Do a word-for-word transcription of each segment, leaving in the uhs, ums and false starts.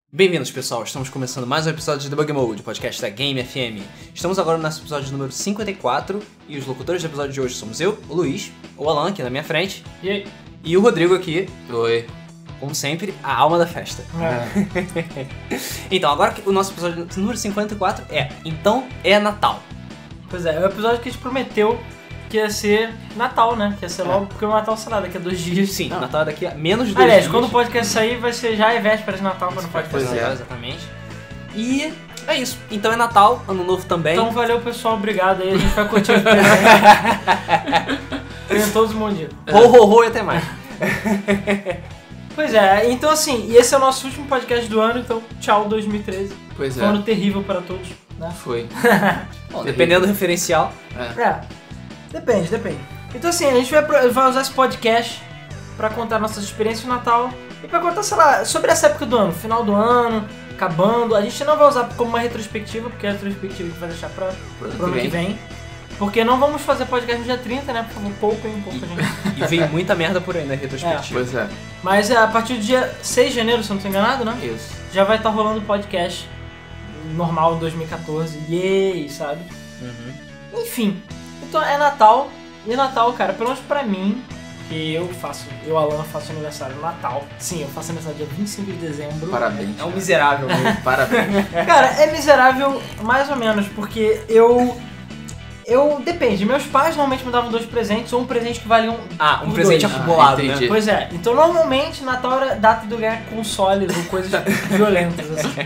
Bem-vindos, pessoal. Estamos começando mais um episódio de Debug Mode, podcast da Game F M. Estamos agora no nosso episódio número cinquenta e quatro e os locutores do episódio de hoje somos eu, o Luiz, o Alan aqui na minha frente e, aí? e o Rodrigo aqui. Oi. Como sempre, a alma da festa. É. Então, agora o nosso episódio número cinquenta e quatro é Então é Natal. Pois é, é o episódio que a gente prometeu que ia ser Natal, né? Que ia ser logo, é. porque o Natal, sei lá, daqui a dois dias. Sim, não. Natal é daqui a menos de dois Aliás, dias. quando o podcast sair, vai ser já é véspera de Natal, quando o podcast sair. É. Exatamente. E é isso. Então é Natal, Ano Novo também. Então valeu, pessoal. Obrigado aí. A gente vai curtir o Tenham todos um bom dia. Ho, ho, ho e até mais. Pois é, então assim, e esse é o nosso último podcast do ano, então tchau dois mil e treze. Pois Foi é. um ano terrível para todos, né? Foi. Bom, dependendo do referencial. É. é. Depende, depende. Então assim, a gente vai, vai usar esse podcast pra contar nossas experiências de Natal e pra contar, sei lá, sobre essa época do ano, final do ano, acabando. A gente não vai usar como uma retrospectiva, porque a retrospectiva a gente vai deixar pra, pro ano que vem. Porque não vamos fazer podcast no dia trinta, né? Por favor, poupem um pouco a gente. E veio muita merda por aí na retrospectiva. É. Pois é. Mas é, a partir do dia seis de janeiro, se eu não estou enganado, né? Isso. Já vai estar rolando o podcast normal em dois mil e catorze. Yay, sabe? Uhum. Enfim. Então é Natal. E Natal, cara, pelo menos pra mim, que eu faço, eu, Alan, faço aniversário no Natal. Sim, eu faço aniversário dia vinte e cinco de dezembro. Parabéns. É um miserável mesmo. Parabéns. Cara, é miserável mais ou menos, porque eu... Eu... Depende. Meus pais normalmente me davam dois presentes, ou um presente que valia um... Ah, um um presente dois. acumulado, ah, né? Pois é. Então, normalmente, Natal era data de eu ganhar consoles ou coisas violentas, assim.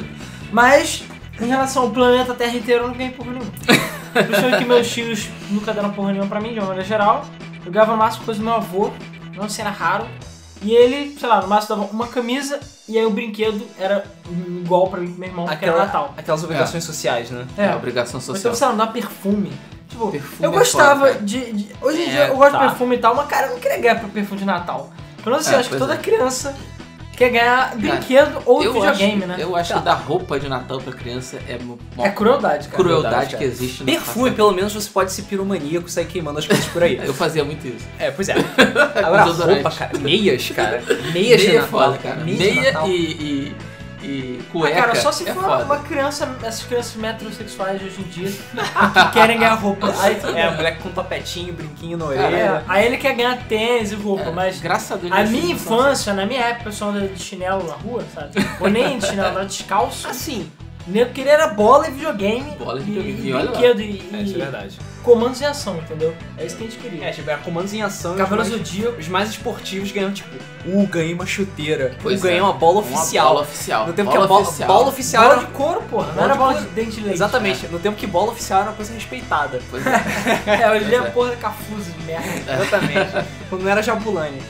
Mas, em relação ao planeta Terra inteiro, eu não ganhei porra nenhuma. Principalmente que meus tios nunca deram porra nenhuma pra mim, de uma maneira geral. Eu ganhava no máximo coisa do meu avô, não sei, era raro. E ele, sei lá, no máximo dava uma camisa e aí o brinquedo era igual pra mim e pro meu irmão, porque Aquela, era Natal. Aquelas obrigações é. sociais, né? É, é obrigação social. Então, sei lá, não dá perfume. Tipo, perfume eu gostava é foda, de, de... Hoje em é, dia eu gosto tá. de perfume e tal, mas cara, eu não queria ganhar perfume de Natal. Pelo menos assim, É, eu acho que toda é. criança quer ganhar brinquedo ou eu videogame, acho, né? Eu acho tá. que dar roupa de Natal pra criança é uma É crueldade, cara. crueldade que existe no Perfume, pelo menos você pode ser piromaníaco e sair queimando as coisas por aí. Eu fazia muito isso. É, pois é. Agora roupa, cara. Meias, cara. Meias Meia de é Natal, foda, cara. Meias Meia de Natal. e, e, e Ah, cueca cara, só se é for foda. uma criança, essas crianças metrosexuais de hoje em dia, que querem ganhar roupa. Aí, É, a mulher com topetinho, brinquinho na é, orelha. aí ele quer ganhar tênis e roupa, É, mas graças a Deus. a meus minha filhos não são infância, na minha época, o pessoal andava de chinelo na rua, sabe? Ou nem de chinelo, andava descalço. Assim, O nego queria era bola e videogame, Bola e e, videogame, e e olha lá. brinquedo e, é, isso é e verdade. comandos em ação, entendeu? É isso que a gente queria. É, tipo, era comandos em ação. Cavaleiros os do mais, Zodíaco. os mais esportivos ganham, tipo, uh, ganhei uma chuteira. Pois uh, ganhei é. uma bola Uma oficial. bola oficial. No tempo bola que a bola oficial. bola oficial Bola era... de couro, porra. Não Bola era de bola couro. de dente de leite. Exatamente, no tempo que bola oficial era uma coisa respeitada. Pois é. É, hoje em dia é Pois é. porra cafusa de merda. Exatamente. Quando não era Jabulani.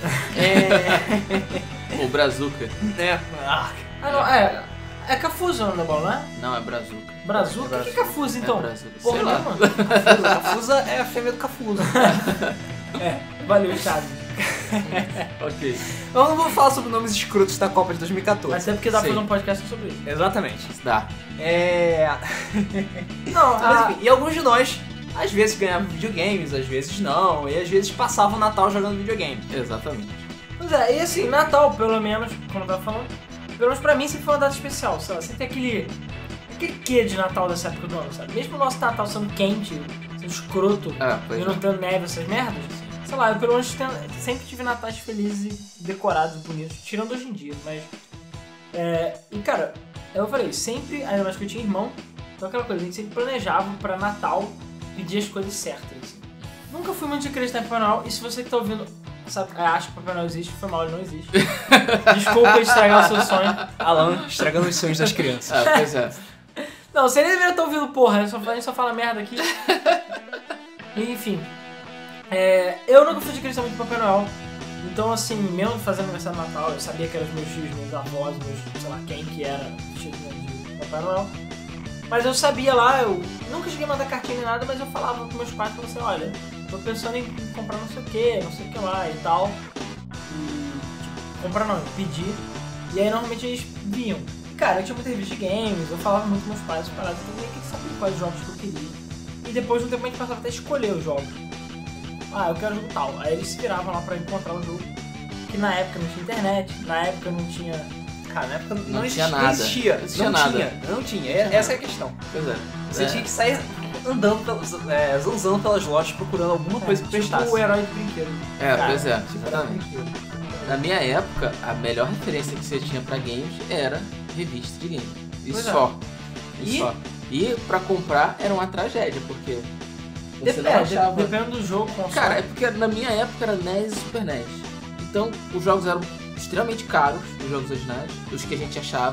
É... O Brazuca. é... Ah, Ah, não, é. É cafuso o nome da bola, não é? Não, é Brazuca. Brazuca? O que, que é cafuso, então? É Brazuca. Porra Sei lá. nenhuma. Cafusa. Cafusa é a fêmea do Cafuso. É, valeu, Thiago. Ok. Eu não vou falar sobre nomes escrotos da Copa de dois mil e catorze. Mas é porque dá pra Sim. fazer um podcast sobre isso. Exatamente. Dá. É... Não, Mas, a... enfim, e alguns de nós, às vezes ganhavam videogames, às vezes não, e às vezes passavam o Natal jogando videogame. Exatamente. Pois é, e assim, Natal, pelo menos, como eu tava falando, pelo menos pra mim sempre foi uma data especial, sei lá, você tem aquele... aquele quê de Natal dessa época do ano, sabe? Mesmo o nosso Natal sendo quente, sendo escroto, Ah, e pois não é. tendo neve, essas merdas, sei lá, eu pelo menos ten- sempre tive natais felizes e decorados, bonitos, tirando hoje em dia, mas... É, e cara, eu falei, sempre, ainda mais que eu tinha irmão, então aquela coisa, a gente sempre planejava pra Natal pedir as coisas certas, assim. Nunca fui muito de acreditar em Papai Noel, e se você que tá ouvindo, sabe, acha que Papai Noel existe, foi mal, ele não existe. Desculpa estragar o seu sonho. Alan, estragando os sonhos das crianças. Ah, pois é. Não, você nem deveria estar ouvindo, porra, a gente só, a gente só fala merda aqui. E, enfim, é, eu nunca fui de acreditar muito em Papai Noel. Então, assim, mesmo fazendo aniversário de Natal, eu sabia que eram os meus tios, meus avós, meus, sei lá, quem que era vestido de Papai Noel. Mas eu sabia lá, eu nunca cheguei a mandar cartinha nem nada, mas eu falava com meus pais, falava assim, olha, tô pensando em comprar não sei o que, não sei o que lá e tal. E, tipo, comprar não, pedir. E aí, normalmente, eles vinham. Cara, eu tinha muita revista de games, eu falava muito com meus pais, paradas, então eu meio que sabia quais jogos que eu queria. E depois de um tempo a gente passava até a escolher os jogos. Ah, eu quero jogo tal. Aí eles se viravam lá pra encontrar o jogo. Que na época não tinha internet, na época não tinha Cara, na época não, Não existia, tinha não nada. existia. Não tinha não nada. tinha, não tinha. Não tinha Essa é a questão. Pois é. Você é. tinha que sair andando, pelas, é, zanzando pelas lojas procurando alguma coisa que tipo prestasse. o herói do brinquedo. É, Cara, pois é, Tipo, exatamente. herói do brinquedo. Na minha época, a melhor referência que você tinha pra games era revista de games. E Pois é. só. E, E- só. E pra comprar era uma tragédia, porque você não Depende, achava... depende do jogo, console. Cara, é porque na minha época era N E S e Super N E S. Então os jogos eram extremamente caros, os jogos originais, os que a gente achava.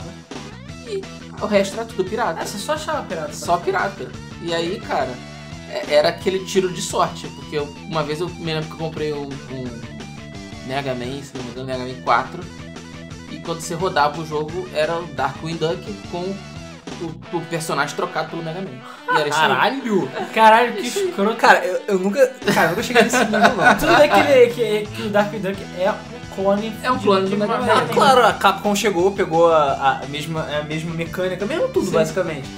E o resto era tudo pirata. Ah, você só achava pirata. Só pirata. E aí, cara, é- era aquele tiro de sorte. Porque eu- uma vez eu me lembro que eu comprei um, um Mega Man, se não me engano, Mega Man quatro. E quando você rodava o jogo, era o Darkwing Duck com o, o personagem trocado pelo Mega Man. E era isso aí. Caralho! Caralho, que escroto. Cara, eu, eu nunca. Cara, eu nunca cheguei nesse nível, não. Tudo bem que, ele- que, que o Dark Duck é um clone. É um clone de do Mega uma Man. Mega É, claro, a Capcom chegou, pegou a, a mesma, a mesma mecânica, mesmo tudo, Sim. basicamente.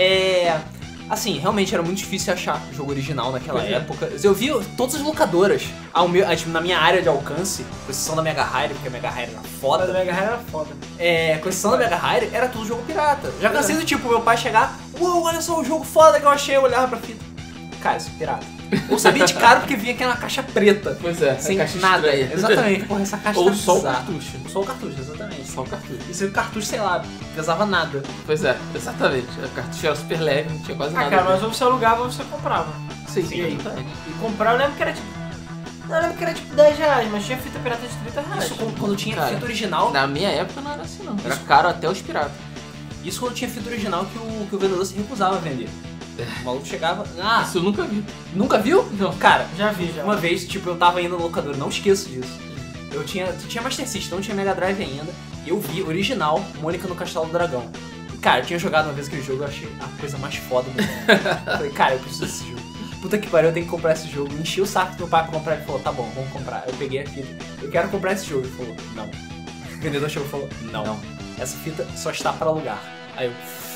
É. Assim, realmente era muito difícil achar o jogo original naquela Pois é. época. Eu vi todas as locadoras ao meu, tipo, na minha área de alcance, com exceção da Mega Hire, porque a Mega Hire era Mas a foda. Mega Hire era foda. É, com exceção da Mega Hire, era tudo jogo pirata. Já cansei do tipo, meu pai chegar, uou, olha só o jogo foda que eu achei, eu olhava pra fita. Cara, isso é pirata. Eu sabia de cara porque vinha aquela caixa preta. Pois é, Sem a caixa nada. estranha. Exatamente, porra, essa caixa Ou tá só o bizarra. cartucho. Só o cartucho, exatamente. Só o cartucho. E se o cartucho, sei lá, pesava nada. Pois é, exatamente. A cartucho era super leve, não tinha quase Ah, nada. cara, a ver. mas ou você alugava ou você comprava. Sim, E aí? exatamente. E comprar eu lembro que era tipo. Eu lembro que era tipo dez reais, mas tinha fita pirata de trinta reais. Isso quando, quando tinha Cara, fita original. Na minha época não era assim não. Era caro até os piratas. Isso quando tinha fita original que o, que o vendedor se recusava a vender. O maluco chegava. Ah, Isso eu nunca vi. nunca viu? Não. Cara, Já vi, já. uma vez, tipo, eu tava indo no locador, não esqueço disso. Eu tinha, tinha Master System, não tinha Mega Drive ainda. E eu vi original Mônica no Castelo do Dragão. E, cara, eu tinha jogado uma vez aquele jogo, eu achei a coisa mais foda do mundo. Eu falei, cara, eu preciso desse jogo. Puta que pariu, eu tenho que comprar esse jogo. Enchi o saco do meu pai pra comprar. Ele falou, tá bom, vamos comprar. Eu peguei a fita. Eu quero comprar esse jogo. Ele falou, não. O vendedor chegou e falou, não. Não. Essa fita só está para alugar. Aí eu...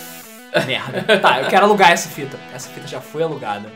Merda. Tá, eu quero alugar essa fita. Essa fita já foi alugada.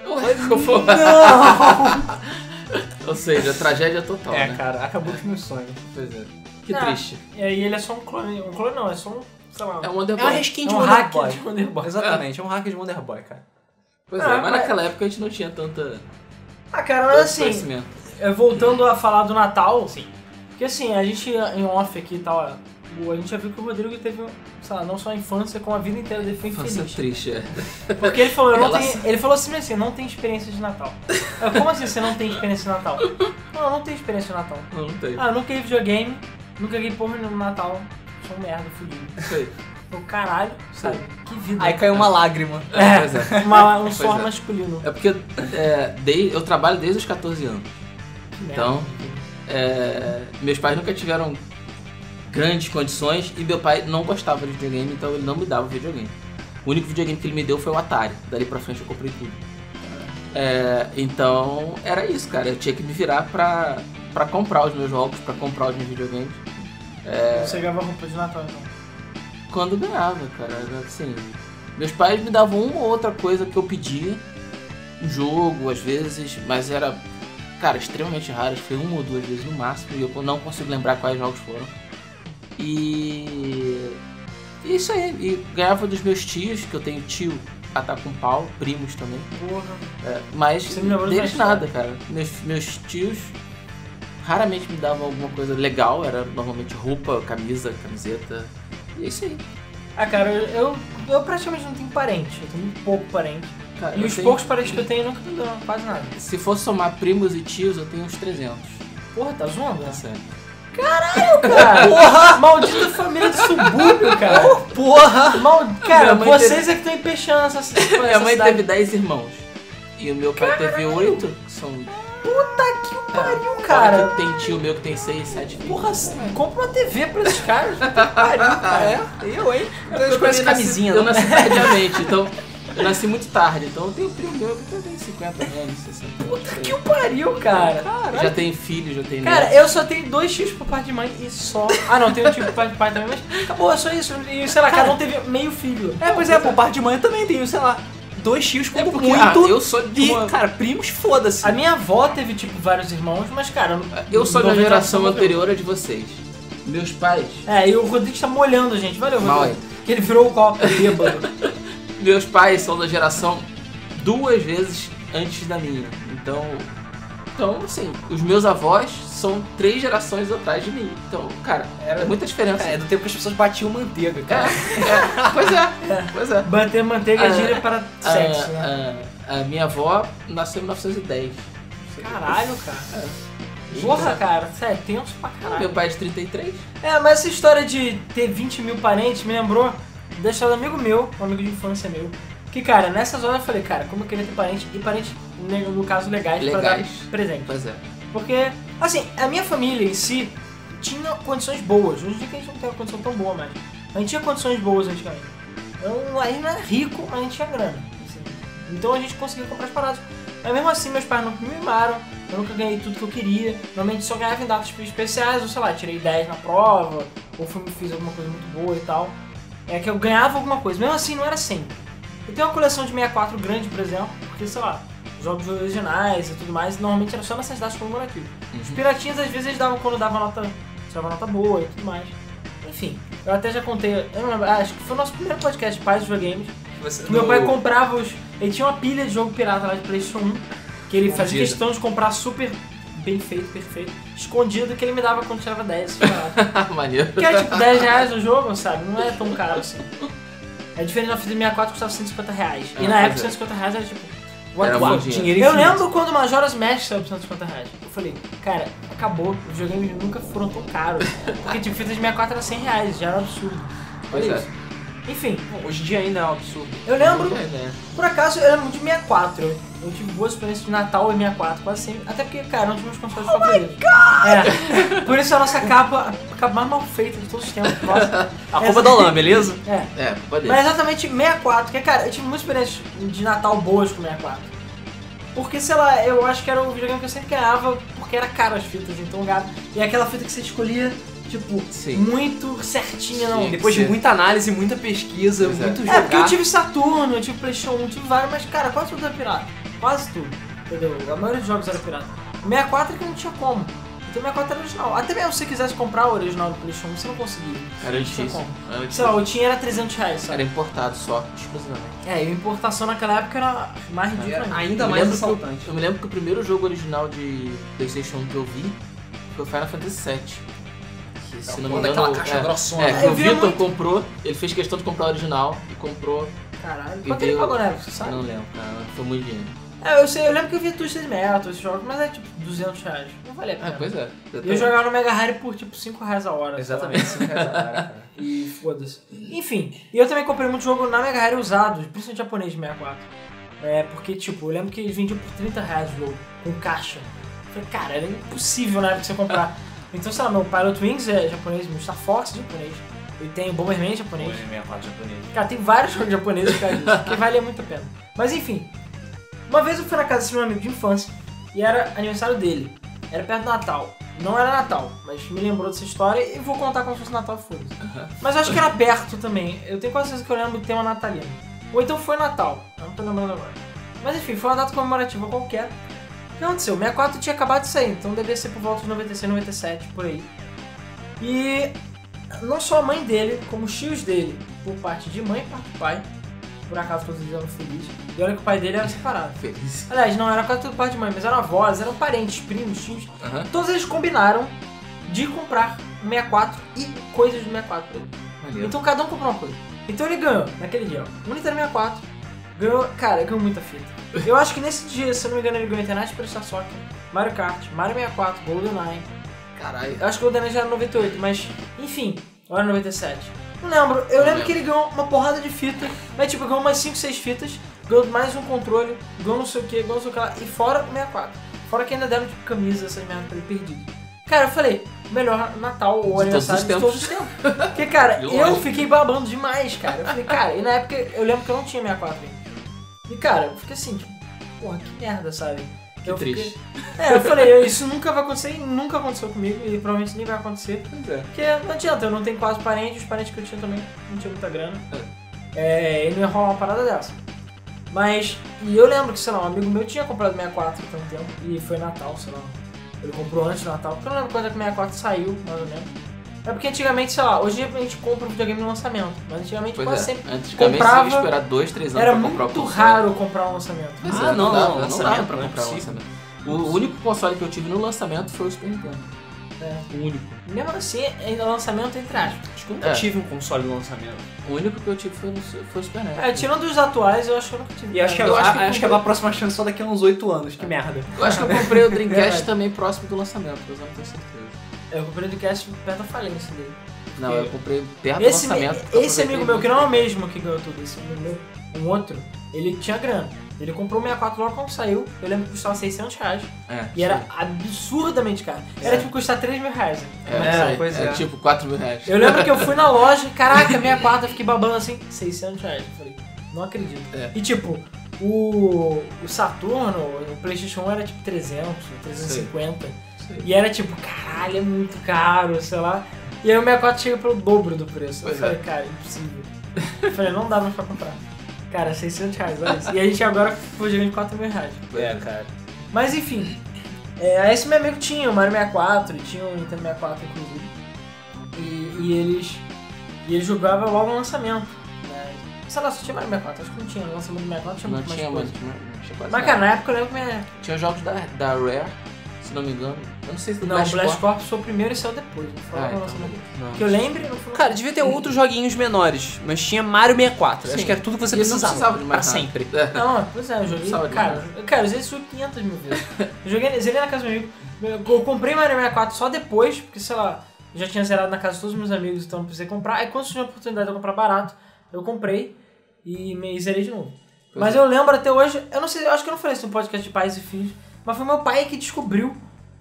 Não! Ou seja, tragédia total, É, né? cara, acabou com os meus sonhos. Pois é. Que Ah, triste. E aí ele é só um clone. Um clone não, é só um. Sei lá. É um Wonder É uma Boy. reskin É de um Wonder hack Boy. de Wonder Boy. Exatamente, é um hack de Wonder Boy, cara. Pois Ah, é, mas mas- naquela época a gente não tinha tanta Ah, cara, mas tanto assim, conhecimento. é, voltando a falar do Natal. Sim. Porque assim, a gente em off aqui e tal, ó, a gente já viu que o Rodrigo teve, sei lá, não só a infância, como a vida inteira dele foi Infância infeliz. triste, é. Porque ele falou, eu não Relação. tenho, ele falou assim, assim, não tem experiência de Natal. Eu, como assim você não tem experiência de Natal? Não, eu não tenho experiência de Natal. Não, não tem. Ah, eu nunca vi videogame, nunca ganhei porra no Natal. Sou um merda, fudido. Isso aí. O caralho, sabe? Que vida. Aí caiu uma lágrima. É, Pois é. uma- um Pois suor é. masculino. É porque é, dei- eu trabalho desde os catorze anos. Que merda. Então, é, meus pais nunca tiveram grandes condições e meu pai não gostava de videogame, então ele não me dava videogame. O único videogame que ele me deu foi o Atari. Dali pra frente eu comprei tudo. É, então, era isso, cara. Eu tinha que me virar pra, pra comprar os meus jogos, pra comprar os meus videogames. Você ganhava roupa de Natal, então. Quando ganhava, cara. Era assim. Meus pais me davam uma ou outra coisa que eu pedia. Um jogo, às vezes, mas era, cara, extremamente raro. Foi uma ou duas vezes no máximo. E eu não consigo lembrar quais jogos foram. E. E isso aí. E ganhava dos meus tios, que eu tenho tio a tá com pau, primos também. Porra. É, mas Você me lembrou de deles uma nada, cara. Meus, meus tios raramente me davam alguma coisa legal. Era normalmente roupa, camisa, camiseta. E é isso aí. Ah, cara, eu, eu, eu praticamente não tenho parente. Eu tenho muito pouco parente. Cara, E eu os tenho- poucos parentes que eu tenho nunca me dão quase nada. Se for somar primos e tios, eu tenho uns trezentos. Porra, tá zoando? Tá certo. Cara, porra! Maldita família de subúrbio, cara. Porra! Mal, cara, Minha mãe vocês é que estão empechando essa, essa Minha mãe cidade. teve dez irmãos. E o meu pai teve oito, que são. Que pariu, Fora cara. que tem tio meu que tem seis, sete filhos. Porra, compra uma T V pra esses caras. Que pariu, cara. É, eu, hein? Eu Eu conheço nasci- camisinha, Eu né? nasci tardiamente, então. Eu nasci muito tarde, então eu tenho um primo meu que tem cinquenta anos, sessenta anos. Que pariu, cara. Já tem filho, já tem Cara, neto. eu só tenho dois tios por parte de mãe e só. Ah, não, tenho um tio por parte de pai também, mas acabou, é só isso. E sei lá, cada um teve meio filho. É, pois é, por parte de mãe eu também tenho, sei lá, dois tios É como porque, muito. ah, eu sou de E, uma. cara, primos, foda-se. A minha avó teve, tipo, vários irmãos, mas, cara. Eu sou da noventa geração morreu. anterior a de vocês. Meus pais... É, e o Rodrigo tá molhando a gente. Valeu, Mal Rodrigo. Que ele virou o copo bêbado. Meus pais são da geração duas vezes antes da minha. Então, então assim, os meus avós são três gerações atrás de mim. Então, cara, Era- é muita diferença. É, do tempo que as pessoas batiam manteiga, É, cara. é, pois é, pois é. Bater manteiga Ah, gira para A, sexo, né? a, a minha avó nasceu em mil novecentos e dez. Caralho, cara. E Porra, cara. Sério, tenso pra Meu caralho. pai é de trinta e três. É, mas essa história de ter vinte mil parentes me lembrou da história do amigo meu, um amigo de infância meu. Que, cara, nessas horas eu falei, cara, como eu queria ter parente, e parente, ne- no caso, legais, pra Legais. dar presente. Pois é. Porque, assim, a minha família em si tinha condições boas. Hoje em dia que a gente não tem uma condição tão boa, mas a gente tinha condições boas antigamente. Então, a gente não era rico, mas a gente tinha grana. assim. Então a gente conseguia comprar as paradas. Mas mesmo assim, meus pais nunca me mimaram, eu nunca ganhei tudo que eu queria. Normalmente só ganhava em datas especiais, ou sei lá, tirei dez na prova, ou fui, fiz alguma coisa muito boa e tal. É que eu ganhava alguma coisa, mesmo assim não era sempre. Eu tenho uma coleção de sessenta e quatro grande, por exemplo, porque, sei lá, jogos originais e tudo mais, normalmente era só nessas datas comemorativas. Os piratinhas, às vezes, eles davam quando dava nota, dava nota boa e tudo mais. Enfim, eu até já contei, eu não lembro, acho que foi o nosso primeiro podcast de pais de videogames. Você- Que meu do- pai comprava os... Ele tinha uma pilha de jogo pirata lá de PlayStation um, que ele fazia Escondida. questão de comprar super bem feito, perfeito, escondido, que ele me dava quando tirava dez. essas paradas. Maneiro. Porque é tipo dez reais o jogo, sabe? Não é tão caro assim. É diferente da fita sessenta e quatro que custava cento e cinquenta reais. Ah, e na pois época é. cento e cinquenta reais era tipo... What Era the muito fuck? dinheiro. Eu infinito. lembro quando o Majora's Mask saiu por cento e cinquenta reais. Eu falei, cara, acabou. Os videogames nunca foram tão caros. Porque tipo, fita de sessenta e quatro era cem reais, já era um absurdo. Pois Olha é. isso. Enfim, Bom, hoje em dia ainda é um absurdo. eu lembro, É, né? por acaso, eu lembro de sessenta e quatro. Eu, eu tive boas experiências de Natal e sessenta e quatro, quase sempre. Até porque, cara, não tive meus consoles favoritos. É. Por isso a nossa capa, a capa mais mal feita de todos os tempos. Nossa. A culpa da Alan, beleza? É. É, pode Mas exatamente sessenta e quatro, que cara, eu tive muitas experiências de Natal boas com sessenta e quatro. Porque, sei lá, eu acho que era o videogame que eu sempre ganhava, porque era caro as fitas, então eu ganhava. E aquela fita que você escolhia, tipo, Sim. muito certinha, não. Sim. Depois de Sim. muita análise, muita pesquisa, Pois é. muito É, jogar. porque eu tive Saturno, eu tive PlayStation um, eu tive vários, mas cara, quase tudo era pirata. Quase tudo. Entendeu? A maioria dos jogos era pirata. O sessenta e quatro é que não tinha como. Então o sessenta e quatro era original. Até mesmo se você quisesse comprar o original do PlayStation um, você não conseguia. Era Não tinha difícil. como. Era Sei difícil. lá, eu tinha era trezentos reais, sabe? Era importado só, exclusivamente. É, e a importação naquela época era mais ridícula ainda. Ainda Eu me mais lembro que eu- assaltante. Eu me lembro que o primeiro jogo original de PlayStation um que eu vi foi o Final Fantasy sete. Que, se não me engano, Daquela caixa é, grossona. É, que Eu o vi Vitor muito. comprou, ele fez questão de comprar o original e comprou. Caralho. E Quanto ele veio- pagou na época, você Eu sabe? não lembro, cara, foi muito dinheiro. É, eu sei, eu lembro que eu via Twisted Metal, esse jogo, mas é tipo duzentos reais. Não valia a É, pena. pois é. E eu jogava no Mega Rare por tipo cinco reais a hora. sei lá. Exatamente, sim, cara. E foda-se. Enfim, e eu também comprei muito jogo na Mega Rare usado, principalmente japonês de sessenta e quatro. É, porque tipo, eu lembro que eles vendiam por trinta reais o jogo, com caixa. Eu falei, cara, era impossível na época você comprar. Então, sei lá, meu Pilot Wings é japonês, meu Star Fox é japonês. E tem Bomberman japonês. Hoje sessenta e quatro japonês. Cara, tem vários jogos japoneses por causa disso, que valia muito a pena. Mas enfim, uma vez eu fui na casa desse meu amigo de infância e era aniversário dele. Era perto do Natal. Não era Natal, mas me lembrou dessa história e vou contar como se fosse Natal, foda-se. Mas eu acho que era perto também. Eu tenho quase certeza que eu lembro do tema natalino. Ou então foi Natal, eu não tô lembrando agora. Mas enfim, foi uma data comemorativa qualquer. O que aconteceu? O sessenta e quatro tinha acabado de sair, então devia ser por volta de noventa e seis, noventa e sete, por aí. E não só a mãe dele, como os tios dele, por parte de mãe e parte de pai, por acaso todos eles eram felizes. E olha que o pai dele era separado. Feliz. Aliás, não era quase tudo parte de mãe, mas eram avós, eram parentes, primos, tios. Aham. Todos eles combinaram de comprar sessenta e quatro e coisas do sessenta e quatro pra ele. Maneiro. Então cada um comprou uma coisa. Então ele ganhou, naquele dia, ó, um Nintendo sessenta e quatro, ganhou, cara, ganhou muita fita. Eu acho que nesse dia, se eu não me engano, ele ganhou Internet Superstar Soccer, Mario Kart, Mario sessenta e quatro, GoldenEye. Caralho. Eu acho que o GoldenEye já era noventa e oito, mas, enfim, ou era noventa e sete. Não lembro, eu lembro que ele ganhou uma porrada de fita, mas tipo, ganhou umas cinco, seis fitas, ganhou mais um controle, ganhou não sei o que, ganhou não sei o que lá, e fora o sessenta e quatro. Fora que ainda deram tipo camisa, essas merdas pra ele perdido. Cara, eu falei, melhor Natal ou De todos aniversário os de todos os tempos. Porque, cara, De eu longe. fiquei babando demais, cara. Eu falei, cara, e na época eu lembro que eu não tinha sessenta e quatro ainda. E, cara, eu fiquei assim, tipo, porra, que merda, sabe? Que eu triste. Fiquei... É, eu falei, isso nunca vai acontecer e nunca aconteceu comigo e provavelmente nem vai acontecer. Pois é. Porque não adianta, eu não tenho quase parentes, os parentes que eu tinha também não tinha muita grana. É, e não ia rolar uma parada dessa. Mas, e eu lembro que, sei lá, um amigo meu tinha comprado sessenta e quatro há tanto tempo, e foi Natal, sei lá. Ele comprou antes do Natal, porque eu não lembro quando é que o sessenta e quatro saiu, mais ou menos. É porque antigamente, sei lá, hoje a gente compra um videogame no lançamento. Mas antigamente Pois quase é, sempre antigamente comprava, você ia esperar dois, três anos era pra comprar o muito console. raro comprar um lançamento. Pois Ah, é, não, dava, não, não lançamento, dava pra não é comprar o possível. lançamento. O único console que eu tive no lançamento foi o Super Nintendo. É. O único. Mesmo assim, ainda lançamento entre aspas. Acho que eu nunca É. tive um console no lançamento. O único que eu tive foi, no, foi o Super N E S. É, tirando os atuais, eu acho que eu nunca tive. E acho que, Eu eu acho acho, que que, eu acho que a próxima chance só daqui a uns oito anos. Que merda. Eu acho que eu comprei o Dreamcast Verdade. também próximo do lançamento, mas eu não tenho certeza. Eu comprei o Dreamcast perto da falência dele. Não, eu comprei perto Esse, do me- lançamento. porque eu esse aproveitei amigo meu, que não é o muito. mesmo que ganhou tudo, esse amigo meu, um outro, ele tinha grana. Ele comprou o sessenta e quatro logo quando saiu, eu lembro que custava seiscentos reais. É, E era sim. absurdamente caro. Era É. tipo custar três mil reais. né? É, É, sei, pois é é. tipo quatro mil reais. Eu lembro que eu fui na loja, caraca, sessenta e quatro, eu fiquei babando assim, seiscentos reais. Eu falei, não acredito. É. E tipo, o, o Saturno, o PlayStation um era tipo trezentos, trezentos e cinquenta. Sei. E era tipo, caralho, é muito caro, sei lá. E aí o sessenta e quatro chega pelo dobro do preço. Pois eu falei, é. cara, impossível. Eu falei, não dá mais pra comprar. Cara, seiscentos reais, olha isso. E a gente agora foi jogando de quatro mil reais. É, cara. Mas enfim, é, esse meu amigo tinha o Mario sessenta e quatro, tinha o Nintendo sessenta e quatro inclusive. E, e eles. E ele jogava logo no lançamento. Né? Sei lá, só tinha Mario sessenta e quatro, acho que não tinha. No lançamento do sessenta e quatro tinha Não muito tinha, mais mas coisa. não tinha quase Mas nada. cara, na época eu lembro que minha... Tinha jogos da, da Rare, se não me engano. Eu não sei se do Não, o Blast Blast Corps. Corps foi o primeiro e saiu depois. Não foi Ah, logo no então, lançamento. não. Que eu lembre, não foi. Cara, devia ter outros joguinhos menores, mas tinha Mario sessenta e quatro. Sim. Acho que era tudo que você E não precisava, precisava de pra mais nada. sempre. É. Não, pois é, eu joguei. Sabe, Cara, cara, eu usei isso quinhentas mil vezes. Eu joguei, zerei na casa do meu amigo. Eu comprei Mario sessenta e quatro só depois, porque sei lá, eu já tinha zerado na casa de todos os meus amigos, então não precisei comprar. Aí quando surgiu a oportunidade de eu comprar barato, eu comprei e me zerei de novo. Pois Mas é. eu lembro até hoje, eu não sei, eu acho que eu não falei isso no podcast de pais e filhos, mas foi meu pai que descobriu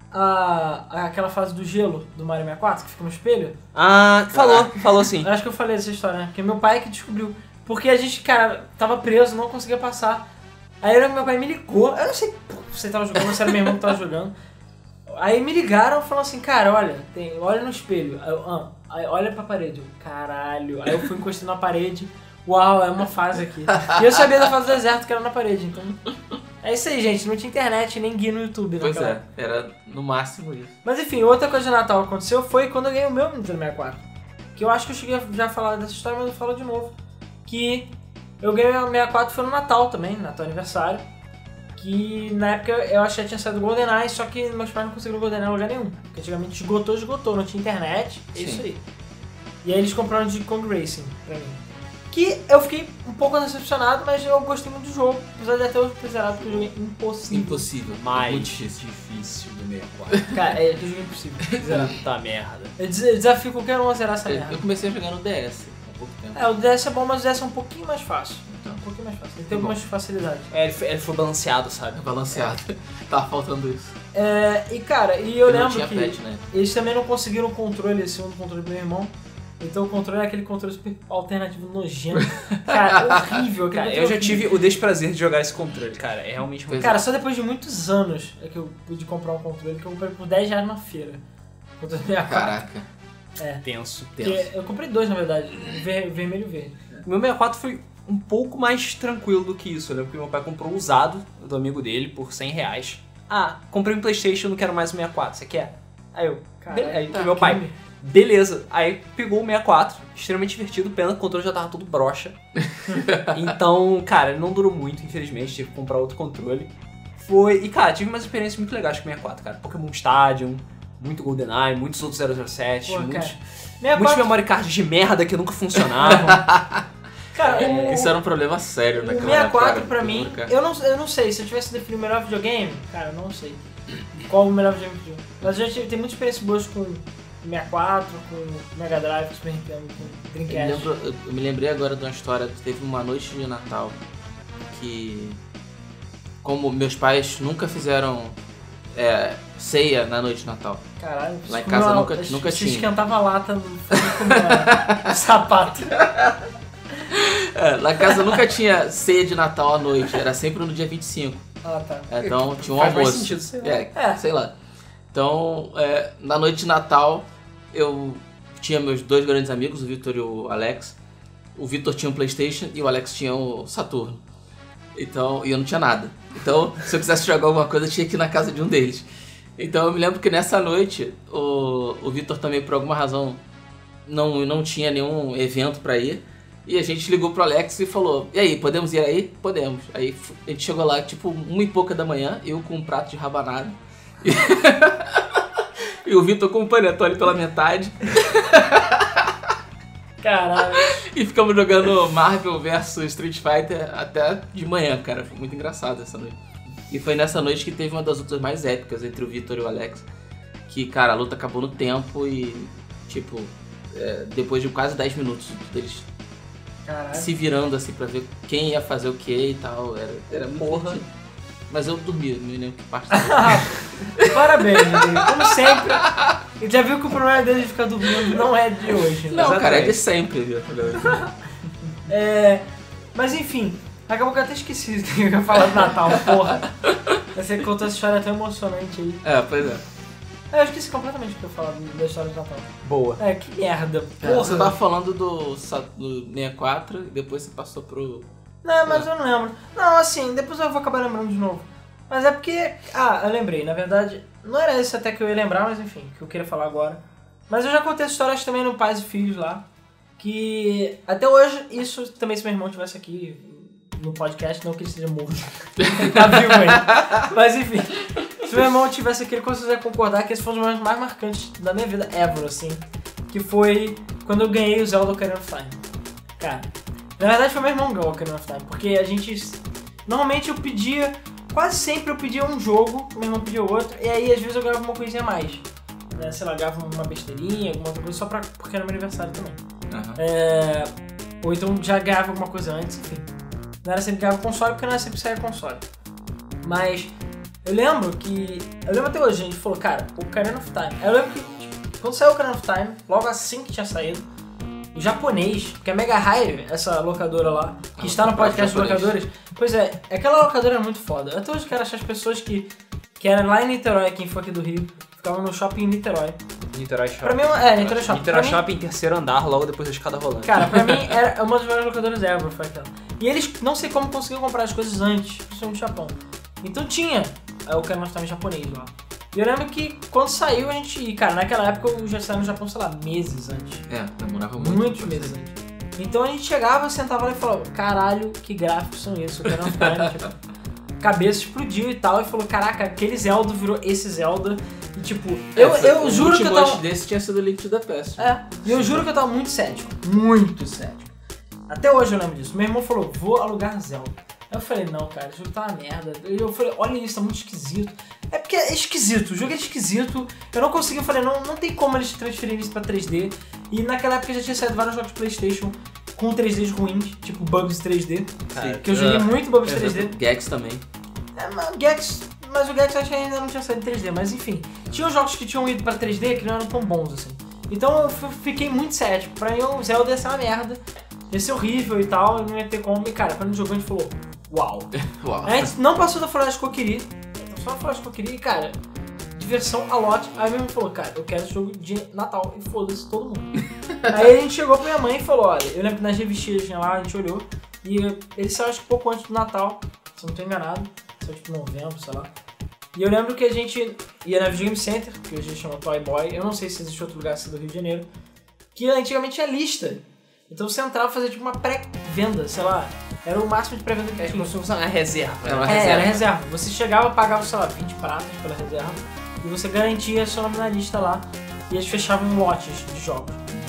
a, a- aquela fase do gelo do Mario sessenta e quatro, que fica no espelho. Ah, falou, falou sim. Eu acho que eu falei dessa história, né? Porque meu pai que descobriu. Porque a gente, cara, tava preso, não conseguia passar. Aí eu lembro que meu pai me ligou, eu não sei se ele tava jogando, ou se era meu irmão que tava jogando. Aí me ligaram e falaram assim, cara, olha, tem, olha no espelho. Aí eu, ah, aí olha pra parede. Eu, caralho. Aí eu fui encostando na parede. Uau, é uma fase aqui. E eu sabia da fase do deserto que era na parede, então... É isso aí, gente. Não tinha internet nem guia no YouTube. Pois naquela é, época. era no máximo isso. Mas enfim, outra coisa de Natal que aconteceu foi quando eu ganhei o meu Nintendo sessenta e quatro. Que eu acho que eu cheguei a já falar dessa história, mas eu falo de novo. Que eu ganhei o sessenta e quatro foi no Natal também, Natal aniversário. Que na época eu achei que tinha saído o GoldenEye, só que meus pais não conseguiram o GoldenEye em lugar nenhum. Porque antigamente esgotou, esgotou, não tinha internet, é Sim. isso aí. E aí eles compraram de Kong Racing pra mim. Que eu fiquei um pouco decepcionado, mas eu gostei muito do jogo. Apesar de até eu ter zerado, porque o jogo é impossível. Impossível. Mais Muito difícil. difícil do sessenta e quatro. Cara, é que o jogo é impossível. zerar. Puta merda. Eu des- eu desafio qualquer um a zerar essa Eu, merda. eu comecei a jogar no D S há pouco tempo. É, o D S é bom, mas o D S é um pouquinho mais fácil. Então. Um pouquinho mais fácil. Ele Tá tem bom. algumas facilidades. É, ele foi, ele foi balanceado, sabe? É balanceado. Tava faltando isso. É, e cara, e eu E não lembro tinha que patch, né? eles também não conseguiram o controle, esse segundo controle do meu irmão. Então o controle é aquele controle super alternativo nojento. Cara, horrível. aquele Cara, controle eu já horrível. tive o desprazer de jogar esse controle, cara. É realmente muito... Pois Cara, só depois de muitos anos é que eu pude comprar um controle que eu comprei por dez reais na feira. Controle sessenta e quatro. Caraca. tenso. Porque Tenso. eu comprei dois, na verdade. Ver, vermelho e verde. O meu sessenta e quatro foi um pouco mais tranquilo do que isso. Eu lembro que meu pai comprou um usado do amigo dele por cem reais. Ah, comprei um PlayStation, não quero mais o sessenta e quatro, você quer? Aí eu, Caralho, beleza. Aí tá, meu pai, crime. beleza. Aí pegou o sessenta e quatro, extremamente divertido, pena que o controle já tava todo broxa. Então, cara, ele não durou muito, infelizmente, tive que comprar outro controle. Foi, e cara, tive umas experiências muito legais com o sessenta e quatro, cara. Pokémon Stadium, muito GoldenEye, muitos outros zero zero sete, Pô, muitos, cara. sessenta e muitos quatro, memory cards de merda que nunca funcionavam. cara, o, Isso era um problema sério o naquela sessenta e quatro época, pra do mim, memory card. eu não, eu não sei, se eu tivesse definido o melhor videogame, cara, eu não sei qual o melhor videogame que eu tive. Mas eu já tive, tem muitas experiências boas com sessenta e quatro, com Mega Drive, com Super Nintendo, com Eu, Dreamcast. lembro- eu- eu me lembrei agora de uma história, teve uma noite de Natal que, como meus pais nunca fizeram é, ceia na noite de Natal. Caralho, Lá em isso casa comeu- nunca- isso- nunca isso tinha. esquentava a lata no no, no sapato. É, lá em casa nunca tinha ceia de Natal à noite, era sempre no dia vinte e cinco. Ah, tá. É, então tinha um Faz mais almoço. sentido, sei lá. É, É. sei lá. Então, é, na noite de Natal, eu tinha meus dois grandes amigos, o Vitor e o Alex. O Vitor tinha um PlayStation e o Alex tinha o Saturno. Então, e eu não tinha nada. Então, se eu quisesse jogar alguma coisa, eu tinha que ir na casa de um deles. Então, eu me lembro que nessa noite, o, o Vitor também, por alguma razão, não, não tinha nenhum evento pra ir. E a gente ligou pro Alex e falou, e aí, podemos ir aí? Podemos. Aí a gente chegou lá, tipo, uma e pouca da manhã, eu com um prato de rabanada. E, e o Vitor com um panetone pela metade. Caralho. E ficamos jogando Marvel versus Street Fighter até de manhã, cara. Foi muito engraçado essa noite. E foi nessa noite que teve uma das lutas mais épicas entre o Vitor e o Alex. Que, cara, a luta acabou no tempo e, tipo, é, depois de quase dez minutos deles Caralho. se virando assim pra ver quem ia fazer o que e tal. Era, era muito Porra. divertido. Mas eu dormi, não me lembro que parte. Parabéns, Rodrigo. Como sempre. E já viu que o problema dele de ficar dormindo não é de hoje, né? Não, Exatamente. cara, é de sempre, viu? É, mas enfim, acabou que eu até esqueci que eu ia falar do Natal, porra. Você contou essa história tão emocionante aí. É, pois é. É, eu esqueci completamente o que eu ia falar da história do Natal. Boa. É, que merda. É, Porra. você tava falando do, Sa- do sessenta e quatro e depois você passou pro... Não, mas eu não lembro. Não, assim, depois eu vou acabar lembrando de novo. Mas é porque... Ah, eu lembrei. Na verdade, não era esse até que eu ia lembrar, mas enfim, que eu queria falar agora. Mas eu já contei essa história também no Pais e Filhos lá. Que até hoje, isso também se meu irmão estivesse aqui no podcast, não que ele seja morto. Ele tá vivo aí. Mas enfim, se meu irmão tivesse aqui, ele com certeza ia concordar que esse foi um dos momentos mais marcantes da minha vida ever, assim. Que foi quando eu ganhei o Zelda Ocarina of Time. Cara, na verdade foi meu irmão que ganhou o Ocarina of Time, porque a gente... Normalmente eu pedia... Quase sempre eu pedia um jogo, meu irmão pedia outro, e aí às vezes eu ganhava uma coisinha a mais. Né? Sei lá, ganhava uma besteirinha, alguma outra coisa, só pra, porque era meu aniversário também. Uhum. É, ou então já ganhava alguma coisa antes, enfim. Não era sempre que ganhava console, porque não era sempre que saía console. Mas eu lembro que... Eu lembro até hoje, a gente falou, cara, o Ocarina of Time... Eu lembro que tipo, quando saiu o Ocarina of Time, logo assim que tinha saído, o japonês, porque a Mega Hive, essa locadora lá, que Ah, está no o podcast de japonês. locadores, pois é, aquela locadora é muito foda. Até hoje eu quero achar as pessoas que, que eram lá em Niterói, quem for aqui do Rio, ficavam no shopping em Niterói. Niterói Shopping. Pra mim, é, Niterói Shopping. Niterói Pra mim- Shopping, terceiro andar, logo depois da escada rolante. Cara, pra mim era uma das melhores locadoras ever, foi aquela. E eles não sei como conseguiam comprar as coisas antes, principalmente no Japão. Então tinha é, o Ocarina of Time japonês lá. E eu lembro que quando saiu a gente... E cara, naquela época eu já saí no Japão, sei lá, meses antes. É, demorava muito. Muitos meses antes. Então a gente chegava, sentava lá e falava, caralho, que gráficos são esses? O Ocarina of Time, tipo... Cabeça explodiu e tal, e falou, caraca, aquele Zelda virou esse Zelda. E tipo, eu, É, foi- eu o juro que eu último tava... antes desse tinha sido o Link to the Past. É, e eu juro que eu tava muito cético. Muito cético. Até hoje eu lembro disso. Meu irmão falou, vou alugar Zelda. Aí eu falei, não, cara, o jogo tá uma merda. E eu falei, olha isso, tá muito esquisito. É porque é esquisito, o jogo é esquisito. Eu não consegui, eu falei, não, não tem como eles transferirem isso pra três D. E naquela época já tinha saído vários jogos de PlayStation com três Ds ruins, tipo bugs três D. Cara, Que eu joguei é, muito bugs por três D. exemplo, Gex também. É, mas o Gex, mas o Gex acho que ainda não tinha saído em três D, mas enfim. Tinha jogos que tinham ido pra três D que não eram tão bons assim. Então eu f- fiquei muito cético. Pra mim o Zelda ia ser uma merda, ia ser horrível e tal, eu não ia ter como. E cara, quando a gente jogou a gente falou, uau. Uau. A gente não passou da floresta que eu queria, só a floresta que eu queria e cara, diversão a lote. Aí meu irmão falou, cara, eu quero esse jogo de Natal e foda-se todo mundo. Aí a gente chegou pra minha mãe e falou, olha, eu lembro que nas revistinhas lá, a gente olhou, e ele saiu acho que pouco antes do Natal, se eu não tô enganado, saiu tipo novembro, sei lá. E eu lembro que a gente ia na Video Game Center, que hoje chama Toy Boy, eu não sei se existe outro lugar assim do Rio de Janeiro, que antigamente tinha lista. Então você entrava e fazia tipo uma pré-venda, sei lá, era o máximo de pré-venda que É tinha. como se fosse uma reserva. É uma É, reserva. era reserva. Você chegava, pagava, sei lá, vinte pratas pela reserva e você garantia seu nome na lista lá e eles fechavam lotes de jogos.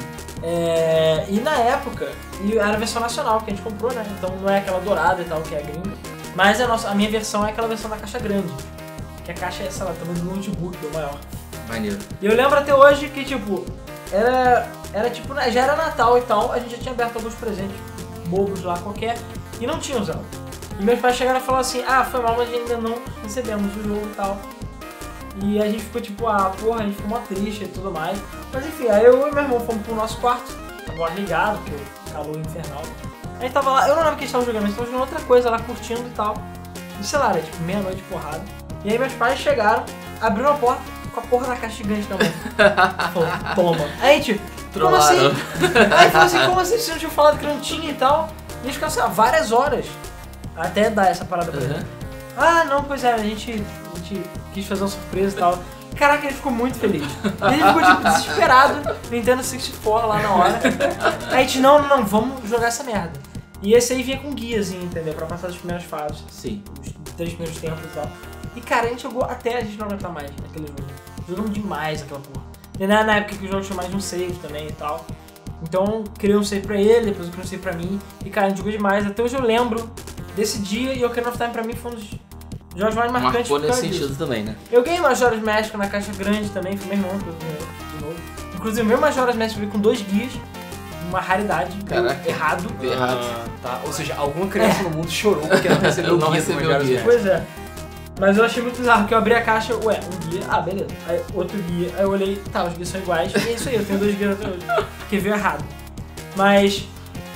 É, e na época, e era a versão nacional que a gente comprou, né? Então não é aquela dourada e tal, que é a gringa, mas a, nossa, a minha versão é aquela versão da caixa grande, que a caixa é, sei lá, tamanho do notebook ou maior. Maneiro. E eu lembro até hoje que, tipo, era, era tipo, né, já era Natal e tal, a gente já tinha aberto alguns presentes bobos lá qualquer e não tinha usado. E meus pais chegaram e falaram assim, ah, foi mal, mas ainda não recebemos o jogo e tal. E a gente ficou tipo, ah, porra, a gente ficou mó triste e tudo mais. Mas enfim, aí eu e meu irmão fomos pro nosso quarto, agora ligado, porque o calor infernal. A gente tava lá, eu não lembro o que a gente tava jogando, mas a gente tava jogando outra coisa lá, curtindo e tal. E sei lá, era tipo meia-noite porrada. E aí meus pais chegaram, abriram a porta com a porra da caixa gigante na mão. Falou, toma. Aí a gente, como assim? Trollaram. Aí falou assim, como assim? Vocês não tinham falado que não tinha e tal? E eles ficaram assim, ah, várias horas até dar essa parada pra Uhum. ele. Ah, não, pois é, a gente, a gente quis fazer uma surpresa e tal. Caraca, ele ficou muito feliz. Ele ficou tipo desesperado, Nintendo sessenta e quatro lá na hora. Aí a gente, não, não, não, vamos jogar essa merda. E esse aí vinha com guiazinho, entendeu? Pra passar as primeiras fases. Sim. Os três primeiros tempos e tal. E cara, a gente jogou até a gente não aguentar mais aquele jogo. Jogamos demais aquela porra. E na, na época que o jogo tinha mais de um save também e tal. Então, criei um save pra ele, depois eu criei um save pra mim. E cara, a gente jogou demais. Até hoje eu lembro desse dia e o Ocarina of Time pra mim foi um dos jogos mais marcantes. Marcou por causa nesse disso. sentido também, né? Eu ganhei Majora's Mask na caixa grande também, foi meu irmão que eu ganhei de novo. Inclusive, o meu Majora's Mask veio com dois guias, uma raridade, Caraca. deu errado. Deu errado. Ah, tá. Ou seja, alguma criança no mundo chorou porque não recebeu o Não guia do recebeu o Majora's guia. Mask. Pois é. Mas eu achei muito bizarro que eu abri a caixa, ué, um guia, ah, beleza. Aí outro guia, aí eu olhei, tá, os guias são iguais, e é isso aí, eu tenho dois guias até hoje. Porque veio errado. Mas,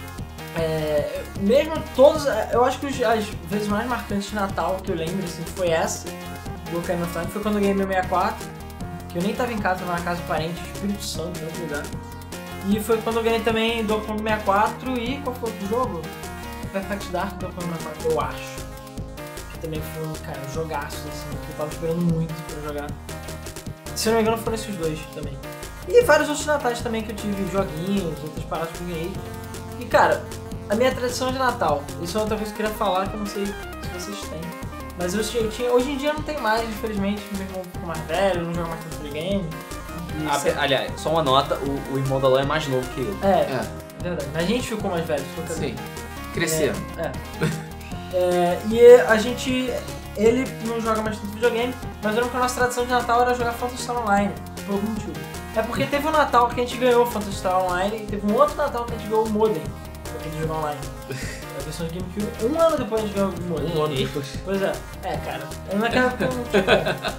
é, mesmo todos, eu acho que os, as vezes mais marcantes de Natal que eu lembro, assim, foi essa, do Ocarina of Time, foi quando eu ganhei meu sessenta e quatro, que eu nem tava em casa, tava na casa de parente, Espírito Santo, em outro lugar. E foi quando eu ganhei também Donkey Kong sessenta e quatro e qual foi o outro jogo? Perfect Dark Donkey Kong sessenta e quatro, eu acho. Também foi um, cara, um jogaço, assim, que eu tava esperando muito pra jogar. Se eu não me engano, foram esses dois também. E vários outros natais também que eu tive, joguinhos, outras paradas que eu ganhei. E, cara, a minha tradição de Natal, isso é outra coisa que eu queria falar, que eu não sei se vocês têm. Mas eu, eu tinha, hoje em dia não tem mais, infelizmente, meu irmão ficou mais velho, não joga mais tanto videogame. E, Ah, sei- aliás, só uma nota, o, o irmão da Ló é mais novo que ele. É, É, é verdade. A gente ficou mais velho, ficou sim. Cresceu. É, é. É, e a gente, ele não joga mais tanto videogame, mas eu lembro que a nossa tradição de Natal era jogar Phantasy Star Online, por algum motivo. É porque teve um Natal que a gente ganhou Phantasy Star Online e teve um outro Natal que a gente ganhou o Modem, pra gente jogar online. A versão de GameCube, um ano depois a gente ganhou o Modem. Um ano depois. Pois é, é cara, naquela época não tinha como.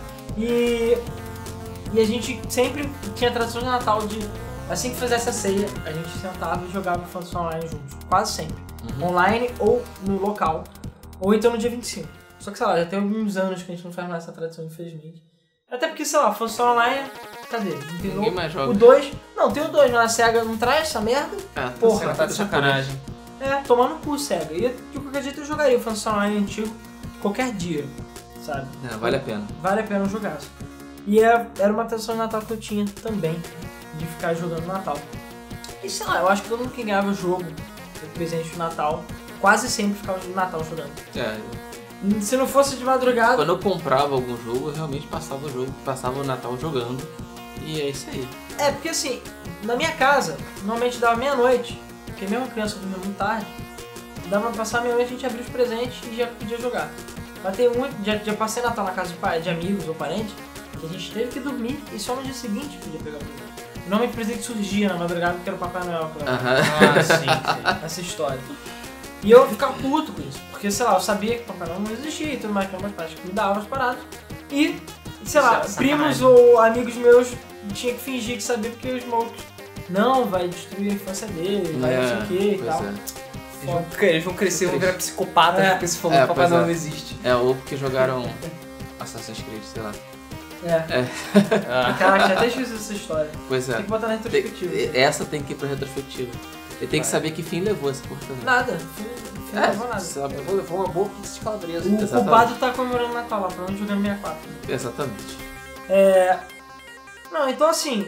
E, e a gente sempre tinha a tradição de Natal de, assim que fizesse a ceia, a gente sentava e jogava Phantasy Star Online juntos, quase sempre. Uhum. Online ou no local, ou então no dia vinte e cinco. Só que, sei lá, já tem alguns anos que a gente não faz mais essa tradição, infelizmente. Até porque, sei lá, Phantasy Star Online, cadê? Não tem Ninguém o, mais joga. o dois, não, tem o dois, mas a SEGA não traz essa merda. Ah, Porra, tá Tá de sacanagem. É, tomando cu, SEGA. E de qualquer jeito eu jogaria o Phantasy Star Online antigo qualquer dia, sabe? É, vale a pena. Vale a pena um jogaço. E é, era uma tradição de Natal que eu tinha também, de ficar jogando no Natal. E sei lá, eu acho que todo mundo que ganhava o jogo, o presente de Natal, quase sempre ficava no Natal jogando. É, Se não fosse de madrugada... quando eu comprava algum jogo, eu realmente passava o jogo, passava o Natal jogando. E é isso aí. É, porque assim, na minha casa, normalmente dava meia-noite, porque mesmo criança dormia muito tarde, dava pra passar meia-noite, a gente abria os presentes e já podia jogar. Mas tem muito, já, já passei Natal na casa de, pa- de amigos ou parentes, que a gente teve que dormir e só no dia seguinte podia pegar o presente. Normalmente o presente surgia na madrugada porque era o Papai Noel que levava. Aham. Ah, sim, sim. Essa história. E eu ficava puto com isso, porque, sei lá, eu sabia que o Papai Noel não existia e tudo mais, que meus pais me davam as paradas. E, sei lá, Isso é primos sacanagem. ou amigos meus tinham que fingir que sabia porque os malucos, não, vai destruir a infância dele, vai não sei o que e pois tal. é. Eles vão, eles vão crescer, vão virar psicopatas É. porque você falou É, que o Papai pois Noel é. não existe. É, ou porque jogaram Assassin's Creed, sei lá. É. Ah. Caraca, já até esqueci essa história. Pois Tem é. que botar na retrospectiva. Tem- essa tem que ir pra retrospectiva. Ele tem que Vai. saber que fim levou essa porra também. Nada, não É, levou nada. sabe. Eu vou levar uma boa pizza de calabresa. O Exatamente. culpado tá comemorando Natal lá, provavelmente jogando sessenta e quatro. Exatamente. É... Não, então assim,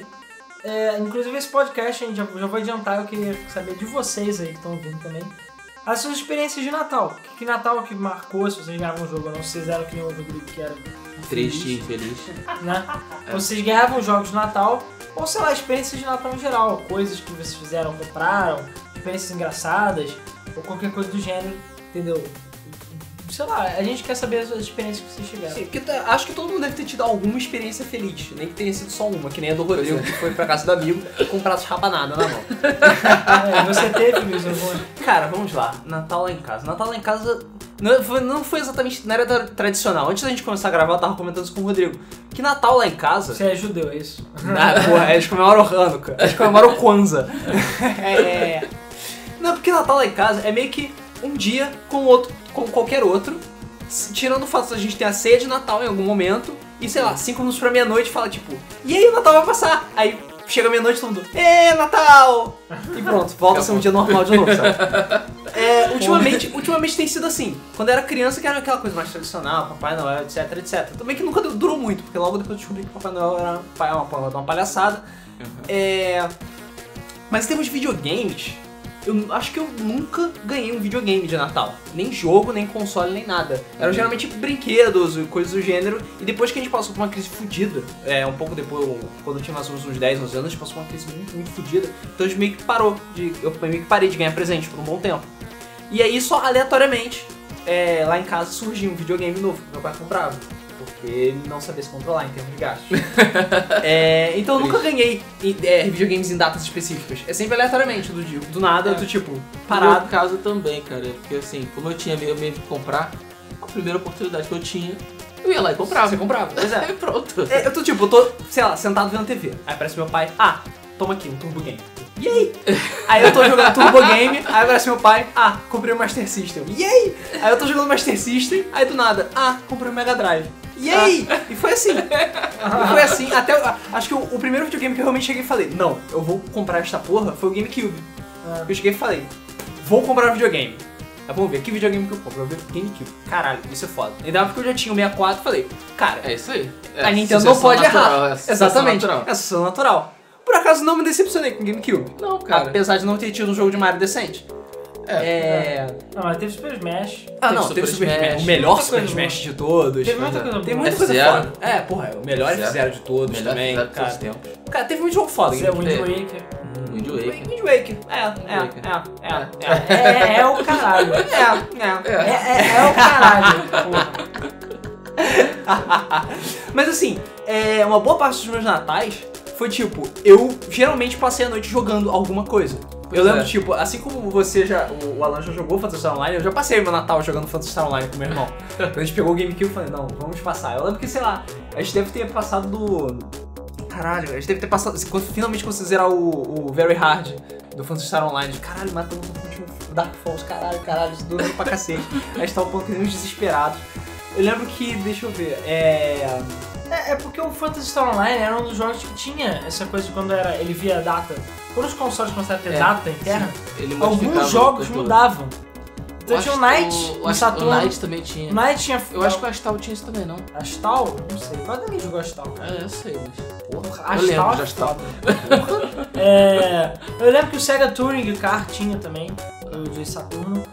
é, inclusive esse podcast, gente, já, já vou adiantar, eu queria saber de vocês aí que estão ouvindo também, as suas experiências de Natal. Que, que Natal que marcou, se vocês ganhavam um jogo ou não, se vocês eram que nem o Rodrigo que era Triste e infeliz, infeliz. né? É. Vocês ganhavam jogos de Natal, ou sei lá, experiências de Natal em geral, coisas que vocês fizeram, compraram, experiências engraçadas, ou qualquer coisa do gênero, entendeu? Sei lá, a gente quer saber as experiências que vocês tiveram. Sim, porque tá- acho que todo mundo deve ter tido alguma experiência feliz, nem que tenha sido só uma, que nem a do Rodrigo, que foi pra casa do amigo com um prato de rabanada na mão. É, você teve, Luiz, alguma? Cara, vamos lá, Natal lá em casa. Natal lá em casa não foi, não foi exatamente, não era tra- tradicional. Antes da gente começar a gravar, eu tava comentando isso com o Rodrigo, que Natal lá em casa... Você é judeu, é isso? Ah, porra, eles comemoram o Hanukkah, eles comemoram o Kwanzaa. É... Não, porque Natal lá em casa é meio que um dia com outro, com qualquer outro, s- tirando o fato de a gente ter a ceia de Natal em algum momento, e sei lá, cinco minutos pra meia-noite fala tipo, e aí o Natal vai passar? Aí chega meia-noite todo mundo, ê, Natal! E pronto, volta a ser um dia normal de novo, sabe? É, o ultimamente, ultimamente tem sido assim. Quando eu era criança, que era aquela coisa mais tradicional, Papai Noel, etc, etcétera. Também que nunca durou muito, porque logo depois eu descobri que Papai Noel era uma, uma palhaçada. Uhum. É... Mas em termos de videogames, eu acho que eu nunca ganhei um videogame de Natal. Nem jogo, nem console, nem nada. Eram uhum. geralmente brinquedos e coisas do gênero. E depois que a gente passou por uma crise fodida, é, um pouco depois, quando eu tinha mais ou menos uns dez, onze anos, a gente passou por uma crise muito, muito fodida. Então a gente meio que parou, de, eu meio que parei de ganhar presente por um bom tempo. E aí só aleatoriamente, é, lá em casa surgiu um videogame novo que meu pai comprava. Porque ele não sabia se controlar em termos de gastos. é, então eu nunca ganhei é, videogames em datas específicas. É sempre aleatoriamente, do, do nada, é. do tipo, parado. No meu caso também, cara. Porque assim, como eu tinha meio meio de comprar, a primeira oportunidade que eu tinha, eu ia lá e comprava. Você comprava? Pois é. E pronto. É, eu tô tipo, eu tô, sei lá, sentado vendo T V. Aí aparece meu pai, ah, toma aqui, um Turbo Game. E aí? Aí eu tô jogando Turbo Game, aí aparece meu pai, ah, comprei o Master System. E aí? Aí eu tô jogando Master System, aí do nada, ah, comprei o Mega Drive. E aí? Ah. E foi assim. E foi assim, até, acho que o, o primeiro videogame que eu realmente cheguei e falei, não, eu vou comprar esta porra, foi o GameCube. Ah. Eu cheguei e falei, vou comprar um videogame. Aí vamos ver, que videogame que eu compro? Eu vou ver o GameCube. Caralho, isso é foda. Ainda porque eu já tinha o sessenta e quatro e falei, cara, é isso aí. É, a Nintendo não pode natural, errar. É Exatamente, natural. é sucessão natural. Por acaso não me decepcionei com o GameCube. Não, cara. Apesar de não ter tido um jogo de Mario decente. É. é... Não, mas teve Super Smash. Ah, teve não, Super teve Super Smash. Smash. O melhor Muita Super coisa Smash de todos. Teve muita coisa Tem boa. muita coisa F-Zero. foda. É, porra, é o melhor F zero de todos Melhor também. F zero de Cara. todos os tempos. cara, teve muito jogo foda. Isso é Wind Wind Waker. Waker. Wind Waker. Wind Waker. É, é, Waker. é, é, é. É, é o caralho. É, é. É, é, é o caralho. Mas assim, é, uma boa parte dos meus natais foi tipo, eu geralmente passei a noite jogando alguma coisa. Eu lembro, é. tipo, assim como você já, o, o Alan já jogou Phantasy Star Online, eu já passei meu Natal jogando Phantasy Star Online com meu irmão. Quando a gente pegou o GameCube, eu falei, não, vamos passar. Eu lembro que, sei lá, a gente deve ter passado do... Caralho, a gente deve ter passado... Quando finalmente conseguiu zerar o, o Very Hard do Phantasy Star Online, caralho, matamos o último Dark Falls, caralho, caralho, isso durou pra cacete. A gente tava pondo que nem uns desesperados. Eu lembro que, deixa eu ver, é... É, é porque o Phantasy Star Online era um dos jogos que tinha essa coisa de quando era, ele via data. Quando os consoles começaram a ter É, data interna, Ele modificava alguns jogos tudo. mudavam. Então Eu tinha o acho que Knight, o, o o Saturno. O Knight também tinha. O Knight tinha... Eu acho que o Astal tinha isso também, não? Astal? Não sei. Quase ninguém jogou Astal, cara. É, eu sei, mas... Porra, eu lembro Astal de é Astal. foda. é, eu lembro que o Sega Touring Car tinha também, o de Saturno.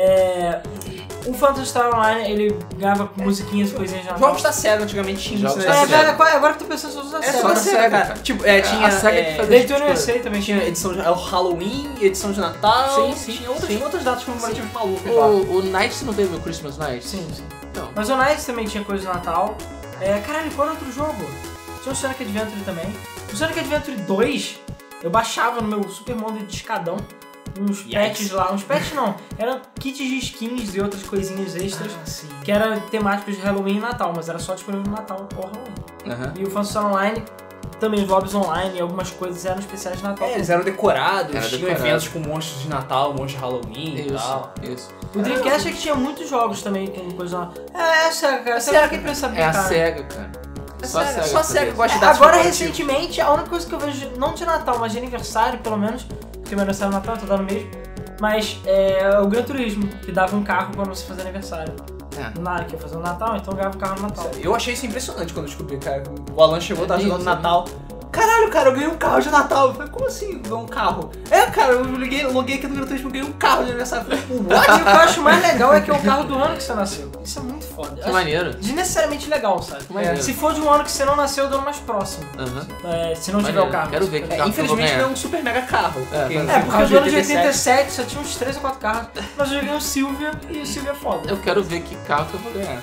É, o Phantasy Star Online, ele ganhava musiquinhas e coisinhas de Natal. Jogos da SEGA antigamente tinham Jogos isso, da né? É, SEGA. agora, agora que eu tô pensando só da É Sega. só da SEGA, cara. Tipo, é, tinha... a SEGA é, que fazia Daytona tipo, U S A também Tinha tinha. edição de é o Halloween, edição de Natal, Sim, sim, tinha outras, sim. outras datas comemorativas malucas lá. O, o Knight não teve o Christmas Night? Sim, sim. Então. Mas o Knight também tinha coisa de Natal. É, caralho, qual era outro jogo? Tinha o Sonic Adventure também. O Sonic Adventure dois, eu baixava no meu Super Mondo de escadão uns Yikes. patches lá. Uns patches não, eram kits de skins e outras coisinhas extras. Ah, sim. Que eram temáticos de Halloween e Natal, mas era só disponível no Natal ou Halloween. Aham. E o Phantasy Star Online, também os lobbies online e algumas coisas eram especiais de Natal. É, eles eram decorados, Era tinham decorado. eventos com monstros de Natal, monstros de Halloween e tal. Isso, isso. O Dreamcast é que tinha muitos jogos também com coisa lá. É, é a SEGA, cara. A SEGA que pensa É a cara. SEGA, cara. É Só a SEGA, SEGA. só a SEGA fazia gosta isso. de datas Agora, comemorativas. recentemente, a única coisa que eu vejo, não de Natal, mas de aniversário, pelo menos, porque meu aniversário é Natal, eu tô dando mesmo, mas é o Gran Turismo, que dava um carro quando você fazia aniversário. É. Nada, que ia fazer no Natal, então eu ganhava um carro no Natal. Eu achei isso impressionante quando eu descobri, cara. O Alan chegou, tava É jogando isso, Natal. Caralho, cara, eu ganhei um carro de Natal. Eu falei, como assim ganhei um carro? É, cara, eu liguei, loguei aqui no Gran Turismo e ganhei um carro de aniversário. Eu falei, what? E o que eu acho mais legal é que é o carro do ano que você nasceu. Isso é muito foda. Que Acho maneiro. desnecessariamente legal, sabe? Maneiro. É, se for de um ano que você não nasceu, eu dou mais próximo. Aham. É, se não tiver Maneiro. o carro. Quero ver que É, carro que eu vou infelizmente não é ganhar. um super mega carro. É, porque mas- É, o porque carro o do ano de oitenta e sete oitenta e sete só tinha uns três ou quatro carros, mas eu joguei o Silvia e o Silvia é foda. Eu quero ver que carro que eu vou ganhar.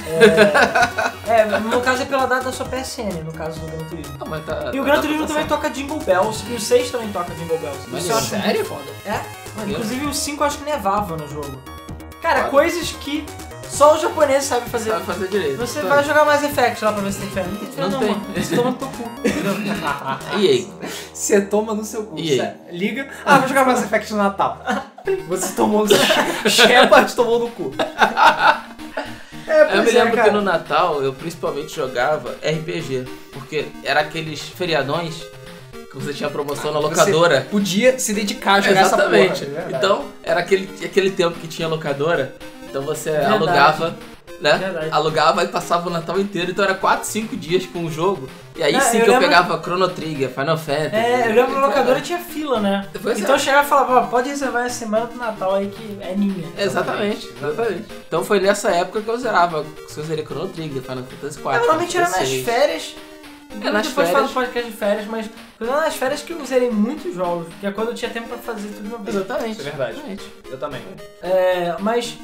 É, é, no caso é pela data da sua P S N, no caso do Gran Turismo. Não, mas tá, E o tá- Gran tá- Turismo tá também certo. toca Jingle Bells, e o seis também toca Jingle Bells. Isso Maneiro. eu acho Sério? muito foda. É, Maneiro. inclusive o cinco eu acho que nevava no jogo. Cara, Foda. coisas que só os japoneses sabem fazer. Sabe fazer direito. Você Tá. vai jogar Mass Effect lá pra ver se tem fé. Não tem fé Não não, tem. mano. Você toma no teu cu. entendeu? E aí? Você toma no seu cu. E aí? sério. Liga. Ah, vou jogar Mass Effect no Natal. Você tomou no seu Shepard tomou no cu. É, Eu me pois é, lembro cara. que no Natal eu principalmente jogava R P G, porque era aqueles feriadões que você tinha promoção na Você locadora. podia se dedicar a jogar Exatamente. essa porra. é verdade. Então, era aquele, aquele tempo que tinha locadora, então você Verdade. alugava, né? Verdade. Alugava e passava o Natal inteiro, então era quatro, cinco dias com o jogo. E aí É, sim eu que eu lembro- pegava Chrono Trigger, Final Fantasy. É, eu lembro que na locadora tinha fila, né? Pois então é. eu chegava e falava, ó, pode reservar essa semana do Natal aí que é minha. Exatamente, exatamente. Então foi nessa época que eu zerava, que eu zerei Chrono Trigger, Final Fantasy É, quatro. normalmente era Final nas Fantasy seis. férias. É, nas depois férias. faz um podcast de férias, mas foi nas férias que eu zerei muitos jogos, que é quando eu tinha tempo pra fazer tudo de uma vez. Exatamente. Isso é verdade. Exatamente. Eu também. É, mas.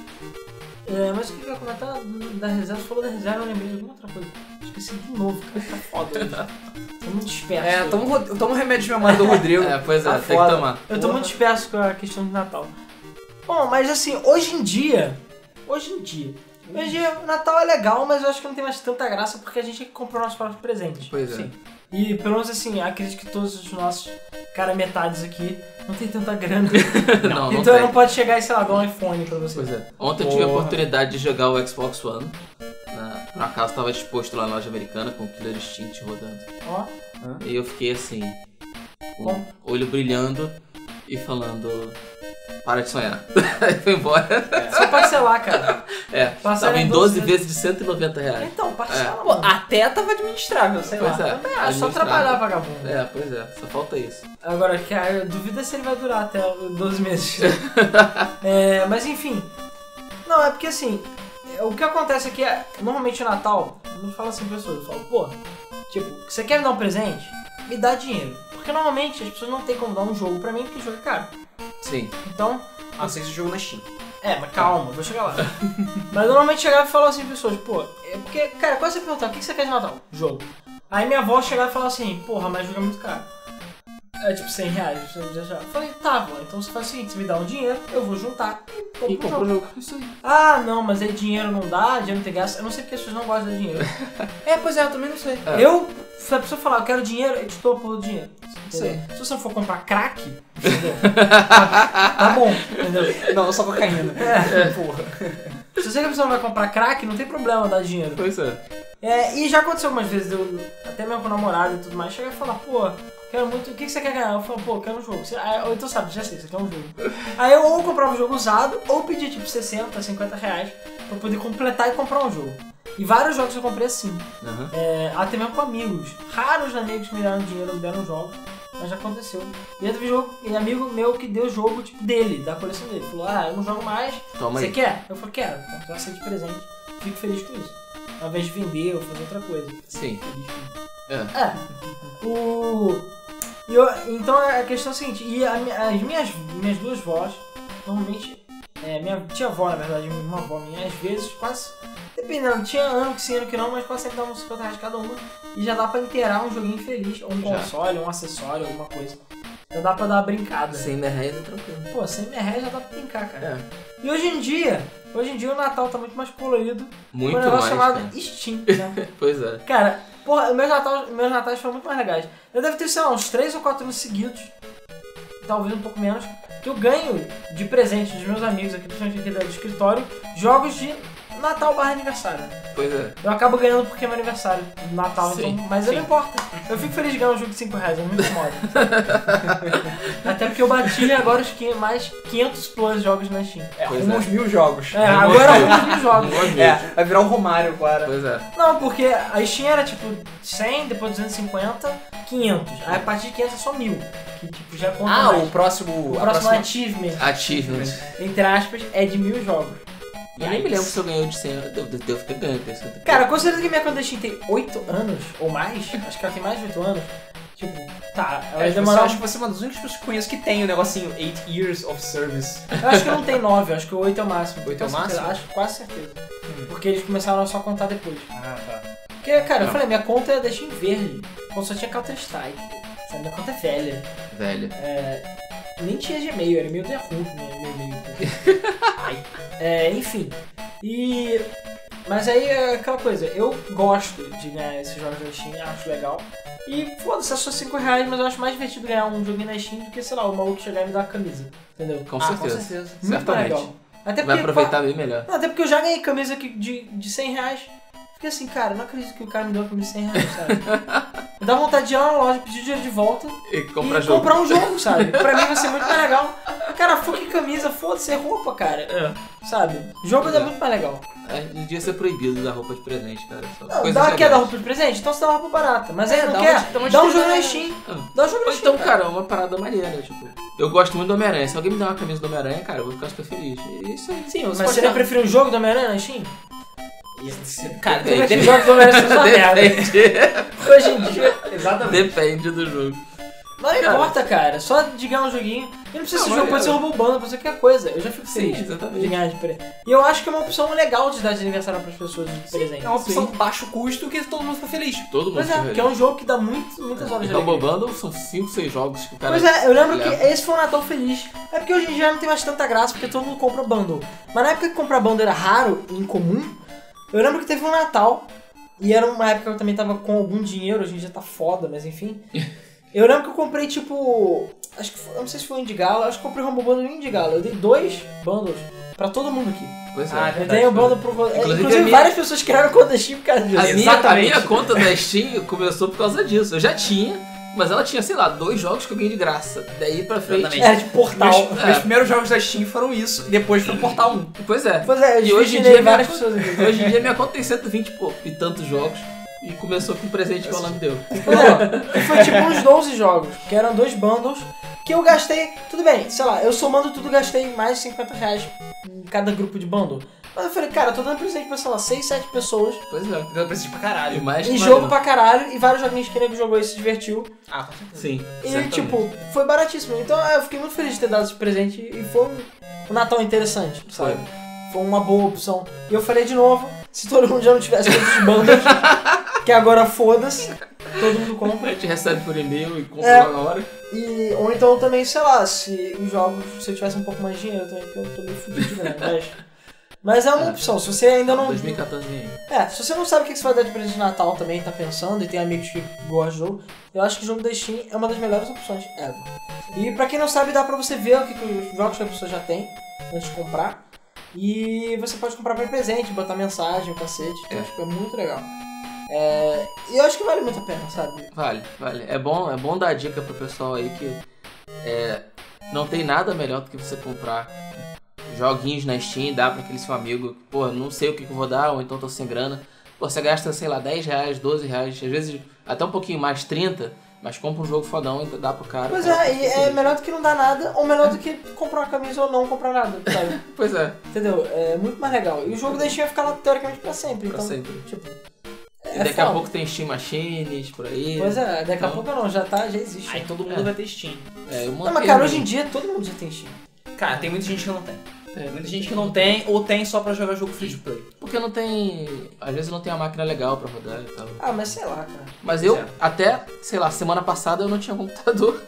É, mas o que eu ia comentar da reserva? Você falou da reserva, eu lembrei de alguma outra coisa. Esqueci de novo, cara, tá foda hoje. Tô muito disperso. É, toma, um ro- toma um remédio de memória do Rodrigo. É, pois é, Tá tem foda. que tomar. Eu tô Porra. muito disperso com a questão do Natal. Bom, mas assim, hoje em dia. Hoje em dia. Hoje em dia, o Natal é legal, mas eu acho que não tem mais tanta graça porque a gente comprou nossos próprios presentes. Pois é. Sim. E pelo menos assim, acredito que todos os nossos cara metades aqui não tem tanta grana. Não, não então tem. não pode chegar e, sei lá, dar um iPhone pra você. Pois é. Ontem eu tive a Porra. oportunidade de jogar o Xbox One. Na, por acaso estava disposto lá na loja americana com o Killer Instinct rodando. Ó, E eu fiquei assim, com Bom. o olho brilhando e falando, para de sonhar. Aí foi embora. só parcelar, cara. É, Parcela tava em em doze doze vezes de cento e noventa reais. Então, parcela, Pô, mano. até tava administrável, sei Pois lá. é. Também acho, só administrável. trabalhar, vagabundo. É, pois é, só falta isso. Agora, que a dúvida é se ele vai durar até doze meses. É, mas enfim. Não, é porque assim, é, o que acontece aqui é, normalmente no Natal, eu não falo assim pra pessoas, eu falo, pô, tipo, você quer me dar um presente? Me dá dinheiro. Porque normalmente as pessoas não tem como dar um jogo pra mim, porque o jogo é caro. Sim. Então, Ah, sei se jogo na Steam. é, mas calma, vou chegar lá. Mas eu normalmente chegava e falava assim pra pessoas, pô, é porque, cara, quando você perguntar, o que você quer de Natal? Jogo. Aí minha avó chegava e falava assim, porra, mas jogo é muito caro. É tipo cem reais, você já já. Eu falei, tá, vó, então você faz o seguinte, você me dá um dinheiro, eu vou juntar e E compro comprou um o jogo. jogo. Isso aí. Ah, não, mas aí dinheiro não dá, dinheiro não tem gasto. Eu não sei porque as pessoas não gostam de dinheiro. É, pois é, eu também não sei. É. Eu, se a pessoa falar, eu quero dinheiro, eu te dou a porra do dinheiro. Isso aí. Entendeu? Se você não for comprar crack, entendeu? tá, tá bom, entendeu? Não, só cocaína. É. Porra. Se você que a pessoa não vai comprar crack, não tem problema dar dinheiro. Pois é. É, e já aconteceu algumas vezes, eu, até mesmo com o namorado e tudo mais, chega e fala, pô, quero muito, o que que você quer ganhar? Eu falo, pô, quero um jogo. Você, ah, ou então sabe, já sei, você quer um jogo. Aí eu ou comprava um jogo usado, ou pedia tipo sessenta, cinquenta reais pra poder completar e comprar um jogo. E vários jogos eu comprei assim, Uhum. é, até mesmo com amigos. Raros amigos que me deram dinheiro, me deram jogos, mas já aconteceu. E aí teve jogo, e amigo meu que deu jogo tipo dele, da coleção dele. Falou, ah, eu não jogo mais, Toma você aí. quer? Eu falei, quero, então já sei de presente, fico feliz com isso. Ao invés de vender ou fazer outra coisa. Sim. Feliz com isso. É. É. O... e eu- então a questão é a seguinte, e a mi- as minhas, minhas duas vós, normalmente, é, minha tia-avó, na verdade, uma avó minha, às vezes, quase, dependendo, tinha ano que sim, ano que não, mas quase sempre dava uns cinquenta reais cada uma, e já dá pra inteirar um joguinho feliz, ou um Já. console, ou um acessório, alguma coisa. Já dá pra dar uma brincada. cem reais é tranquilo. Pô, cem reais já dá pra brincar, cara. É. E hoje em dia, hoje em dia o Natal tá muito mais colorido, Muito com um negócio mais, chamado cara. Steam, né? Pois é. Cara, porra, meus natais, meus natais foram muito mais legais. Eu devo ter, sei lá, uns três ou quatro anos seguidos, talvez um pouco menos, que eu ganho de presente dos meus amigos aqui, principalmente aqui do escritório, jogos de Natal barra aniversário. Pois é. Eu acabo ganhando porque é meu aniversário, Natal, Sim, então, mas sim. não importa. Eu fico feliz de ganhar um jogo de cinco reais, eu não me incomodo. Até porque eu bati agora os quinhentos, mais quinhentos plus jogos na Steam. É, Pois rumo é. aos mil jogos. É, agora eu vou de jogos. É, vai virar um Romário agora. Pois é. Não, porque a Steam era tipo cem, depois duzentos e cinquenta, quinhentos. Aí a partir de quinhentos é só mil. Que tipo já conta Ah, mais. o próximo... O a próximo próxima- achievement, Achievement. entre aspas, é de mil jogos. Eu nem me lembro se eu ganhei de cem. Eu devo, devo ter ganho. Devo ter... Cara, com certeza que minha conta da Steam tem oito anos ou mais. Acho que ela tem mais de oito anos. Tipo, tá, ela É, vai acho, que você, demorar. acho que você é uma das únicas pessoas que conheço que tem o negocinho eight years of service. Eu acho que não tem nove, acho que o oito é o máximo. Oito é o Com certeza, máximo? Acho, quase certeza. Porque eles começaram a só contar depois. Ah, tá. Porque, cara, eu Não. falei, minha conta é da Steam verde. Quando só tinha Counter-Strike. Sabe, minha conta é velha. Velho. Nem tinha Gmail, era meio The Who, meu meu e-mail. Ai. É, enfim. E... Mas aí é aquela coisa, eu gosto de ganhar esses jogos da Steam, acho legal. E foda-se, é só cinco reais, mas eu acho mais divertido ganhar um joguinho na Steam do que, sei lá, o maluco chegar e me dar a camisa. Entendeu? Com Ah, certeza. com certeza. Muito mais Certamente. legal. Até Vai porque, aproveitar bem melhor. Não, até porque eu já ganhei camisa aqui de, de cem reais. Porque assim, cara, eu não acredito que o cara me deu por cem reais, sabe? Me dá vontade de ir lá na loja, pedir dinheiro de volta E comprar e jogo. comprar um jogo, sabe? Pra mim vai ser muito mais legal. Cara, fucking camisa, foda-se, é roupa, cara. É. Sabe? Jogo É. é muito mais legal. É, devia ser proibido dar roupa de presente, cara. Só Não, coisas dá, quer legais. dar roupa de presente? Então você dá uma roupa barata. Mas aí É, não dá quer? uma de- dá uma de dá um trinta jogo na reais. Steam. Ah. Dá um jogo na Ou Steam, então, cara, uma parada maneira, tipo... Eu gosto muito do Homem-Aranha. Se alguém me der uma camisa do Homem-Aranha, cara, eu vou ficar super feliz. E isso aí. Sim, Mas pode você dar- não prefere um jogo do Homem-Aranha na Steam? Cara, Tem depende. jogos do Homem-Aranha são uma merda. Depende. Hoje em dia. Exatamente. Depende do jogo. Mas não Cara. importa, cara. Só de ganhar um joguinho. E não precisa Não, ser jogo, mas pode ser é- robô banda, pode ser qualquer coisa. Eu já fico Sim, feliz exatamente. de ganhar de presente. E eu acho que é uma opção legal de dar de aniversário pras pessoas de presente. É uma opção baixo custo que todo mundo fica feliz. Todo mundo Pois é, fica porque é um jogo que dá muito, muitas horas E de Rumble alegria. Bundle são cinco, seis jogos que o cara... Pois é, eu lembro leva. que esse foi um Natal feliz. É porque hoje em dia não tem mais tanta graça, porque todo mundo compra bundle. Mas na época que comprar bundle era raro e incomum, eu lembro que teve um Natal, e era uma época que eu também tava com algum dinheiro, hoje em dia tá foda, mas enfim. Eu lembro que eu comprei tipo... Acho que foi, eu não sei se foi o Indigalo, acho que eu comprei um Rumble Bundle no Indigalo. Eu dei dois bundles pra todo mundo aqui. Pois é. Ah, é Eu verdade. dei um bundle pro... Inclusive, Inclusive, Inclusive a minha- várias pessoas criaram conta Steam por causa disso. A minha, a Exatamente. minha conta da Steam começou por causa disso. Eu já tinha, mas ela tinha, sei lá, dois jogos que eu ganhei de graça. Daí pra frente... Exatamente. Era de portal. Meus, É. meus primeiros jogos da Steam foram isso, e depois foi o Portal um. Pois é. Pois é, eu E hoje em desvirginei dia várias minha pessoas aqui. Hoje em dia minha conta tem cento e vinte e pouco, e tantos jogos. E começou com um presente que ela me deu. Não, e foi tipo uns doze jogos, que eram dois bundles, que eu gastei, tudo bem, sei lá, eu somando tudo gastei mais de cinquenta reais em cada grupo de bundle. Mas eu falei, cara, eu tô dando presente pra, sei lá, seis, sete pessoas, Pois é. Deu presente pra E caralho. mais e que jogo valeu. pra caralho, e vários joguinhos que o nego jogou e se divertiu. Ah, com certeza. Sim. E certamente. tipo, foi baratíssimo. Então eu fiquei muito feliz de ter dado esse presente e foi um, um Natal interessante, sabe? Foi uma boa opção. E eu falei de novo, se todo mundo já não tivesse todos os bundles, que agora foda-se, todo mundo A compra. gente recebe por e-mail e compra É. lá na hora. E, ou então também, sei lá, se os jogos, se eu tivesse um pouco mais de dinheiro também, porque eu tô meio fudido de grana, mas... Mas é uma É. opção, se você ainda não... dois mil e quatorze vem aí. É, se você não sabe o que você vai dar de presente de Natal também, tá pensando, e tem amigos que gostam de jogo, eu acho que o jogo da Steam é uma das melhores opções ever. E pra quem não sabe, dá pra você ver o que, que os jogos que a pessoa já tem antes de comprar. E você pode comprar pra presente, botar mensagem, o cacete, então É. tipo, é muito legal. É, e eu acho que vale muito a pena, sabe? Vale, vale. É bom, é bom dar dica pro pessoal aí que é, não tem nada melhor do que você comprar joguinhos na Steam e dar pra aquele seu amigo. Pô, não sei o que, que eu vou dar, ou então tô sem grana. Pô, você gasta, sei lá, dez reais, doze reais, às vezes até um pouquinho mais, trinta, mas compra um jogo fodão e dá pro cara. Pois cara, é, e é melhor do que não dar nada, ou melhor do que comprar uma camisa ou não comprar nada, sabe? Pois é, Entendeu? É muito mais legal. E o jogo da Steam vai ficar lá teoricamente pra sempre, pra então, sempre. tipo... E é daqui a foda. pouco tem Steam Machines por aí. Pois é, daqui a Então, pouco não, já tá, já existe. Aí todo mundo É. vai ter Steam. É, eu Não, montei mas cara, um- hoje em dia todo mundo já tem Steam. Cara, tem muita gente que não tem. É, Muita gente que não tem, ou tem só pra jogar jogo free to play. Porque não tem. Às vezes não tem a máquina legal pra rodar e tal. Ah, mas sei lá, cara. Mas eu, Pois é. até, sei lá, semana passada eu não tinha computador.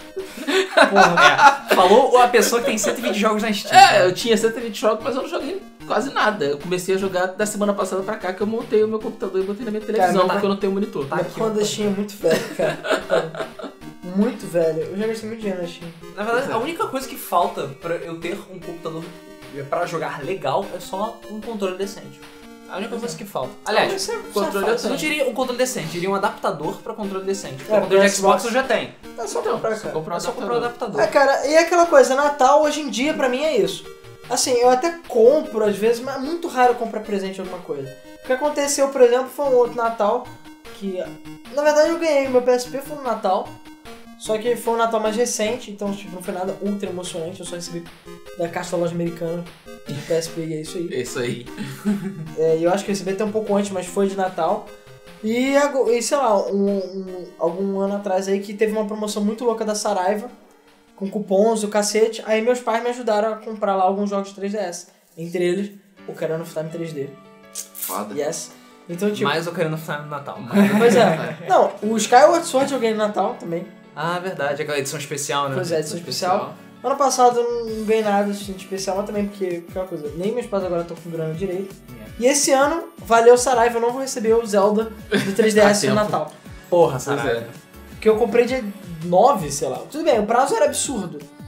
Porra, é. Falou a pessoa que tem cento e vinte jogos na Steam. É, eu tinha cento e vinte jogos, mas eu não joguei quase nada. Eu comecei a jogar da semana passada pra cá, que eu montei o meu computador e botei na minha televisão, mas- porque eu não tenho monitor. Tá Mas aqui, quando ó. a Steam é muito velho, cara. Muito velho. Eu já gastei muito dinheiro na Steam. Na verdade, Pois é. a única coisa que falta pra eu ter um computador pra jogar legal é só um controle decente. A única coisa que falta. Aliás, Mas isso é- isso é controle fácil. eu não diria um controle decente, diria um adaptador pra controle decente. Porque É, o controle de pro Xbox Xbox eu já tenho. É só Então, comprar, só cara. comprar um É só comprar o adaptador. adaptador. É, cara, e aquela coisa, Natal hoje em dia pra mim é isso. Assim, eu até compro às vezes, mas é muito raro comprar presente de alguma coisa. O que aconteceu, por exemplo, foi um outro Natal que... Na verdade eu ganhei, meu P S P foi no Natal. Só que foi um Natal mais recente, então tipo, não foi nada ultra emocionante. Eu só recebi da caixa da loja americana de P S P e é isso aí. É isso aí. É, eu acho que eu recebi até um pouco antes, mas foi de Natal. E, ago- e sei lá, um, um- algum ano atrás aí que teve uma promoção muito louca da Saraiva, com cupons, o cacete. Aí meus pais me ajudaram a comprar lá alguns jogos de três D S. Entre eles, o Ocarina of Time três D. Foda. Yes. Então, tipo... Mais Ocarina of Time no Natal. Pois é. Não, o Skyward Sword eu ganhei no Natal também. Ah, verdade, aquela edição especial, né? Pois é, edição especial. Ano passado eu não ganhei nada assim, de especial, mas também porque, aquela coisa, nem meus pais agora estão com grana direito. E esse ano, valeu Saraiva, eu não vou receber o Zelda do três D S no tempo. Natal. Porra, Pois Saraiva. é. Porque eu comprei dia nove, sei lá. Tudo bem, o prazo era absurdo.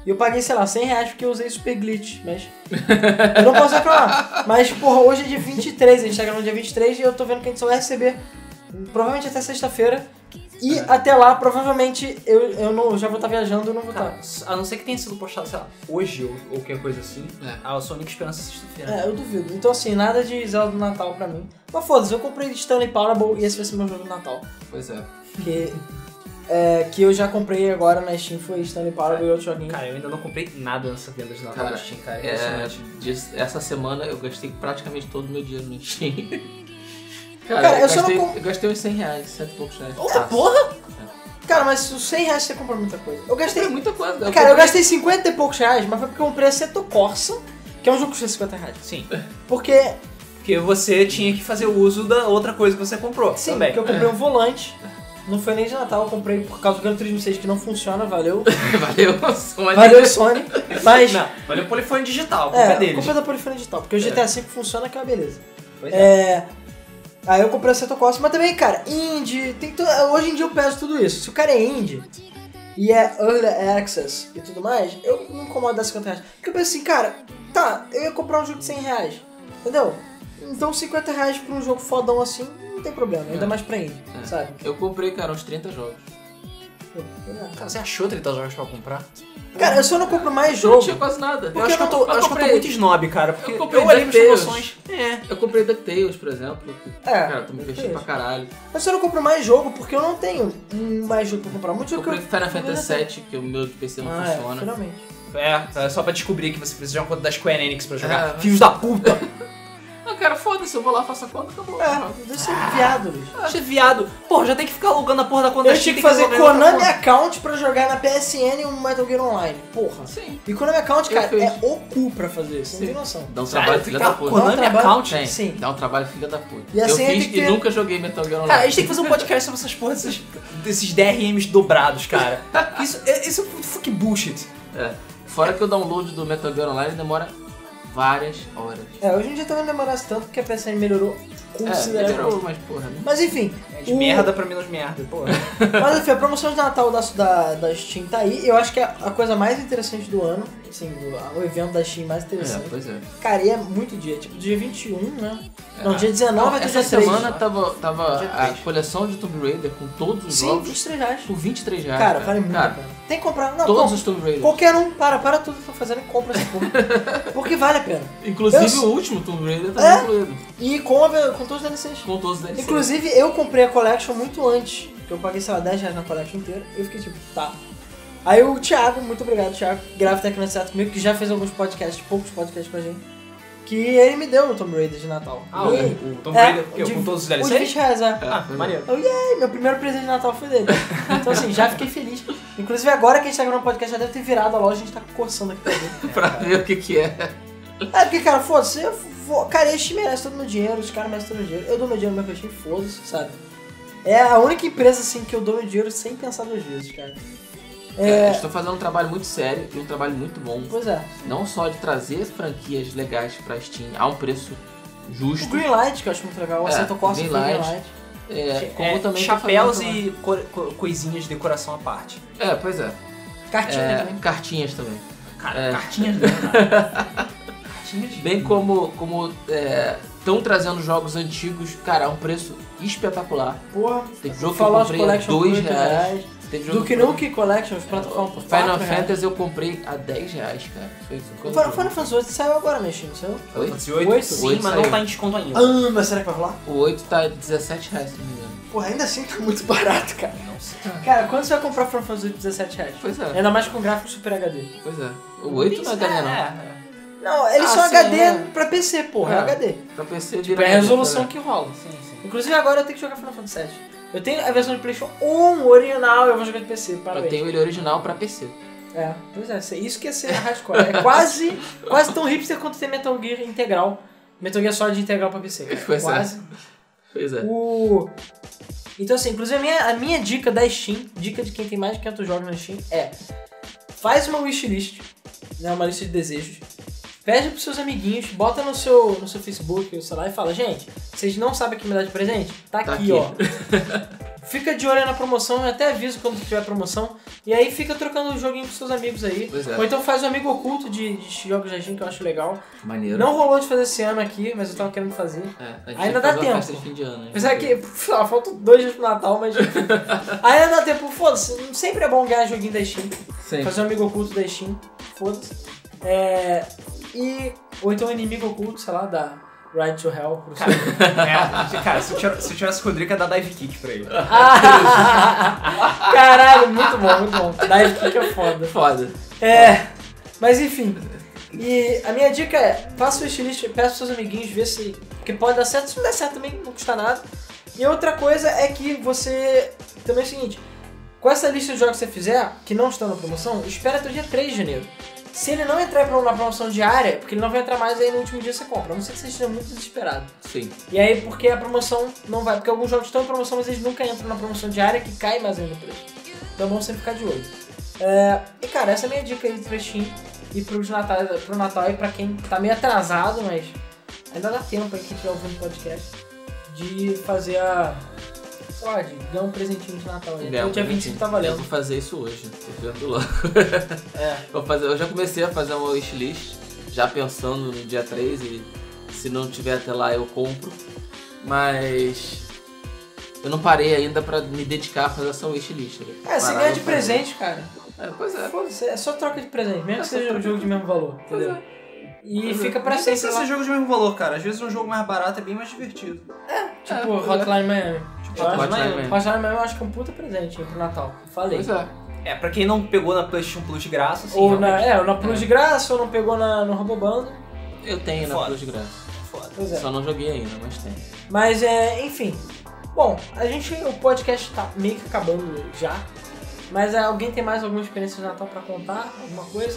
E eu paguei, sei lá, cem reais porque eu usei Super Glitch, mas... eu não posso reclamar. Mas, porra, hoje é dia vinte e três, a gente tá gravando dia vinte e três e eu tô vendo que a gente só vai receber provavelmente até sexta-feira. E até lá, provavelmente, eu, eu não, já vou estar viajando e não vou estar. Cara, a não ser que tenha sido postado, sei lá, hoje ou, ou qualquer coisa assim, É. a sua única esperança é sexta-feira. É, eu duvido. Então, assim, nada de Zelda do Natal pra mim. Mas foda-se, eu comprei Stanley Parable e esse vai ser meu jogo do Natal. Pois é. Que, é, que eu já comprei agora na Steam, foi Stanley Parable e outro joguinho. Cara, eu ainda não comprei nada nessa venda de Natal Cara, do Steam, cara. É É, impressionante. disso- essa semana eu gastei praticamente todo o meu dinheiro no Steam. Cara, Cara, eu, eu só gastei, não com- eu gastei uns cem reais, cento e poucos reais. Outra porra! Cara, mas os cem reais você compra muita coisa. Eu gastei... Gastei muita coisa. Cara, eu comprei- gastei cinquenta e poucos reais, mas foi porque eu comprei a Seto Corsa, que é um jogo que custa cinquenta reais. Sim, Porque, porque você tinha que fazer o uso da outra coisa que você comprou sim, também. porque eu comprei um volante, não foi nem de Natal, eu comprei por causa do Gran Turismo seis que não funciona, valeu. Valeu, Sony. Valeu, Sony. Mas, Não, valeu o polifone digital, a culpa é, é deles. culpa da Polifone Digital, porque o G T A cinco funciona, que é uma beleza. Pois é. É... Aí eu comprei a Seto Corsa, mas também, cara, indie, tem to... hoje em dia eu peço tudo isso. Se o cara é indie e é early access e tudo mais, eu não me incomodo das cinquenta reais. Porque eu penso assim, cara, tá, eu ia comprar um jogo de cem reais, entendeu? Então cinquenta reais pra um jogo fodão assim, não tem problema, ainda É. mais pra indie, É. sabe? Eu comprei, cara, uns trinta jogos. Cara, você achou trinta jogos pra comprar? Cara, eu só não compro mais Não jogo. tinha quase nada. Eu acho que eu tô, eu acho que eu tô comprei- muito snob, cara, porque eu eu, comprei olhei minhas DuckTales. promoções. É. Eu comprei DuckTales, por exemplo. que, É, cara, tô me investindo pra DuckTales. caralho. Mas só não compro mais jogo porque eu não tenho mais jogo pra comprar. Muito Eu jogo que comprei eu... Final Fantasy sete, que o meu de P C não Ah, é, funciona. finalmente. É, é só pra descobrir que você precisa de uma conta da Square Enix pra jogar. É, Filhos da puta! Ah, cara, foda-se, eu vou lá, faço a conta, acabou. É, deve ser viado, Luiz. Você é viado. Porra, já tem que ficar alugando a porra da conta Eu da tinha Steam, que tem fazer logar em outra Konami porra. Account pra jogar na P S N um Metal Gear Online. Porra. Sim. E Konami Account, Eu cara, fiz. é o cu pra fazer isso. Não Sim. tem noção. Dá um Sério? trabalho filha Ficar da puta. Konami Dá um trabalho? Account? Tem, Sim. dá um trabalho filha da puta. E a eu senha fiz tem que e ter- nunca joguei Metal Gear Online. Cara, a gente tem que fazer um podcast sobre essas porras desses, desses D R Ms dobrados, cara. Isso, é- isso é fucking bullshit. É. Fora que o download do Metal Gear Online demora várias horas. É, hoje em dia também não demorasse tanto porque a P S N melhorou É, consideravelmente. melhorou, mas porra, né? Mas enfim. É de o- merda pra menos merda, porra. Mas enfim, a promoção de Natal da, da, da Steam tá aí. Eu acho que é a coisa mais interessante do ano. Assim, do- o evento da Steam mais É, interessante. pois é. Cara, e é muito dia. Tipo, dia vinte e um, né? É. Não, dia dezenove até Essa dia três. semana tava, tava Dia a três. coleção de Tomb Raider com todos os Sim, jogos vinte e três reais. por vinte e três reais. Cara, vale muito a Cara, pena. Tem que comprar. Não, todos compra. os Tomb Raiders. Qualquer um, para, para tudo que tá fazendo e compra essa porra. Porque vale a pena. Inclusive Eu- o último Tomb Raider tá É? incluído. E com, a, com todos os D L Cs. Com todos os D L Cs. Inclusive, eu comprei a Collection muito antes. Porque eu paguei, sei lá, dez reais na Collection inteira. E eu fiquei tipo, tá. Aí o Thiago, muito obrigado, Thiago, Grave Tecno Certo comigo, que já fez alguns podcasts, poucos podcasts com a gente. Que ele me deu o Tomb Raider de Natal. Ah, o, E- o Tomb é, Raider, o de- com todos os o de D L Cs? vinte reais, é. Ah, maneiro. Eu, yay, meu primeiro presente de Natal foi dele. Então assim, já fiquei feliz. Inclusive agora que a gente tá gravando um podcast, já deve ter virado a loja, a gente tá coçando aqui pra ver. pra ver o que que é. É porque, cara, foda-se, eu vou... Cara, a Steam merece todo o meu dinheiro, os caras merecem todo o meu dinheiro. Eu dou meu dinheiro no meu Steam, foda-se, sabe? É a única empresa, assim, que eu dou meu dinheiro sem pensar duas vezes, cara. É, É... eles estão fazendo um trabalho muito sério e um trabalho muito bom. Pois é. Não só de trazer franquias legais pra Steam a um preço O justo. Greenlight, que eu acho muito legal, o É, Aceto Corsa foi Greenlight. Greenlight. É, como É, também tá chapéus fazendo e co- co- coisinhas de decoração à parte. também- É, pois é. Cartinha É, também. Cartinhas cartinhas também. Cara, É. cartinhas, né, cara? Cartinhas. Bem como como estão trazendo jogos antigos, cara, a um preço espetacular. Porra, Teve jogo que eu Fallout comprei a Collection por dois oito reais. reais. Teve jogo Duke que eu- Nukem Collection, os plataformas por Final quatro reais. Fantasy eu comprei a dez reais, cara. Foi, foi O quando Final eu- Final Fantasy oito saiu agora, mexendo, não saiu? Oi? Fantasy oito? Oito? Sim, Oito mas saiu. não tá em desconto ainda. Ah, mas será que vai rolar? O oito tá dezessete reais, se não me engano. Porra, ainda assim tá muito barato, cara. Não sei. Cara, quando você vai comprar Final Fantasy oito, dezessete reais? Pois é, Ainda mais com gráfico Super H D. pois é. O oito não é H D não. É, Não, eles Ah, são sim, H D é. pra P C, porra, é, É. H D. Pra P C Tipo, vira é a H D, resolução né? que rola. sim, sim. Inclusive agora eu tenho que jogar Final Fantasy sete. Eu tenho a versão de PlayStation um original e eu vou jogar de P C, Eu parabéns. tenho ele original pra P C. É, pois é, isso que é ser hardcore. É quase, quase tão hipster quanto ter Metal Gear integral. Metal Gear Solid integral pra P C. Cara. Pois é. quase. Pois é. O... Então assim, inclusive a minha, a minha dica da Steam, dica de quem tem mais de quinhentos jogos na Steam é: faz uma wishlist, né, uma lista de desejos, pede pros seus amiguinhos, bota no seu, no seu Facebook, sei lá, e fala: gente, vocês não sabem o que me dar de presente? Tá aqui, Tá aqui. ó. Fica de olho na promoção, eu até aviso quando tiver promoção, E aí fica trocando o joguinho com seus amigos aí. Pois é. Ou então faz um amigo oculto de, de jogos da Steam, que eu acho legal. Maneiro. Não rolou de fazer esse ano aqui, mas eu tava querendo fazer. É, a gente Ainda tem que dá fazer uma tempo. festa de fim de ano, hein? Apesar que, sei lá, faltam dois dias pro Natal, mas... Ainda dá tempo, foda-se. Sempre é bom ganhar joguinho da Steam. Sempre. Fazer um amigo oculto da Steam, foda-se. É... E... Ou então um inimigo oculto, sei lá, da Ride to Hell pro seu... É, cara, se eu tivesse, se eu tivesse o Rodrigo, ia dar dive kick pra ele. Ah, caralho, muito bom, muito bom. Dive kick é foda. Foda. É, mas enfim. E a minha dica é, faça o wishlist, peça pros seus amiguinhos, vê se... Porque pode dar certo, se não der certo também não custa nada. E outra coisa é que você... Também é o seguinte, com essa lista de jogos que você fizer, que não estão na promoção, espera até o dia três de janeiro. Se ele não entrar na promoção diária, porque ele não vai entrar mais, aí no último dia você compra. A não ser que você esteja muito desesperado. Sim. E aí, porque a promoção não vai... Porque alguns jogos estão em promoção, mas eles nunca entram na promoção diária, que cai mais ainda o preço. Então é bom sempre ficar de olho. É, e cara, essa é a minha dica aí pro Steam e pro Natal, pro Natal e pra quem tá meio atrasado, mas ainda dá tempo aí, quem estiver ouvindo o podcast, de fazer a... sei lá, de ganhar um presentinho de Natal. Aí. Até o dia vinte e cinco tá Eu valendo. vou fazer isso hoje, tô vendo logo. É. Vou fazer, eu já comecei a fazer uma wishlist, já pensando no dia três e se não tiver até lá eu compro, mas eu não parei ainda pra me dedicar a fazer essa wishlist. Né? É, você Parar ganha de e fazer. presente, cara. É, pois é. Foda-se, é só troca de presente, mesmo É que só seja um troca jogo de mesmo valor, Pois entendeu? é. E Pois fica é. pra Nem sempre precisa lá. ser jogo de mesmo valor, cara. Às vezes um jogo mais barato é bem mais divertido. Tipo É, pois é. Hotline Miami. Tipo, Eu acho- Hotline Miami. Hotline Miami eu acho que é um puta presente hein, pro Natal. Falei. Pois é. É, pra quem não pegou na PlayStation Plus de graça, assim, Ou na, realmente, é, ou na Plus de graça, ou não pegou na, no Robobando. Eu tenho na Foda. Plus de graça. foda. Pois é. Só não joguei ainda, mas tem. Mas é, enfim. Bom, a gente, o podcast tá meio que acabando já. Mas é, alguém tem mais alguma experiência de Natal pra contar? Alguma coisa?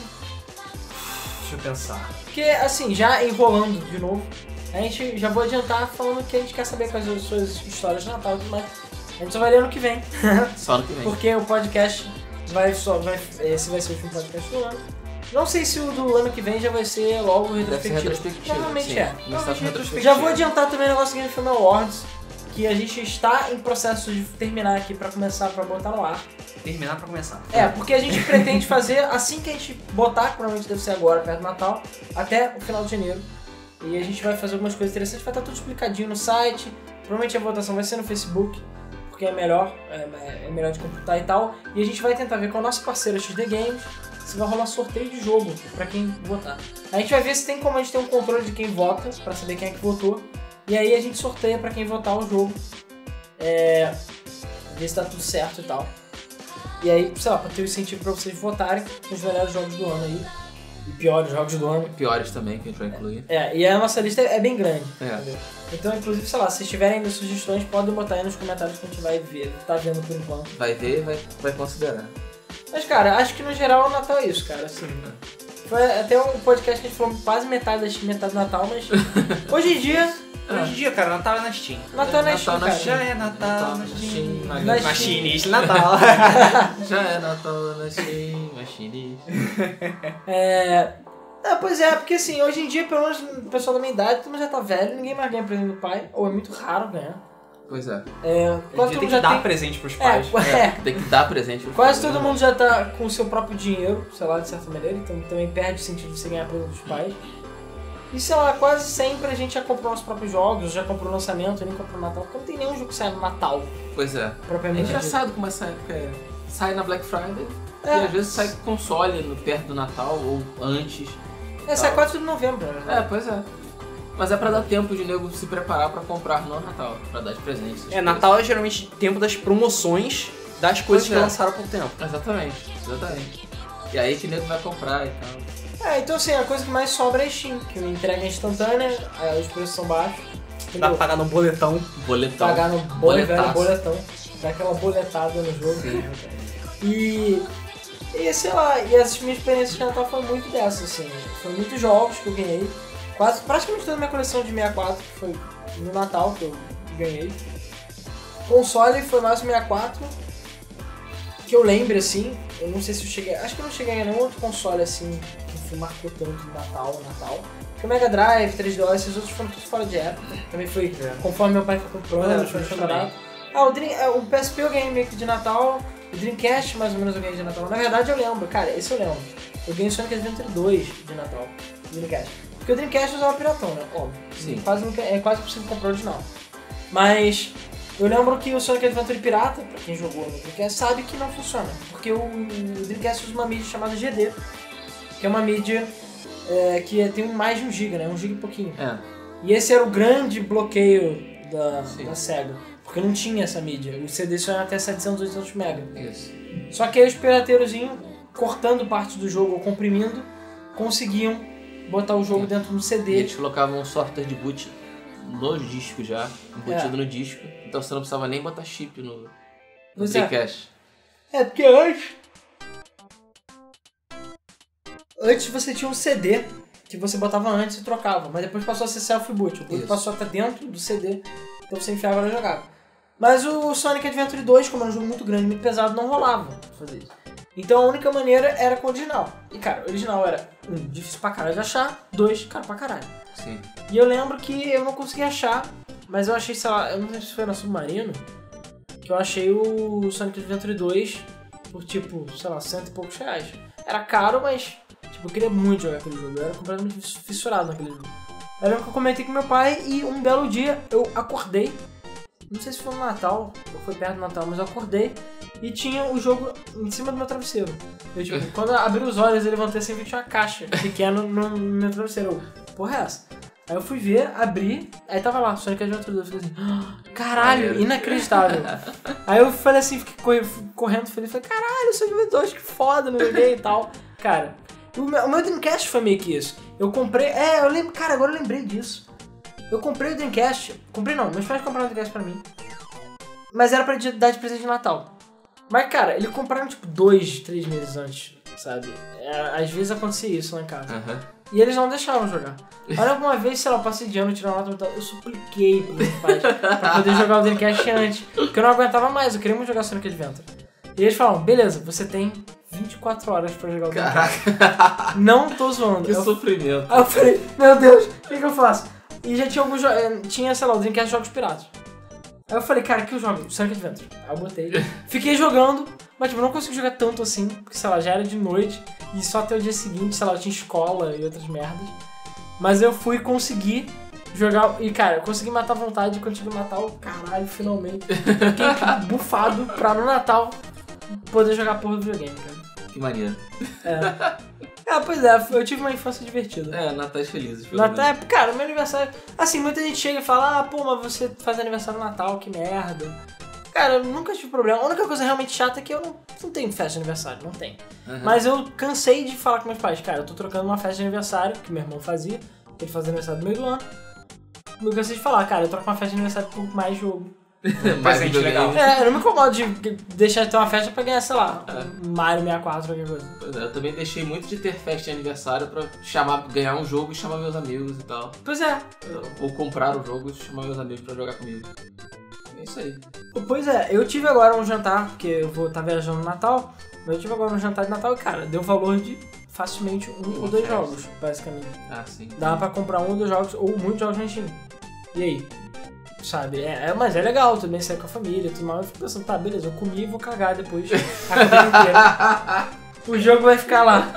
Deixa eu pensar. Porque, assim, já enrolando de novo, a gente já vou adiantar falando que a gente quer saber quais são as suas histórias de Natal e tudo mais. A gente só vai ler ano que vem. Só no que vem. Porque o podcast vai só. Vai, esse vai ser o último podcast do ano. Não sei se o do ano que vem já vai ser logo Deve ser retrospectivo. retrospectivo. Provavelmente sim. é. Começar com Provavelmente retrospectivo. Já vou adiantar também o negócio do Game Film Awards, que a gente está em processo de terminar aqui pra começar, pra botar no ar. Terminar pra começar. É, porque a gente pretende fazer assim que a gente botar, que provavelmente deve ser agora, perto do Natal, até o final de janeiro. E a gente vai fazer algumas coisas interessantes, vai estar tudo explicadinho no site. Provavelmente a votação vai ser no Facebook, porque é melhor, é, é melhor de computar e tal. E a gente vai tentar ver com o nosso parceiro X D Games se vai rolar sorteio de jogo pra quem votar. A gente vai ver se tem como a gente ter um controle de quem vota, pra saber quem é que votou. E aí a gente sorteia pra quem votar o jogo. É, ver se tá tudo certo e tal. E aí, sei lá, pra ter o incentivo pra vocês votarem nos melhores jogos do ano aí. E piores jogos do ano. Piores também, que a gente vai incluir. É, e a nossa lista é bem grande. É. Entendeu? Então, inclusive, sei lá, se tiverem ainda sugestões, podem botar aí nos comentários que a gente vai ver, tá vendo por enquanto. Vai ver e vai, vai considerar. Mas, cara, acho que no geral o Natal é isso, cara, assim. Foi até um podcast que a gente falou quase metade da Steam, metade do Natal, mas hoje em dia, Hoje em dia, cara, Natal é na Steam. Natal não é Natal Steam, na cara. Já é Natal na Steam. Na Na Steam. Steam, Natal. Já é Natal na Steam, Machine. É... Ah, pois é, porque assim, hoje em dia, pelo menos o pessoal da minha idade, todo mundo já tá velho, ninguém mais ganha presente do pai, ou é muito raro ganhar. Pois é. É, A quase gente todo tem mundo que já dar tem... presente pros É, pais. é, Tem que dar presente. pro quase pai, todo né? mundo já tá com o seu próprio dinheiro, sei lá, de certa maneira, então também perde o sentido de você ganhar presente dos pais. E sei lá, quase sempre a gente já comprou nossos próprios jogos, já comprou o lançamento, nem comprou o Natal, porque não tem nenhum jogo que sai no Natal, Pois é. É propriamente dito. engraçado como essa época é. Sai na Black Friday É. e às vezes sai console no, perto do Natal ou antes. É, sai quase tudo em novembro, né? É, pois é. Mas é pra dar tempo de nego se preparar pra comprar no Natal, pra dar de presente. essas É, coisas. Natal é geralmente tempo das promoções das coisas Pois que é. lançaram há pouco tempo. Exatamente, exatamente. E aí que nego vai comprar e tal. É, então assim, a coisa que mais sobra é Steam, que entrega instantânea, aí os preços são baixos, Dá entendeu? pra pagar no boletão. Boletão. Pagar no bom e velho Boletaço. boletão, dar aquela boletada no jogo. E, e sei lá, e as minhas experiências de Natal foram muito dessas, assim. Foram muitos jogos que eu ganhei. Quase, praticamente toda a minha coleção de sessenta e quatro foi no Natal que eu ganhei. Console foi mais sessenta e quatro, que eu lembro assim. Eu não sei se eu cheguei. Acho que eu não cheguei a ganhar nenhum outro console assim que marcou tanto no Natal, Natal. Porque o Mega Drive, três D O, esses outros foram todos fora de época. Também foi É. conforme meu pai foi comprando, É, foi justamente. comprando. Ah, o, Dream, é, o P S P eu ganhei meio que de Natal, o O Dreamcast, mais ou menos, eu ganhei de Natal. Na verdade, eu lembro, cara, esse eu lembro. Eu ganhei o Sonic Adventure dois de Natal, do Dreamcast. Porque o Dreamcast usava piratão, né? Óbvio. Sim. Quase, nunca- é quase possível comprar o original. Mas eu lembro que o Sonic Adventure pirata, pra quem jogou no Dreamcast, sabe que não funciona. Porque o, o Dreamcast usa uma mídia chamada G D, que é uma mídia é, que é- tem mais de um giga, né? Um giga e pouquinho. É. E esse era o grande bloqueio da, Sim. da SEGA. Porque não tinha essa mídia. O C D só ia até setecentos, oitocentos mega. Isso. Só que aí os pirateirozinhos, cortando parte do jogo ou comprimindo, conseguiam botar o jogo dentro do C E D. eles colocavam um software de boot no disco já, embutido É. no disco. Então você não precisava nem botar chip no, no Pois é. Dreamcast. É, porque antes... Antes você tinha um C D que você botava antes e trocava, mas depois passou a ser self-boot. O boot Isso. passou a estar dentro do C D, então você enfiava e jogava. Mas o Sonic Adventure dois, como era um jogo muito grande, muito pesado, não rolava fazer isso. Então a única maneira era com o original. E cara, o original era, um, difícil pra caralho de achar, dois, caro pra caralho. Sim. E eu lembro que eu não consegui achar, mas eu achei, sei lá, eu não sei se foi na Submarino, que eu achei o Sonic Adventure dois por tipo, sei lá, cento e poucos reais. Era caro, mas tipo, eu queria muito jogar aquele jogo, eu era completamente fissurado naquele jogo. Eu lembro que eu comentei com meu pai e um belo dia eu acordei, não sei se foi no Natal, ou foi perto do Natal, mas eu acordei e tinha o jogo em cima do meu travesseiro. Eu, tipo, quando eu abri os olhos, eu levantei assim e vi que tinha uma caixa pequena no, no meu travesseiro. Eu, porra é essa? Aí eu fui ver, abri, aí tava lá, Sonic Adventure dois, eu fiquei assim, "Ah, caralho, Maneiro." inacreditável. Aí eu falei assim, fiquei corre- correndo feliz, falei, caralho, Sonic Adventure dois, que foda, não joguei e tal. Cara, o meu, o meu Dreamcast foi meio que isso. Eu comprei, é, eu lembro, cara, agora eu lembrei disso. Eu comprei o Dreamcast, comprei não, meus pais compraram o Dreamcast pra mim, mas era pra dar de presente de Natal. Mas, cara, eles compraram tipo dois, três meses antes, sabe? É, às vezes acontecia isso lá em casa. Aham. E eles não deixavam jogar. Olha, alguma vez, sei lá, eu passei de ano tirando nota mental, eu supliquei pros meus pais pra poder jogar o Dreamcast antes, porque eu não aguentava mais, eu queria muito jogar Sonic Adventure. E eles falaram, beleza, você tem vinte e quatro horas pra jogar o Dreamcast. Caraca, Não tô zoando. que Eu- sofrimento. Aí eu falei, meu Deus, o que, que eu faço? E já tinha alguns jogos, tinha, sei lá, o Dreamcast Jogos Piratas. Aí eu falei, cara, que eu jogo? Sonic Adventure. Aí eu botei. Fiquei jogando, mas tipo, não consegui jogar tanto assim, porque sei lá, já era de noite e só até o dia seguinte, sei lá, eu tinha escola e outras merdas. Mas eu fui conseguir jogar, e cara, eu consegui matar a vontade, quando cheguei a matar o caralho, finalmente. Fiquei bufado pra no Natal poder jogar porra do videogame, cara. Que maneiro. É. Ah, pois é, eu tive uma infância divertida. É, Natais felizes. pelo Natal, menos. é, cara, meu aniversário. Assim, muita gente chega e fala, ah, pô, mas você faz aniversário no Natal, que merda. Cara, eu nunca tive problema. A única coisa realmente chata é que eu não, não tenho festa de aniversário, não tem. Aham. Mas eu cansei de falar com meus pais, cara, eu tô trocando uma festa de aniversário, que meu irmão fazia, ele fazia aniversário no meio do ano. Eu cansei de falar, cara, eu troco uma festa de aniversário por mais jogo. Mais presente videogame. legal. É, eu não me incomodo de deixar de ter uma festa pra ganhar, sei lá, um Mario sessenta e quatro, qualquer coisa. Pois é, eu também deixei muito de ter festa de aniversário pra chamar, ganhar um jogo e chamar meus amigos e tal. Pois é, Ou comprar o jogo e chamar meus amigos pra jogar comigo. É isso aí. Pois é, eu tive agora um jantar, porque eu vou estar viajando no Natal, mas eu tive agora um jantar de Natal e, cara, deu valor de facilmente um Uma ou dois festa. jogos, basicamente. Ah, sim. Dá pra comprar um ou dois jogos, ou muitos jogos na Steam. E aí? Sabe? É, é, mas é legal também sair com a família e tudo mais. Eu fico pensando, tá, beleza, eu comi e vou cagar depois a comida inteira. O jogo vai ficar lá.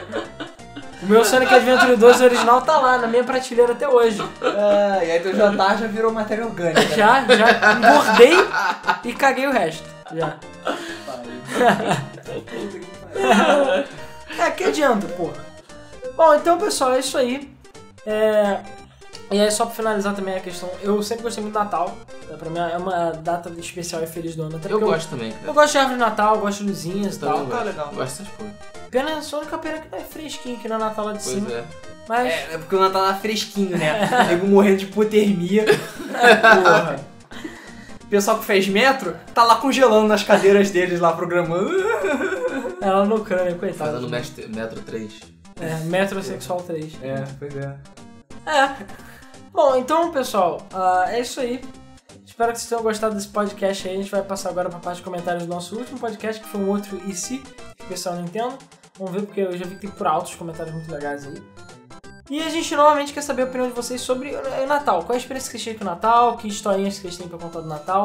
O meu Sonic Adventure dois original tá lá, na minha prateleira até hoje. Ah, e aí teu jantar já virou matéria orgânica. né? Já, já engordei e caguei o resto. Já. É, que adianta, pô. Bom, então, pessoal, é isso aí. É... E aí, só pra finalizar também a questão, eu sempre gostei muito do Natal. Tá? Pra mim é uma data especial e feliz do ano. Até Eu porque gosto também, cara. Eu gosto de árvore de Natal, eu gosto de luzinhas e Também tal. gosto. Ah, legal. Gosto dessas coisas. Pena, só a única pena que não é fresquinho aqui no Natal lá de Pois cima. é. Mas, É, é porque o Natal tá fresquinho, né? Nego morrendo de hipotermia. Porra. O pessoal que fez metro tá lá congelando nas cadeiras deles lá programando. ela no Ucrânia, coitado. Fazendo mestre- Metro três. É, Metrosexual três. É, pois é. É. Bom, então, pessoal, uh, é isso aí. Espero que vocês tenham gostado desse podcast aí. A gente vai passar agora pra parte de comentários do nosso último podcast, que foi um outro E Se, especial Nintendo. Vamos ver, porque eu já vi que tem por altos comentários muito legais aí. E a gente novamente quer saber a opinião de vocês sobre o Natal. Qual é a experiência que vocês têm com o Natal? Que historinhas que vocês têm pra contar do Natal?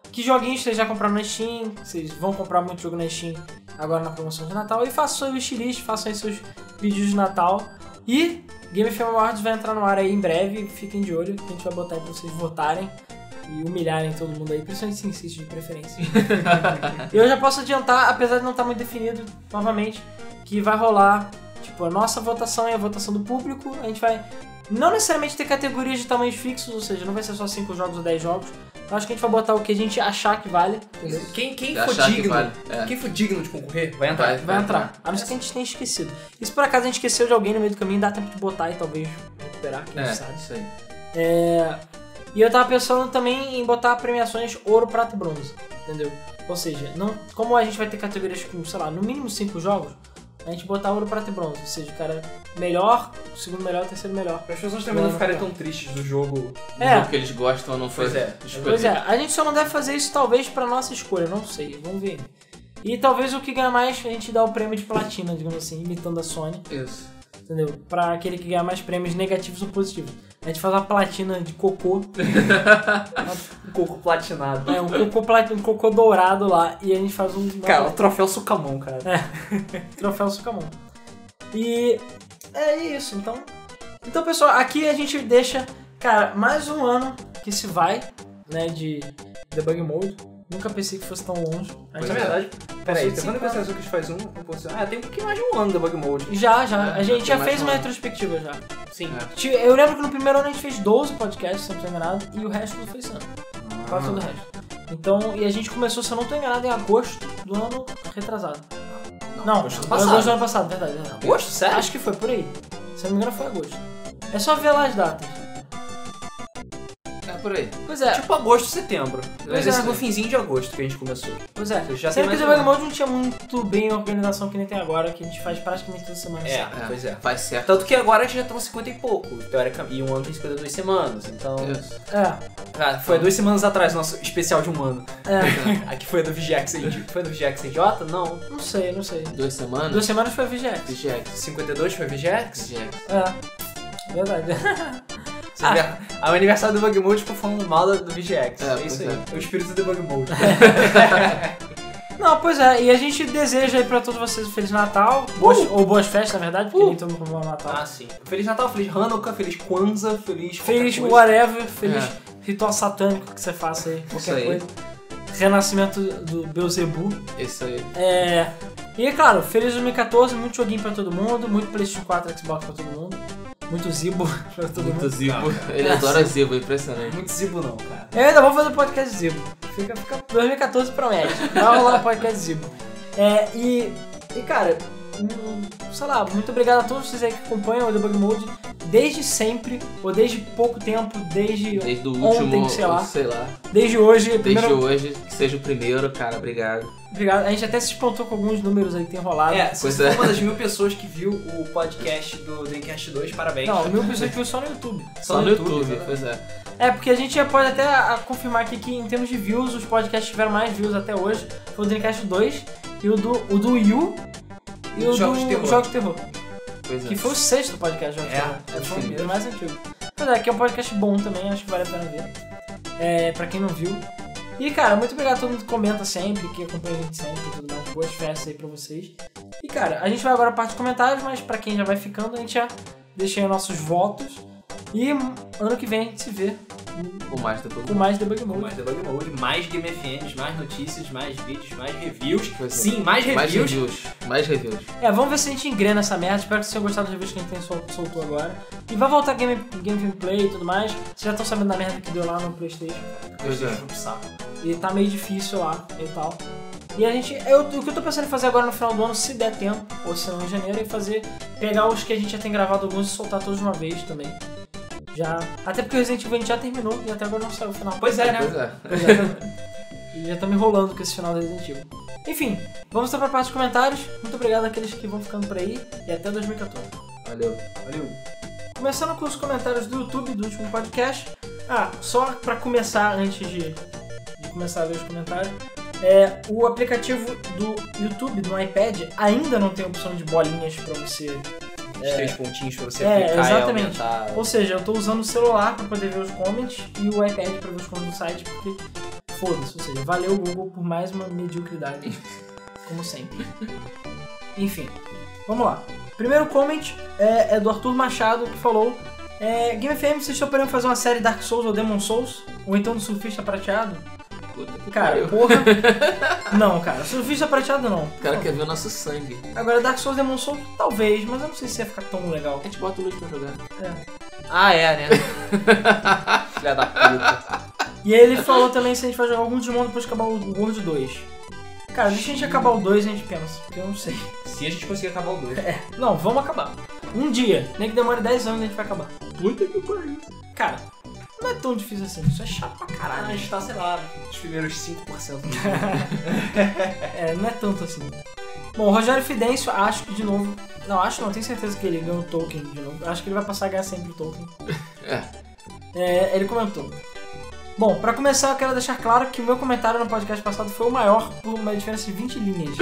que joguinhos vocês já compraram na Steam, vocês vão comprar muito jogo na Steam agora na promoção de Natal, e façam sua wishlist, façam aí seus pedidos de Natal. E Game F M Awards vai entrar no ar aí em breve, fiquem de olho, que a gente vai botar aí pra vocês votarem e humilharem todo mundo aí, principalmente se insiste de preferência. Eu já posso adiantar, apesar de não estar muito definido, novamente, que vai rolar, tipo, a nossa votação e a votação do público. A gente vai não necessariamente ter categorias de tamanhos fixos, ou seja, não vai ser só cinco jogos ou dez jogos. Eu acho que a gente vai botar o que a gente achar que vale, entendeu? Quem, quem Eu for achar que digno, vale, é. quem for digno de concorrer, vai entrar. Vai. Vai entrar. A não ser que a gente tenha esquecido. E se por acaso a gente esqueceu de alguém no meio do caminho, dá tempo de botar e talvez recuperar, quem É, sabe. isso aí. É... E eu tava pensando também em botar premiações ouro, prata e bronze, entendeu? Ou seja, não, como a gente vai ter categorias com, sei lá, no mínimo cinco jogos, a gente botar ouro, prata e bronze. Ou seja, o cara melhor, o segundo melhor, o terceiro melhor. As pessoas também não ficarem tão tristes do jogo. O É. jogo que eles gostam não foi Pois é. escolhido. Pois é, a gente só não deve fazer isso talvez pra nossa escolha, não sei, vamos ver. E talvez o que ganha mais, a gente dá o prêmio de platina, digamos assim, imitando a Sony, Isso. entendeu? Pra aquele que ganhar mais prêmios negativos ou positivos. A gente faz uma platina de cocô, Um coco platinado. é, um cocô, plat... um cocô dourado lá, e a gente faz um... Cara, o troféu Sucamon, cara. Troféu Sucamon. E é isso, então... Então, pessoal, aqui a gente deixa, cara, mais um ano que se vai, né, de Debug Mode. Nunca pensei que fosse tão longe. A Mas gente- na verdade, peraí, Passou de quando cinco você achou que a gente faz um, eu posso dizer, ah, tem um pouquinho mais de um ano de Debug Mode. Já, já. É, a gente já tem mais fez um uma ano. retrospectiva já. Sim. É. Ti- Eu lembro que no primeiro ano a gente fez doze podcasts, se eu não estou enganado, e o resto não foi esse ano. Quase todo o resto. Então, e a gente começou, se eu não estou enganado, em agosto do ano retrasado. Não, agosto do agosto passado. do ano passado, verdade. verdade. Agosto? Sério? Acho que foi por aí. Se eu não me engano, foi agosto. É só ver lá as datas. É por aí. Pois é, Tipo agosto, setembro. Mas é. esse no finzinho de agosto que a gente começou. pois é. Você já Sendo tem que o mais Debug um Mode não tinha muito bem organização que nem tem agora, que a gente faz praticamente toda semana. É, É, pois é. Faz certo. Tanto que agora a gente já tá uns cinquenta e pouco, teoricamente. E um ano tem cinquenta e duas semanas, então... Isso. É, Ah, foi há duas semanas atrás, nosso especial de um ano. é. Aqui foi a do V G X Idi- Foi a do V G X Idiota? Não. Não sei, não sei. Duas semanas. Duas semanas foi a V G X. V G X. cinquenta e dois foi a V G X? V G X. É, verdade. Você vê, ah, o aniversário do Debug Mode ficou falando mal do V G X. É, É, isso pois aí. É o espírito do Debug Mode. Não, pois é, e a gente deseja aí pra todos vocês um Feliz Natal, boas, ou boas festas, na verdade, porque Uh! nem todo mundo comemora o Natal. Ah, sim. Feliz Natal, Feliz Hanukkah, Feliz Kwanzaa, Feliz qualquer Feliz coisa. whatever, feliz É. ritual satânico que você faça aí, qualquer aí. coisa. Renascimento do Beelzebub. Isso aí. É... E é claro, feliz dois mil e quatorze, muito joguinho pra todo mundo, muito PlayStation quatro, Xbox pra todo mundo, muito Zibo pra todo Muito mundo. Zibo. Não, Ele É, adora Zibo, impressionante. Muito zibo não, cara. Eu ainda vou fazer um podcast Zibo. Fica, fica, dois mil e quatorze promete. Vai rolar um podcast Zibo. É, e, e cara, hum, sei lá, muito obrigado a todos vocês aí que acompanham o Debug Mode desde sempre, ou desde pouco tempo, desde, Desde o ontem, último, sei lá, sei lá. desde hoje. Desde Primeiro, hoje, que seja o primeiro, cara, obrigado. obrigado. A gente até se espantou com alguns números aí que tem rolado. É, se Pois você é. for uma das mil pessoas que viu o podcast do Dreamcast dois, parabéns. Não, mil pessoas viu só no YouTube. Só, no YouTube, YouTube, pois é. É, porque a gente já pode até a, confirmar aqui que em termos de views, os podcasts tiveram mais views até hoje. Foi o Dreamcast dois e o do, o do Wii U e o Jogos do de Terror. Jogos de Terror. Pois é. Que foi o sexto podcast Jogos de É, Terror. é Foi o mesmo. mais antigo. Mas é, que é um podcast bom também, acho que vale a pena ver. É, pra quem não viu. E cara, muito obrigado a todo mundo que comenta sempre, que acompanha a gente sempre e tudo mais. Boas festas aí pra vocês. E cara, a gente vai agora a parte de comentários, mas pra quem já vai ficando, a gente já deixa aí nossos votos. E ano que vem a gente se vê O mais depois. com mais Debug Mode. Mais Debug Mode, mais Game F Ms, mais notícias, mais vídeos, mais reviews. Pois é. Sim, mais Mais reviews. reviews. Mais reviews. É, vamos ver se a gente engrena essa merda. Espero que vocês tenham gostado dos reviews que a gente tem sol- soltou agora. E vai voltar Game, Game Gameplay e tudo mais. Vocês já estão sabendo da merda que deu lá no PlayStation. Pois é. Um saco. E tá meio difícil lá e tal. E a gente. Eu, o que eu tô pensando em fazer agora no final do ano, se der tempo, ou se não em janeiro, é fazer. Pegar os que a gente já tem gravado alguns e soltar todos de uma vez também. Já. Até porque o Resident Evil a gente já terminou e até agora não saiu o final. Pois é, né? Pois é. Pois é. E já tá me enrolando com esse final do Resident Evil. Enfim, vamos para a parte de comentários. Muito obrigado àqueles que vão ficando por aí. E até dois mil e quatorze. Valeu. Valeu. Começando com os comentários do YouTube do último podcast. Ah, só pra começar, antes de, de começar a ver os comentários, é, o aplicativo do YouTube no iPad ainda não tem opção de bolinhas pra você. Os três pontinhos pra você É, clicar exatamente. e aumentar. Ou seja, eu tô usando o celular pra poder ver os comments e o iPad pra ver os comments do site, porque foda-se, ou seja, valeu o Google por mais uma mediocridade, como sempre. Enfim, vamos lá. Primeiro comment é, é do Arthur Machado, que falou: é, Game F M, vocês estão podendo fazer uma série Dark Souls ou Demon Souls? Ou então do Surfista Prateado? Cara, pariu. porra. Não, cara, Surfista Prateado não. O cara quer ver o nosso sangue. Agora, Dark Souls, Demon Souls, talvez, mas eu não sei se ia ficar tão legal. A gente bota o Luiz pra jogar. É. Ah, é, né? Filha da puta. E aí ele falou também se a gente vai jogar algum Digimon depois de acabar o World dois. Cara, deixa a gente acabar o dois e a gente pensa, porque eu não sei. Se a gente conseguir acabar o dois. É, não, vamos acabar. Um dia, nem que demore dez anos a gente vai acabar. Puta que pariu. Cara, não é tão difícil assim, isso é chato pra Ah, caralho. a gente tá, sei lá, os primeiros cinco por cento. É, não é tanto assim. Bom, o Rogério Fidêncio, acho que de novo... Não, acho não, tenho certeza que ele ganhou o Tolkien de novo. Acho que ele vai passar a ganhar sempre o Tolkien. É. É, ele comentou: bom, pra começar eu quero deixar claro que o meu comentário no podcast passado foi o maior por uma diferença de vinte linhas.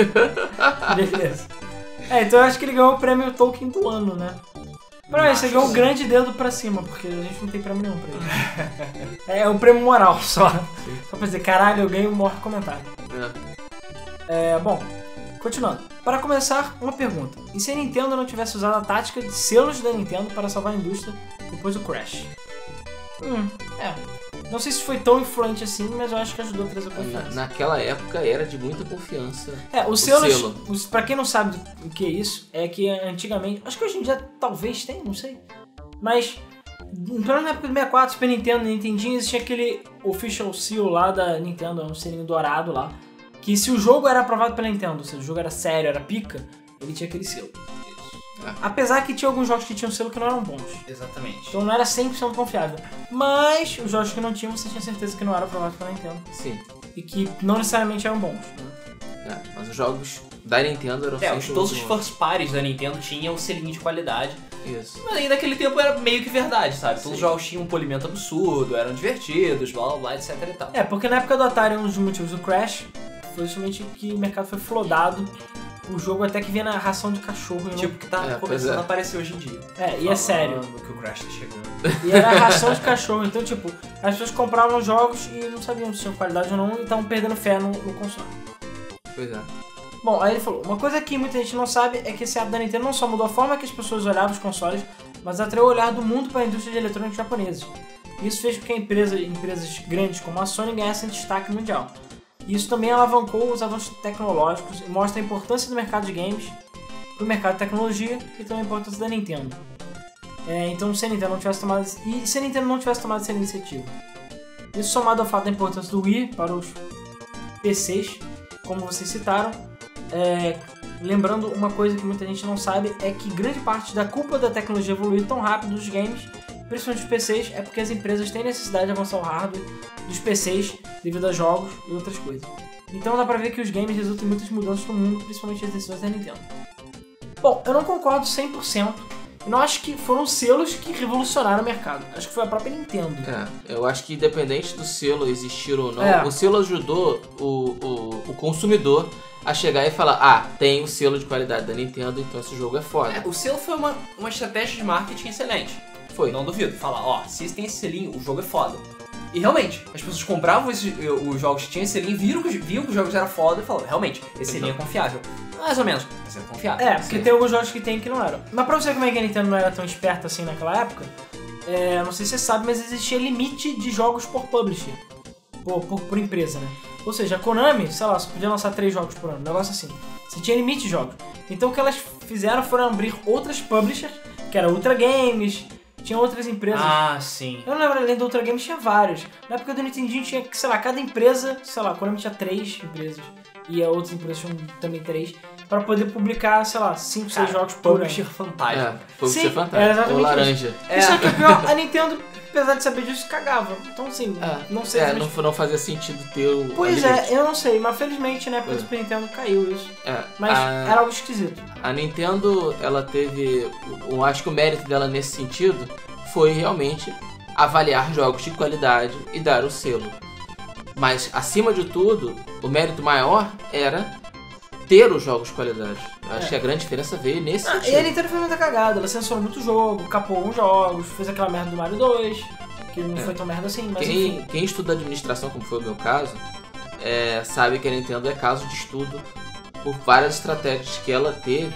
Beleza. É, então eu acho que ele ganhou o prêmio Tolkien do ano, né? Pra mim, você ganhou um grande dedo pra cima, porque a gente não tem prêmio nenhum pra ele. É um prêmio moral só. Só pra dizer, caralho, eu ganhei o maior comentário. É. É, bom, continuando. Para começar, uma pergunta. E se a Nintendo não tivesse usado a tática de selos da Nintendo para salvar a indústria depois do Crash? Hum, é. Não sei se foi tão influente assim, mas eu acho que ajudou a trazer Na, confiança. naquela época era de muita confiança. É, os o selos, selo. os, pra quem não sabe do- o que é isso, é que antigamente, acho que hoje em dia talvez tenha, não sei, mas pelo menos na época do sessenta e quatro, Super Nintendo, Nintendinho, existia aquele official seal lá da Nintendo, um selinho dourado lá, que se o jogo era aprovado pela Nintendo, se o jogo era sério, era pica, ele tinha aquele selo. É. Apesar que tinha alguns jogos que tinham selo que não eram bons. Exatamente. Então não era cem por cento confiável. Mas os jogos que não tinham, você tinha certeza que não eram aprovados pela Nintendo. Sim. E que não necessariamente eram bons. É, mas os jogos da Nintendo eram É, sempre os, todos os muito bons. first parties da Nintendo tinham um selinho de qualidade. Isso. Mas aí naquele tempo era meio que verdade, sabe? Todos Sim. os jogos tinham um polimento absurdo, eram divertidos, blá blá blá, etc e tal. É, porque na época do Atari, um dos motivos do Crash foi justamente que o mercado foi flodado. O jogo até que vinha na ração de cachorro. e não- Tipo, que tá É, pois começando é. a aparecer hoje em dia. É, e é sério. Falando que o Crash tá chegando. E era ração de cachorro. Então, tipo, as pessoas compravam jogos e não sabiam se tinham qualidade ou não e estavam perdendo fé no, no console. Pois é. Bom, aí ele falou, uma coisa que muita gente não sabe é que esse ato da Nintendo não só mudou a forma que as pessoas olhavam os consoles, mas atraiu o olhar do mundo para a indústria de eletrônicos japoneses. Isso fez com que a empresa, empresas grandes como a Sony ganhassem destaque mundial. Isso também alavancou os avanços tecnológicos e mostra a importância do mercado de games para o mercado de tecnologia e também a importância da Nintendo. É, então, se a Nintendo não tivesse tomado e se a Nintendo não tivesse tomado essa iniciativa, isso somado ao fato da importância do Wii para os P Cs, como vocês citaram, é, lembrando uma coisa que muita gente não sabe é que grande parte da culpa da tecnologia evoluir tão rápido dos games, principalmente dos P Cs, é porque as empresas têm necessidade de avançar o hardware dos P Cs devido a jogos e outras coisas. Então dá pra ver que os games resultam em muitas mudanças no mundo, principalmente as decisões da Nintendo. Bom, eu não concordo cem por cento. Eu não acho que foram selos que revolucionaram o mercado. Acho que foi a própria Nintendo. É, eu acho que independente do selo existir ou não, É. o selo ajudou o, o, o consumidor a chegar e falar: ah, tem o selo de qualidade da Nintendo, então esse jogo é foda. É, o selo foi uma, uma estratégia de marketing excelente. Foi. Não duvido. Falar, ó, se tem esse selinho, o jogo é foda. E realmente, as pessoas compravam esse, os jogos que tinham esse selinho, viram que, viam que os jogos eram foda e falaram, realmente, esse selinho é confiável. Mais ou menos, mas é confiável. É, porque tem alguns jogos que tem que não eram. Mas pra você ver como é que a Nintendo não era tão esperta assim naquela época, é, não sei se você sabe, mas existia limite de jogos por publisher. Por, por, por empresa, né? Ou seja, a Konami, sei lá, só podia lançar três jogos por ano, um negócio assim. Você tinha limite de jogos. Então o que elas fizeram foram abrir outras publishers, que era Ultra Games, tinha outras empresas. Ah, sim. Eu não lembro, além do Ultra Games tinha vários. Na época do Nintendinho tinha, sei lá, cada empresa, sei lá, a Konami tinha três empresas. E as outras empresas tinham também três. Pra poder publicar, sei lá, cinco, seis jogos por ano. Publisher fantástico. É, foi Sim, ser era fantástico. exatamente Ou laranja. E só que o pior, a Nintendo, apesar de saber disso, cagava. Então assim, É, não sei é, exatamente- não, não fazia sentido ter o. Pois a é, limite. eu não sei, mas felizmente na época do É. Super Nintendo caiu isso. É, Mas a, era algo esquisito. a Nintendo, ela teve. Eu acho que o mérito dela nesse sentido foi realmente avaliar jogos de qualidade e dar o selo. Mas, acima de tudo, o mérito maior era ter os jogos de qualidade. Eu acho É. que a grande diferença veio nesse Ah, sentido. e a Nintendo fez muita cagada, ela censurou muito jogo, capou alguns jogos, fez aquela merda do Mario dois, que não É. foi tão merda assim, mas Quem, enfim. quem estuda administração, como foi o meu caso, é, sabe que a Nintendo é caso de estudo por várias estratégias que ela teve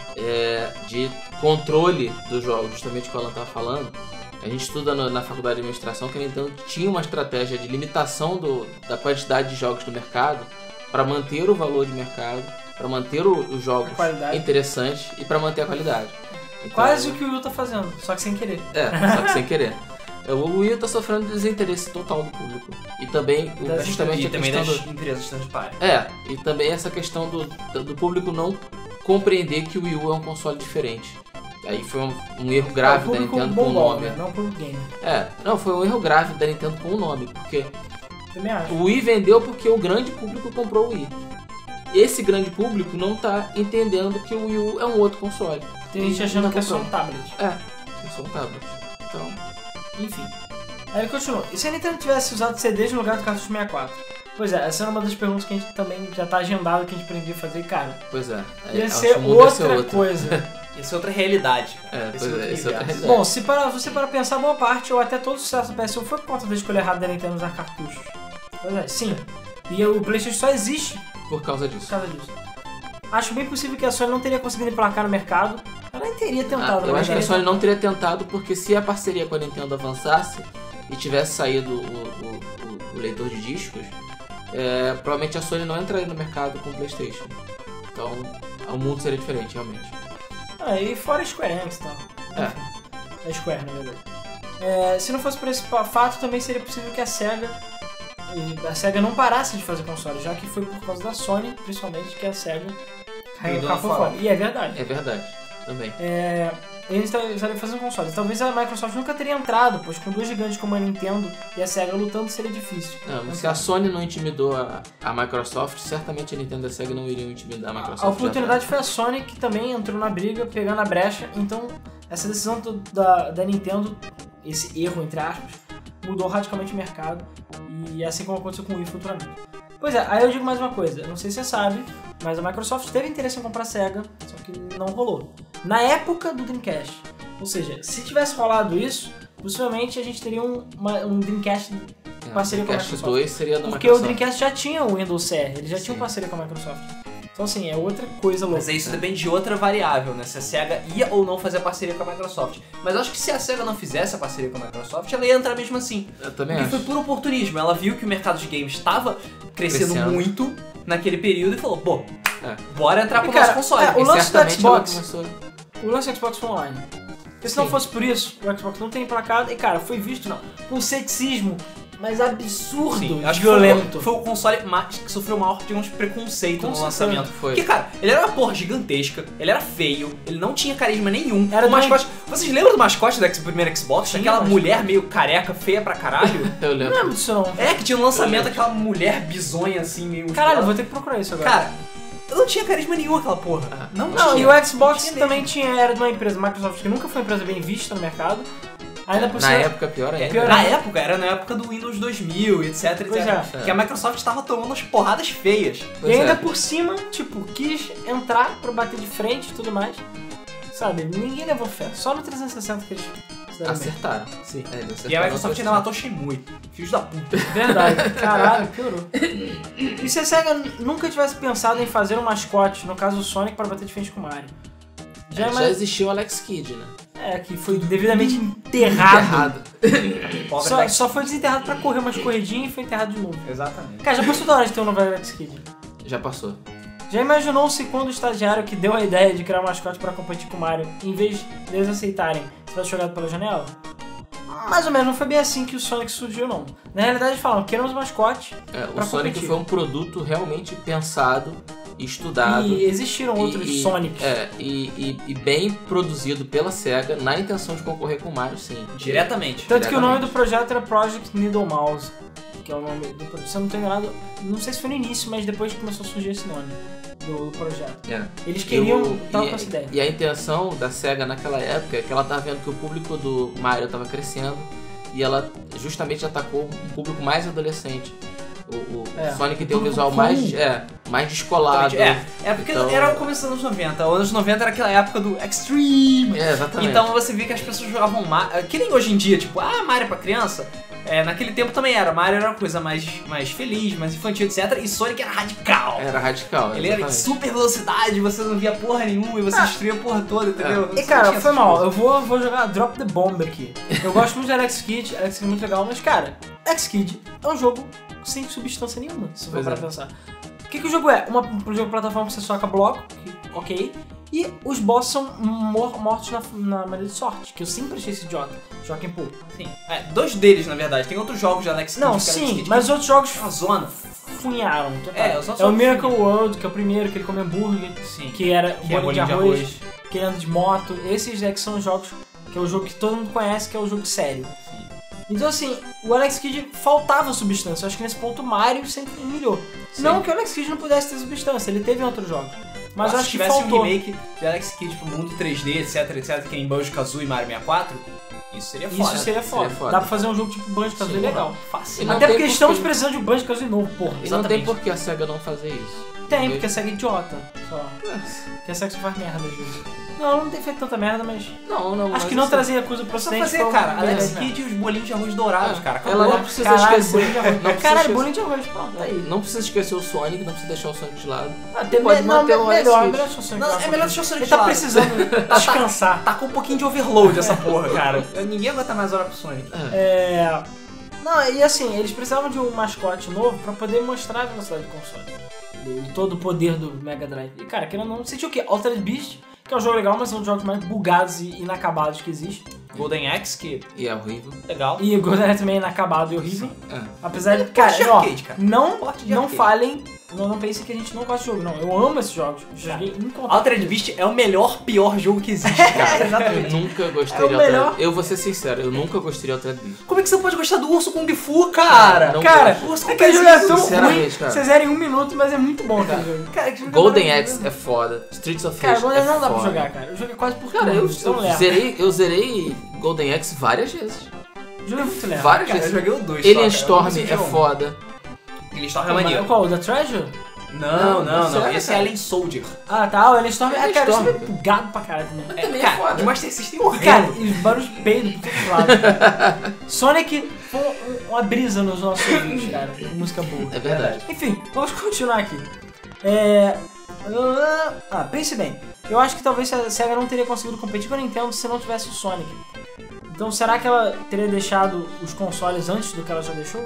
é, de controle dos jogos, justamente o que ela estava falando. A gente estuda no, na faculdade de administração que a Nintendo tinha uma estratégia de limitação do, da quantidade de jogos no mercado para manter o valor de mercado, para manter o, os jogos A qualidade. interessantes e para manter a qualidade. Então, Quase o que o Wii U tá fazendo, só que sem querer. É, só que sem querer. O Wii U tá sofrendo desinteresse total do público. E também, o- Das- justamente E a também questão das do... empresas transparem. É, e também essa questão do, do, do público não compreender que o Wii U é um console diferente. Aí foi um, um erro grave o da público Nintendo com o mongol, nome. né? Não o público gamer. É, não, foi um erro grave da Nintendo com o nome, porque Também acho. o Wii vendeu porque o grande público comprou o Wii. Esse grande público não tá entendendo que o Wii U é um outro console. Tem gente E achando não que é só um comprou. tablet. É, é só um tablet. Então, Enfim. Aí ele continua. E se a Nintendo tivesse usado C Ds no lugar do cartucho sessenta e quatro? Pois é, essa era uma das perguntas que a gente também já tá agendado que a gente pretendia fazer, cara. pois é. Ia É, ser o mundo ia ser outra outro. coisa. Isso é outra realidade, cara. É, Esse pois outro é, isso é outra universo. realidade. Bom, se para você para pensar, boa parte ou até todo o sucesso do P S um foi por conta da escolha errada da Nintendo usar cartuchos. Pois é, sim. E o PlayStation só existe Por causa por disso. causa disso. Acho bem possível que a Sony não teria conseguido emplacar no mercado. Ela nem teria tentado, Ah, eu na acho que a verdade. Sony não teria tentado, porque se a parceria com a Nintendo avançasse e tivesse saído o, o- o- o leitor de discos, é, provavelmente a Sony não entraria no mercado com o PlayStation. Então, o mundo seria diferente, realmente. Ah, e fora Square Enix e tal. É. Enfim, é Square, na verdade. É, se não fosse por esse pa- fato, também seria possível que a SEGA e a SEGA não parasse de fazer console, já que foi por causa da Sony, principalmente, que a SEGA caiu Deu no na capo fora. fora. E é verdade. É verdade, também. É, eles estariam fazendo consoles. Talvez a Microsoft nunca teria entrado, pois com dois gigantes como a Nintendo e a SEGA lutando seria difícil. Não, mas se a Sony não intimidou a, a Microsoft, certamente a Nintendo e a Sega não iriam intimidar a Microsoft. A oportunidade foi a Sony, que também entrou na briga, pegando a brecha. Então, essa decisão do- da, da Nintendo, esse erro, entre aspas, mudou radicalmente o mercado. E assim como aconteceu com o Wii futuramente. Pois é, aí eu digo mais uma coisa. Não sei se você sabe, mas a Microsoft teve interesse em comprar a SEGA, só que não rolou. Na época do Dreamcast. Ou seja, se tivesse rolado isso, possivelmente a gente teria um, uma- um Dreamcast É, parceria o com a Dreamcast Microsoft. dois seria da Porque Microsoft. o Dreamcast já tinha o Windows C R, ele já tinha Sim. parceria com a Microsoft. Então assim, é outra coisa louca. Mas aí isso depende de outra variável, né? Se a SEGA ia ou não fazer a parceria com a Microsoft. Mas eu acho que se a SEGA não fizesse a parceria com a Microsoft, ela ia entrar mesmo assim. Eu também Porque acho. foi puro oportunismo. Ela viu que o mercado de games estava crescendo, Crescendo. muito naquele período e falou, pô, É. bora entrar E, com o cara, nosso console. é, o E lance do certamente Xbox- ela começou... O lance do Xbox foi online. Porque se não Sim. fosse por isso, o Xbox não tem emplacado. E cara, foi visto não, com ceticismo, mas absurdo, Sim, acho violento. que foi, foi o console mais, que sofreu o maior, digamos, preconceito Com no certeza. lançamento. Foi. Porque, cara, ele era uma porra gigantesca, ele era feio, ele não tinha carisma nenhum. Era o do- mascote. Vocês lembram do mascote do X- primeiro Xbox? Tinha Aquela mascote. mulher meio careca, feia pra caralho? Eu Não lembro. lembro disso não. É, que tinha no lançamento aquela mulher bizonha assim, meio. Caralho, vou ter que procurar isso agora. Cara, não tinha carisma nenhum aquela porra. Ah. Não, não, tinha. e o Xbox Não tinha também mesmo. tinha, era de uma empresa, Microsoft, que nunca foi uma empresa bem vista no mercado. Ainda por Na cima- época, pior ainda. Pior Na ainda. época, era na época do Windows dois mil, etc, Pois etc. é. Que a Microsoft tava tomando umas porradas feias. Pois E ainda é. por cima, tipo, quis entrar pra bater de frente e tudo mais. Sabe, ninguém levou fé. Só no trezentos e sessenta que eles se deram bem. Acertaram. Sim. É, eles E a acertaram Microsoft ainda bastante. matou Shenmue. Filhos da puta. Verdade, caralho, piorou. E se a SEGA nunca tivesse pensado em fazer um mascote, no caso o Sonic, para bater de frente com o Mario? Já, É, é já mais... existiu o Alex Kidd, né? É, que foi devidamente enterrado. Pobre Só, Alex- só foi desenterrado pra correr umas corridinhas e foi enterrado de novo. Exatamente. Cara, já passou da hora de ter um novo Alex Kidd. Já passou. Já imaginou se quando o estagiário que deu a ideia de criar um mascote pra competir com o Mario, em vez deles aceitarem, tivesse jogado pela janela? Mais ou menos, não foi bem assim que o Sonic surgiu, não. Na realidade, eles falaram, queremos um mascote É, o pra Sonic competir. foi um produto realmente pensado, estudado. E existiram outros e- Sonics. É, e, e- e bem produzido pela SEGA na intenção de concorrer com o Mario, sim. Diretamente. Tanto que o nome diretamente. do projeto era Project Needle Mouse, que é o nome do projeto. Se eu não tô enganado, não sei se foi no início, mas depois que começou a surgir esse nome do, do projeto. É. Eles queriam Eu- tal e, com essa ideia. e a intenção da SEGA naquela época é que ela tava vendo que o público do Mario estava crescendo e ela justamente atacou um público mais adolescente. O, o É. Sonic tem um Tudo visual cool. mais, é, mais descolado. É, é porque Então- era o começo dos anos noventa. Os anos noventa era aquela época do Extreme. É, exatamente. Então você via que as pessoas jogavam Mario. Que nem hoje em dia, tipo, ah, Mario pra criança. É, naquele tempo também era. Mario era uma coisa mais, mais feliz, mais infantil, etcétera. E Sonic era radical. Era radical, Ele era de exatamente. super velocidade, você não via porra nenhuma e você Ah. destruía a porra toda, entendeu? E Você cara, não tinha foi essas mal. coisas. Eu vou, vou jogar Drop the Bomb aqui. Eu gosto muito de Alex Kidd, Alex Kidd é muito legal, mas cara, Alex Kidd é um jogo sem substância nenhuma, se for Pois para é. pensar. O que, que o jogo é? Uma, um jogo de plataforma que você soca bloco, que, ok, e os bosses são mor mortos na, na maneira de sorte, que eu sempre achei esse idiota. Joga em pouco. Sim. É, dois deles, na verdade. Tem outros jogos de Alex Kidd. Não, que Alex sim, Kidd mas os outros jogos é uma zona. funharam. Total. É, os outros é o jogos Miracle funham. World, que é o primeiro, que ele come hambúrguer, Sim. que era Que é bolinho de arroz, que ele anda de moto. Esses é que são os jogos, que é o jogo que todo mundo conhece, que é o jogo sério. Sim. Então assim, o Alex Kidd faltava substância. Eu acho que nesse ponto o Mario sempre humilhou. Sim. Não que o Alex Kidd não pudesse ter substância, ele teve em outros jogos. Mas eu se acho que tivesse faltou. um remake de Alex Kidd pro mundo três D, etc, etc, que é em Banjo-Kazooie e Mario sessenta e quatro, isso seria foda. Isso seria foda. Seria foda. Dá pra fazer um jogo tipo Banjo-Kazooie Sim. legal. Fácil. E não Até tem porque estamos porque- precisando de um Banjo-Kazooie novo, porra. E não Exatamente. tem por que a SEGA não fazer isso. Tem, porque a SEGA é idiota. Só. Porque a SEGA só faz merda às vezes. Não, não tem feito tanta merda, mas... Não, não. Acho mas que não assim, trazer a coisa pro Só ocidente fazer, foi um cara, grande Alex merda. Kidd e os bolinhos de arroz dourados, É, cara. ela Acabou. não precisa Caralho, esquecer. bolinho de arroz. Não precisa Caralho, esquecer- bolinho de arroz, pronto, tá aí. Não precisa esquecer o Sonic, não precisa deixar o Sonic de lado. Ah, tem Pode me- manter não, o Alex melhor, Kidd. melhor deixar o Sonic Não, de é lado. melhor deixar o Sonic Ele de tá lado. precisando descansar. Tá com um pouquinho de overload essa porra, cara. Ninguém aguenta mais hora pro Sonic. É... Não, e assim, eles precisavam de um mascote novo pra poder mostrar a velocidade do console. E todo o poder do Mega Drive. E cara, querendo ou não, você tinha o quê? Altered Beast, que é um jogo legal, mas é um dos jogos mais bugados e inacabados que existe. Golden Axe, que E é horrível. legal. E o GoldenEye também é inacabado e horrível. É. Apesar de, Porte cara, de ó, arcade, cara. não, Porte de não arcade. falem, não, não pensem que a gente não gosta de jogo, não. Eu amo esses jogos. Joguei incontáveis. Altered Beast é o melhor, pior jogo que existe, cara. Eu nunca gostei É o de Altered melhor. Eu vou ser sincero, eu nunca gostei de Altered Beast. Como é que você pode gostar do Urso Kung Fu, cara? Não Cara, O Urso Kung aquele Fu jogo é tão sinceramente, ruim, cara. você zera em um minuto, mas é muito bom aquele jogo. Cara, que jogo Golden maravilhoso. Axe é foda. Streets of Cara, Rage Golden é não dá pra foda. jogar, cara. O jogo é quase por Cara, eu, turno, então eu leva. zerei, eu zerei Golden Axe várias vezes. O jogo é muito leve. Várias Cara, eu vezes. joguei o dois. Alien só, cara. Storm Eu não é sei o foda. Alien Storm é Qual, maneiro. Qual? O da Treasure? Não, não, não. sério, Esse é cara? Alien Soldier. Ah, tá. O Alien Storm. Ah, Alien cara, isso Storm, é cara. bugado pra caralho também. É, Também é cara, foda. de Master System é Cara, horrível. e os barulhos de peido por todos os lados. Sonic foi um- uma brisa nos nossos ouvidos, cara. Música boa. É verdade. Enfim, vamos continuar aqui. É... Ah, pense bem. Eu acho que talvez a SEGA não teria conseguido competir com a Nintendo se não tivesse o Sonic. Então será que ela teria deixado os consoles antes do que ela já deixou?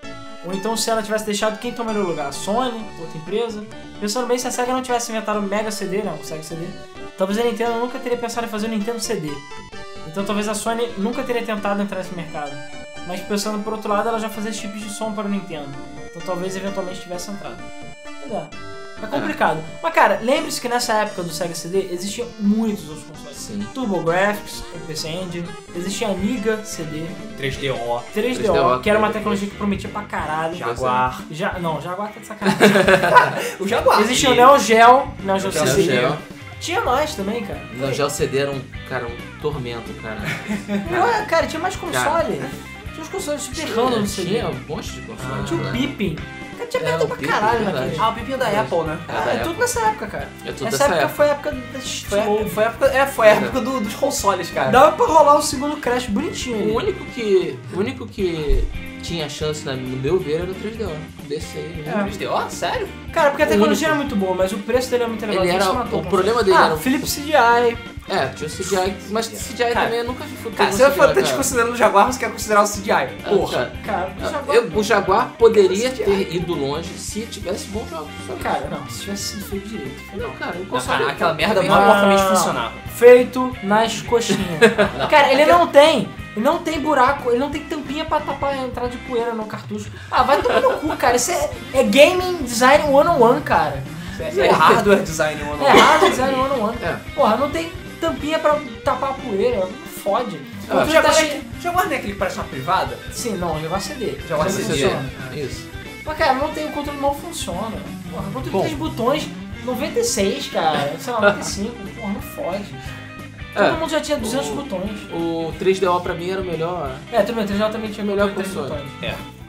Ou então se ela tivesse deixado quem tomaria o lugar? A Sony? Outra empresa? Pensando bem, se a SEGA não tivesse inventado o Mega C D, né, o Sega C D, talvez a Nintendo nunca teria pensado em fazer o Nintendo C D. Então talvez a Sony nunca teria tentado entrar nesse mercado. Mas pensando por outro lado, ela já fazia chips de som para o Nintendo. Então talvez eventualmente tivesse entrado. Mas é, é complicado. Mas cara, lembre-se que nessa época do Sega C D existiam muitos outros consoles. Sim. TurboGrafx, o P C Engine, existia Amiga C D, três D O, três D O, três D O, que era uma que tecnologia que prometia pra caralho. Jaguar. Já, não, Jaguar tá de sacanagem. O Jaguar. Existia o E- Neo Geo, Neo Geo Neo C D. Geo. Tinha mais também, cara. No Geo C D era um, cara, um tormento, cara. Não, é, cara, tinha mais console. Tinha os consoles super random no C D. Tinha um monte de console. Tinha o né? Pippin. Cara, tinha É, merda o pra Pippin, caralho verdade. naquele. Ah, o pipinho da Apple, né? É, Ah, da é época. tudo nessa época, cara. É tudo Essa dessa época época. foi a época da Foi, Slow. a- foi a época, é, foi a época do- dos consoles, cara. Dava pra rolar o segundo Crash bonitinho ali. O único que, o único que tinha chance, né, no meu ver, era o três D O. Desse aí, né? É. três D O? Sério? Cara, porque a O tecnologia único. era muito boa, mas o preço dele é muito elevado. Ele era- isso matou o problema dele ah, era o- Philips C G I. É, tinha o C G I, mas C G I Cara, também eu nunca vi futuro Cara, no se eu C G I, for tá cara. desconsiderando o Jaguar, você quer considerar o C G I. Ah, Porra. cara, Cara, o Jaguar... eu- o Jaguar poderia C G I. ter ido longe se tivesse bons jogos. sabe? Cara, não, se tivesse sido feito direito. foi Não, mal. cara, o Não, console... cara, aquela merda Não, mal porcamente não. funcionava. Feito nas coxinhas. Não. Cara, ele não tem. Ele não tem buraco, ele não tem tampinha pra tapar a entrada de poeira no cartucho. Ah, vai tomar no cu, cara. Isso é, é gaming design one on one, cara. É hardware design, mano. É hard design one on one. É. Porra, não tem tampinha pra tapar a poeira. Não fode. Ah, O O tá Jaguar, cheio- é, Jaguar não é aquele que parece uma privada? Sim, não, levar C D. Jaguar Já C D. funciona. Isso. Mas, cara, não tem, o controle mal funciona. Porra, o controle Bom. tem os botões noventa e seis, cara. Sei lá, noventa e cinco. Porra, não fode. Todo É, mundo já tinha duzentos o- botões. O três D O pra mim era o melhor. É, tudo bem, o três D O também tinha Melhor três console. botões. É.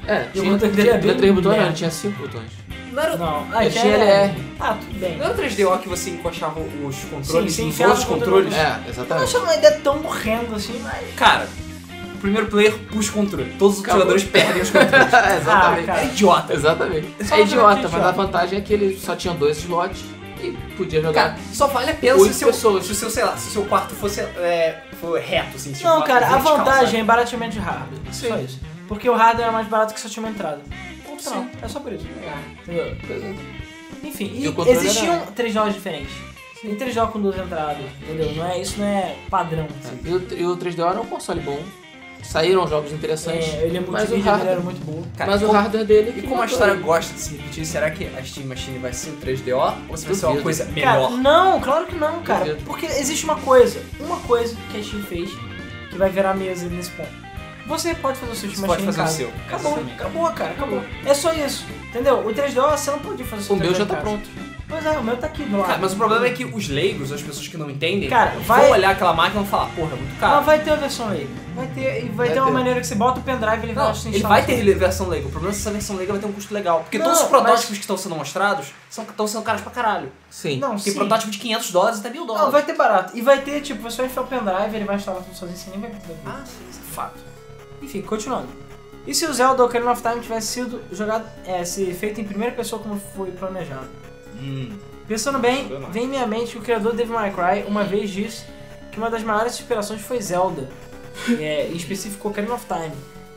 É, E o tinha, controle dele é tinha, bem tinha três botões, não, merda. tinha cinco botões. Não era, Não, Eu ah, tinha é- L R. Ah, tudo bem. não era o três D O que você encoxava os controles Sim, sim, nos enfiava outros o controle controles? no- É, Eu não exatamente. achava uma ideia tão horrenda assim, mas... Cara, o primeiro player puxa o controle. Todos os Acabou. jogadores perdem os controles. Exatamente. Ah, cara. É idiota. Exatamente. Só É uma idiota, grande mas a idiota. vantagem é que ele só tinha dois slots e podia jogar. Cara, só vale a pena se Oito o seu, pessoas. se o seu, sei lá, se o seu quarto fosse é, for reto, assim. tipo Não, uma cara, a vertical, vantagem sabe? é barateamento de hardware. Sim. Só isso. Porque o hardware é mais barato que só tinha uma entrada. Ponto final. Sim. É só por isso. Entendeu? Pois é. Enfim, E e o controle existiam era- três jogos diferentes. Tem três jogos com duas entradas, entendeu? Não é, isso não é padrão. assim. E o, e o três D O era um console bom. Saíram jogos interessantes. É, ele é mas o multimídia, ele hardware, era muito bom. Cara, mas e o como- hardware dele. E que como a matou história ele. gosta de se repetir, será que a Steam Machine vai ser o três D O ou se vai ser uma Duvido. coisa Cara, melhor? não, claro que não, cara. Duvido. Porque existe uma coisa, uma coisa que a Steam fez que vai virar mesa nesse ponto. Você pode fazer o seu Você Steam pode Machine fazer em o casa. seu, Acabou, exatamente. acabou, cara, acabou. É só isso, entendeu? O três D O você não pode fazer o seu O meu três D O já em tá casa. pronto. Pois é, o meu tá aqui do lado. Cara, mas o problema é que os leigos, as pessoas que não entendem, Cara, vão vai- olhar aquela máquina e vão falar, porra, é muito Mas caro. vai ter a versão Lego. Vai ter, e vai, Vai ter uma ter. maneira que você bota o pendrive e ele Não, vai se ele instalar. vai ter versão Lego. O problema é que essa versão Lego vai ter um custo legal. Porque Não, todos os mas- protótipos que estão sendo mostrados são, estão sendo caros pra caralho. Sim. Não, Tem sim. protótipo de quinhentos dólares até mil dólares. Não, vai ter barato. E vai ter, tipo, você vai enfiar o pendrive, ele vai instalar tudo sozinho, você nem vai precisar. Ah, sim, isso é fato. Enfim, continuando. E se o Zelda Ocarina of Time tivesse sido jogado, é, se feito em primeira pessoa como foi planejado? Hum. Pensando bem, Problema. vem em minha mente que o criador Devil May Cry uma vez disse que uma das maiores inspirações foi Zelda, é, em específico Ocarina of Time.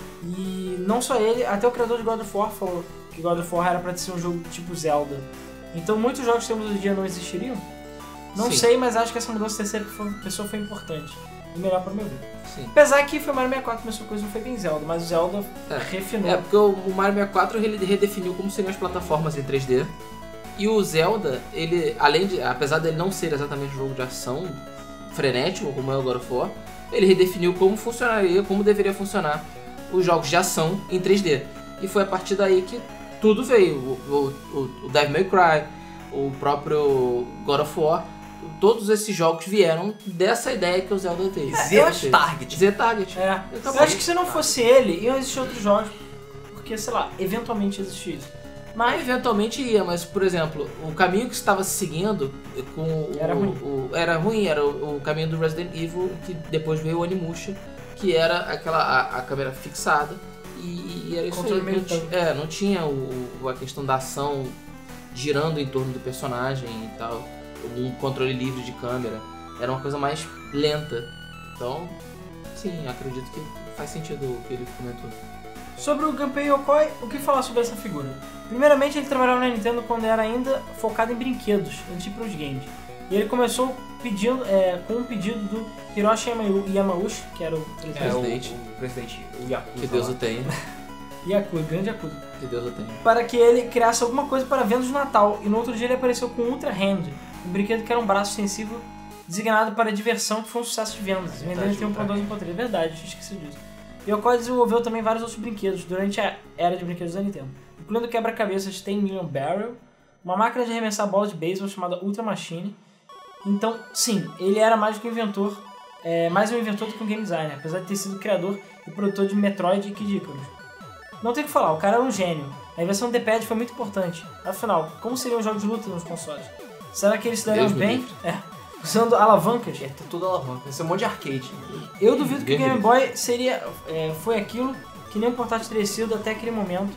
E não só ele, até o criador de God of War falou que God of War era pra ser um jogo tipo Zelda. Então muitos jogos que temos hoje em dia não existiriam? Não Sim. sei, mas acho que essa mudança de terceira pessoa foi importante. E melhor pra meu ver. Sim. Apesar que foi Mario sessenta e quatro que começou coisa, não foi bem Zelda, mas o Zelda É. refinou. É, porque o o Mario sessenta e quatro ele redefiniu como seriam as plataformas em três D. E o Zelda, ele, além de, apesar dele não ser exatamente um jogo de ação frenético, como é o God of War, ele redefiniu como funcionaria, como deveria funcionar os jogos de ação em três D. E foi a partir daí que tudo veio. O, o, o, o Devil May Cry, o próprio God of War, todos esses jogos vieram dessa ideia que o Zelda teve. É, eu acho- Z-Target. Z-Target. É. Tá Eu bom. acho que se não fosse ele, iam existir outros jogos. Porque, sei lá, eventualmente existia isso. Mas Mas, eventualmente ia, mas por exemplo, o caminho que estava se seguindo com o, Era ruim. o- era ruim, era o, o caminho do Resident Evil, que depois veio o Onimusha, que era aquela a, a câmera fixada e, e era isso aí. Controle Não, meio ti- tanque. é, não tinha o, o- a questão da ação girando em torno do personagem e tal, um controle livre de câmera, era uma coisa mais lenta. Então, sim, acredito que faz sentido o que ele comentou. sobre o Gunpei Yokoi, o que falar sobre essa figura? Primeiramente, ele trabalhava na Nintendo quando era ainda focado em brinquedos, antes de ir pros games. E ele começou pedindo, é, com um pedido do Hiroshi Yama- Yamauchi, que era o É, o, Presidente. o presidente, o Yakuza. Que Deus lá. o tenha, Yakuza, grande Yakuza, que Deus o tenha. para que ele criasse alguma coisa para vendas de Natal. E no outro dia ele apareceu com o Ultra Hand, um brinquedo que era um braço sensível designado para diversão, que foi um sucesso de vendas. Vendendo em um ponto dois, um ponto três. Verdade, eu esqueci disso. Yokoi desenvolveu também vários outros brinquedos durante a era de brinquedos da Nintendo, incluindo o quebra-cabeças dez Million Barrel, uma máquina de arremessar bola de beisebol chamada Ultra Machine. Então, sim, ele era mais do que um inventor, é, mais um inventor do que um game designer, apesar de ter sido criador e produtor de Metroid e Kid Icarus. Não tem o que falar, o cara era um gênio. A invenção do D-pad foi muito importante. Afinal, como seriam os jogos de luta nos consoles? Será que eles se dariam Deus me bem? livre. É, usando alavancas? É, tá tudo alavanca. Vai ser um monte de arcade. Eu duvido que o Deus me Game livre. Boy seria, é, foi aquilo que nem um portátil teria sido até aquele momento.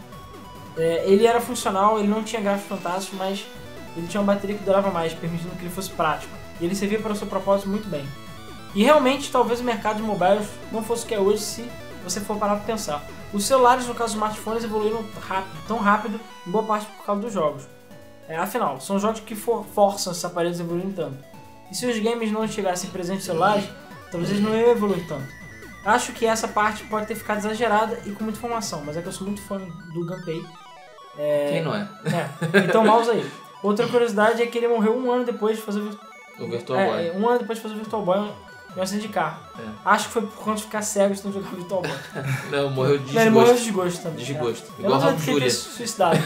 É, ele era funcional, ele não tinha gráficos fantásticos, mas ele tinha uma bateria que durava mais, permitindo que ele fosse prático. E ele servia para o seu propósito muito bem. E realmente, talvez o mercado de mobiles não fosse o que é hoje se você for parar para pensar. Os celulares, no caso dos smartphones, evoluíram rápido, tão rápido, em boa parte por causa dos jogos. É, afinal, são jogos que for, forçam esses aparelhos a evoluírem tanto. E se os games não estivessem presentes nos celulares, talvez eles não iam evoluir tanto. Acho que essa parte pode ter ficado exagerada e com muita informação, mas é que eu sou muito fã do Gunpei. Quem não é? É, então mouse aí. Outra curiosidade é que ele morreu um ano depois de fazer o, Vir- O Virtual é, Boy. é, um ano depois de fazer o Virtual Boy em um acidente de carro. É. Acho que foi por conta de ficar cego de não jogar Virtual Boy. Não, morreu de Não, ele morreu de desgosto. desgosto também. Desgosto. É. Eu Igual não a sei porque ele Júlia. ter se suicidado.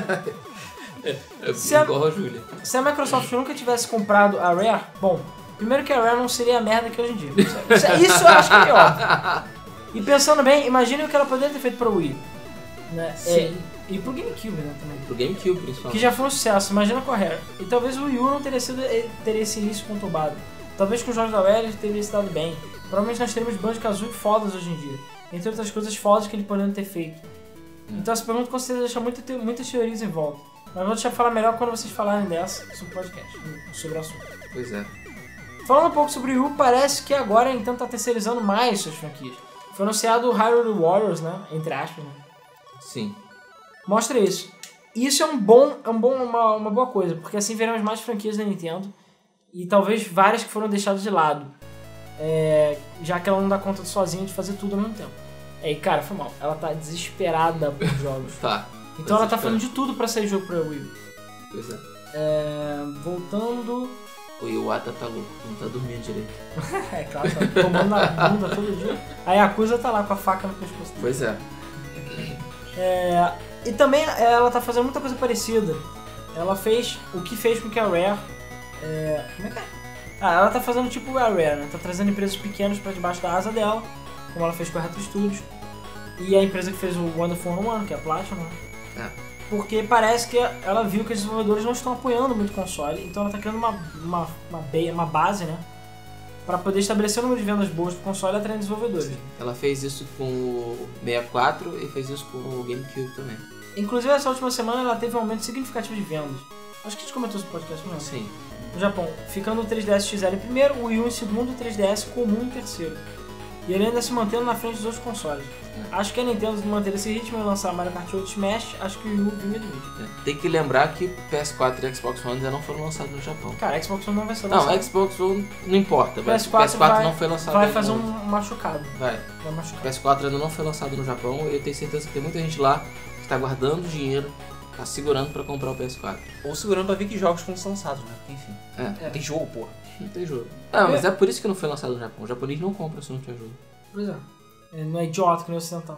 É Se a- igual a Júlia. Se a Microsoft nunca tivesse comprado a Rare, bom, primeiro que a Rare não seria a merda que é hoje em dia. Isso, isso, isso eu acho que é óbvio. E pensando bem, imagine o que ela poderia ter feito para o Wii. Né? Sim. É, e pro GameCube, né, também. Pro GameCube, principalmente. Que já foi um sucesso, imagina com a Rare. E talvez o Wii U não teria, sido, teria esse início conturbado. Talvez com os jogos da Rare ele teria se dado bem. Provavelmente nós teremos Banjo-Kazooie fodas hoje em dia. Entre outras coisas fodas que ele poderiam ter feito. Hum. Então essa pergunta com certeza deixa muita, muitas teorias em volta. Mas vou deixar falar melhor quando vocês falarem dessa sobre o podcast, sobre o assunto. Pois é. Falando um pouco sobre o Wii U, parece que agora então tá terceirizando mais suas franquias. Foi anunciado o Hyrule Warriors, né? Entre aspas, né? Sim. Mostra isso. E isso é um bom, é um bom, uma, uma boa coisa, porque assim veremos mais franquias da Nintendo e talvez várias que foram deixadas de lado, é, já que ela não dá conta sozinha de fazer tudo ao mesmo tempo. É, e cara, foi mal. Ela tá desesperada por jogos. Tá. Então ela tá fazendo de tudo pra sair jogo pra Wii U. Pois é. É, voltando... O Iwata tá louco, não tá dormindo direito. É claro, tá tomando na bunda todo dia. A Yakuza tá lá com a faca no pescoço. Pois é. É, e também ela tá fazendo muita coisa parecida. Ela fez o que fez com que a Rare... É, como é que é? Ah, ela tá fazendo tipo a Rare, né? Tá trazendo empresas pequenas pra debaixo da asa dela, como ela fez com a Retro Studios. E a empresa que fez o Wonderful One, que é a Platinum, né? É. Porque parece que ela viu que os desenvolvedores não estão apoiando muito o console, então ela tá criando uma, uma, uma, uma base, né? Pra poder estabelecer o número de vendas boas do console e atrair desenvolvedores. Sim. Ela fez isso com o sessenta e quatro e fez isso com o GameCube também. Inclusive, essa última semana ela teve um aumento significativo de vendas. Acho que a gente comentou isso no podcast, não é? Sim. No Japão, ficando o três D S X L em primeiro, o Wii U em segundo e o três D S comum em terceiro. E ele ainda se mantendo na frente dos outros consoles. É. Acho que a Nintendo manter esse ritmo e lançar Mario Kart oito Smash, acho que o Wii U vinha do vídeo. É. Tem que lembrar que P S quatro e Xbox One ainda não foram lançados no Japão. Cara, Xbox One não vai ser lançado. Não, Xbox One não importa, P S quatro, P S quatro vai, não foi lançado vai ainda. fazer um machucado. Vai. Vai machucar. P S quatro ainda não foi lançado no Japão e eu tenho certeza que tem muita gente lá que está guardando dinheiro, tá segurando pra comprar o P S quatro. Ou segurando pra ver que jogos foram lançados, né? Porque, enfim. É. É. Tem jogo, porra. Não tem jogo. Ah, mas é por isso que não foi lançado no Japão. O japonês não compra se não tiver jogo. Pois é. Ele não é idiota que nem o ocidental.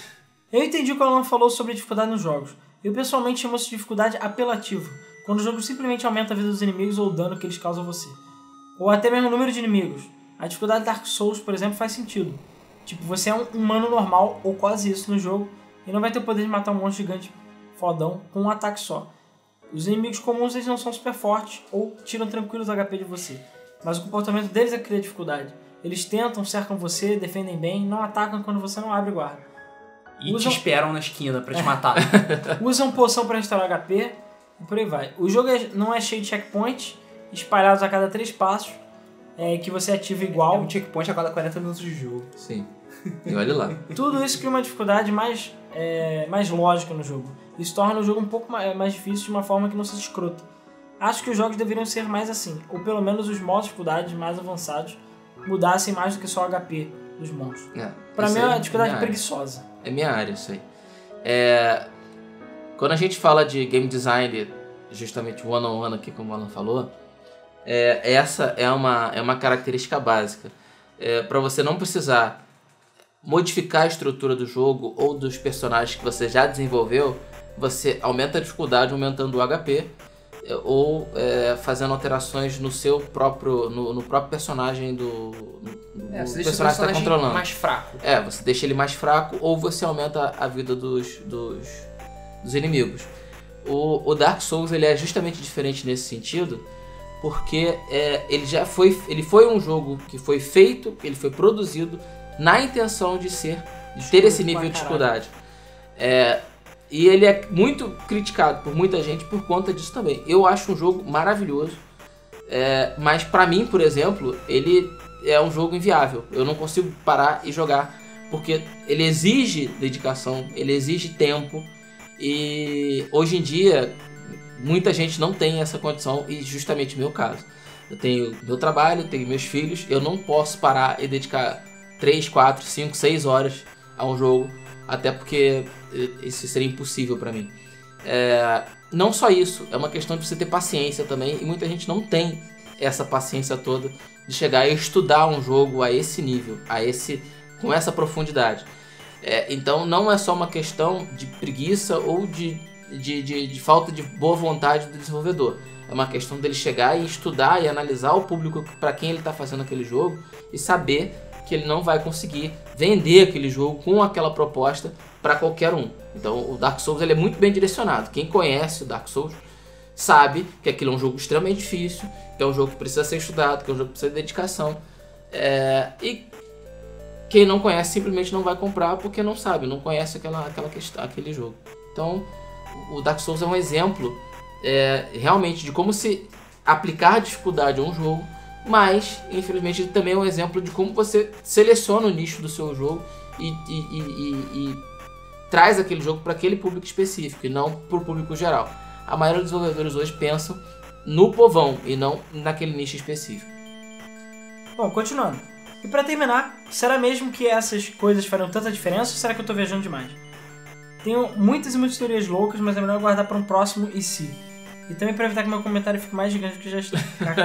Eu entendi o que o Alan falou sobre dificuldade nos jogos. Eu pessoalmente chamo essa dificuldade apelativa, quando o jogo simplesmente aumenta a vida dos inimigos ou o dano que eles causam a você. Ou até mesmo o número de inimigos. A dificuldade de Dark Souls, por exemplo, faz sentido. Tipo, você é um humano normal, ou quase isso, no jogo, e não vai ter o poder de matar um monstro gigante fodão com um ataque só. Os inimigos comuns eles não são super fortes, ou tiram tranquilos H P de você. Mas o comportamento deles é que cria dificuldade. Eles tentam, cercam você, defendem bem, não atacam quando você não abre guarda. E Usam... te esperam na esquina pra te matar. Usam poção pra restaurar H P e por aí vai. O jogo é, não é cheio de checkpoints, espalhados a cada três passos, é, que você ativa igual. É um checkpoint a cada quarenta minutos de jogo. Sim. E olha lá. Tudo isso cria uma dificuldade mais, é, mais lógica no jogo. Isso torna o jogo um pouco mais, mais difícil de uma forma que não seja escrota. Acho que os jogos deveriam ser mais assim, ou pelo menos os modos de dificuldade mais avançados mudassem mais do que só o H P dos monstros. É, pra mim é uma dificuldade minha preguiçosa. Área. É minha área isso aí. É... Quando a gente fala de game design, justamente one-on-one aqui, como o Alan falou, é, essa é uma, é uma característica básica. É, para você não precisar modificar a estrutura do jogo ou dos personagens que você já desenvolveu, você aumenta a dificuldade aumentando o H P ou é, fazendo alterações no seu próprio no, no próprio personagem do, do é, você personagem que está está controlando. Mais fraco. É, você deixa ele mais fraco ou você aumenta a vida dos, dos, dos inimigos. O, o Dark Souls ele é justamente diferente nesse sentido, porque é, ele já foi ele foi um jogo que foi feito, ele foi produzido na intenção de ser de ter esse nível de dificuldade. É, e ele é muito criticado por muita gente por conta disso também. Eu acho um jogo maravilhoso, é, mas pra mim, por exemplo, ele é um jogo inviável. Eu não consigo parar e jogar, porque ele exige dedicação, ele exige tempo, e hoje em dia muita gente não tem essa condição, e justamente o meu caso. Eu tenho meu trabalho, tenho meus filhos, eu não posso parar e dedicar três, quatro, cinco, seis horas a um jogo, até porque isso seria impossível pra mim. É, não só isso, é uma questão de você ter paciência também, e muita gente não tem essa paciência toda de chegar e estudar um jogo a esse nível, a esse, com essa profundidade. É, então não é só uma questão de preguiça ou de, de, de, de falta de boa vontade do desenvolvedor. É uma questão dele chegar e estudar e analisar o público para quem ele está fazendo aquele jogo e saber que ele não vai conseguir vender aquele jogo com aquela proposta para qualquer um. Então o Dark Souls ele é muito bem direcionado. Quem conhece o Dark Souls sabe que aquilo é um jogo extremamente difícil, que é um jogo que precisa ser estudado, que é um jogo que precisa de dedicação. É... E quem não conhece simplesmente não vai comprar porque não sabe, não conhece aquela, aquela questão, aquele jogo. Então o Dark Souls é um exemplo é, realmente de como se aplicar dificuldade a um jogo, mas infelizmente ele também é um exemplo de como você seleciona o nicho do seu jogo e, e, e, e, e traz aquele jogo para aquele público específico e não para o público geral. A maioria dos desenvolvedores hoje pensam no povão e não naquele nicho específico. Bom, continuando. E pra terminar, será mesmo que essas coisas farão tanta diferença ou será que eu tô viajando demais? Tenho muitas e muitas teorias loucas, mas é melhor guardar para um próximo e se. E também para evitar que meu comentário fique mais gigante do que já está.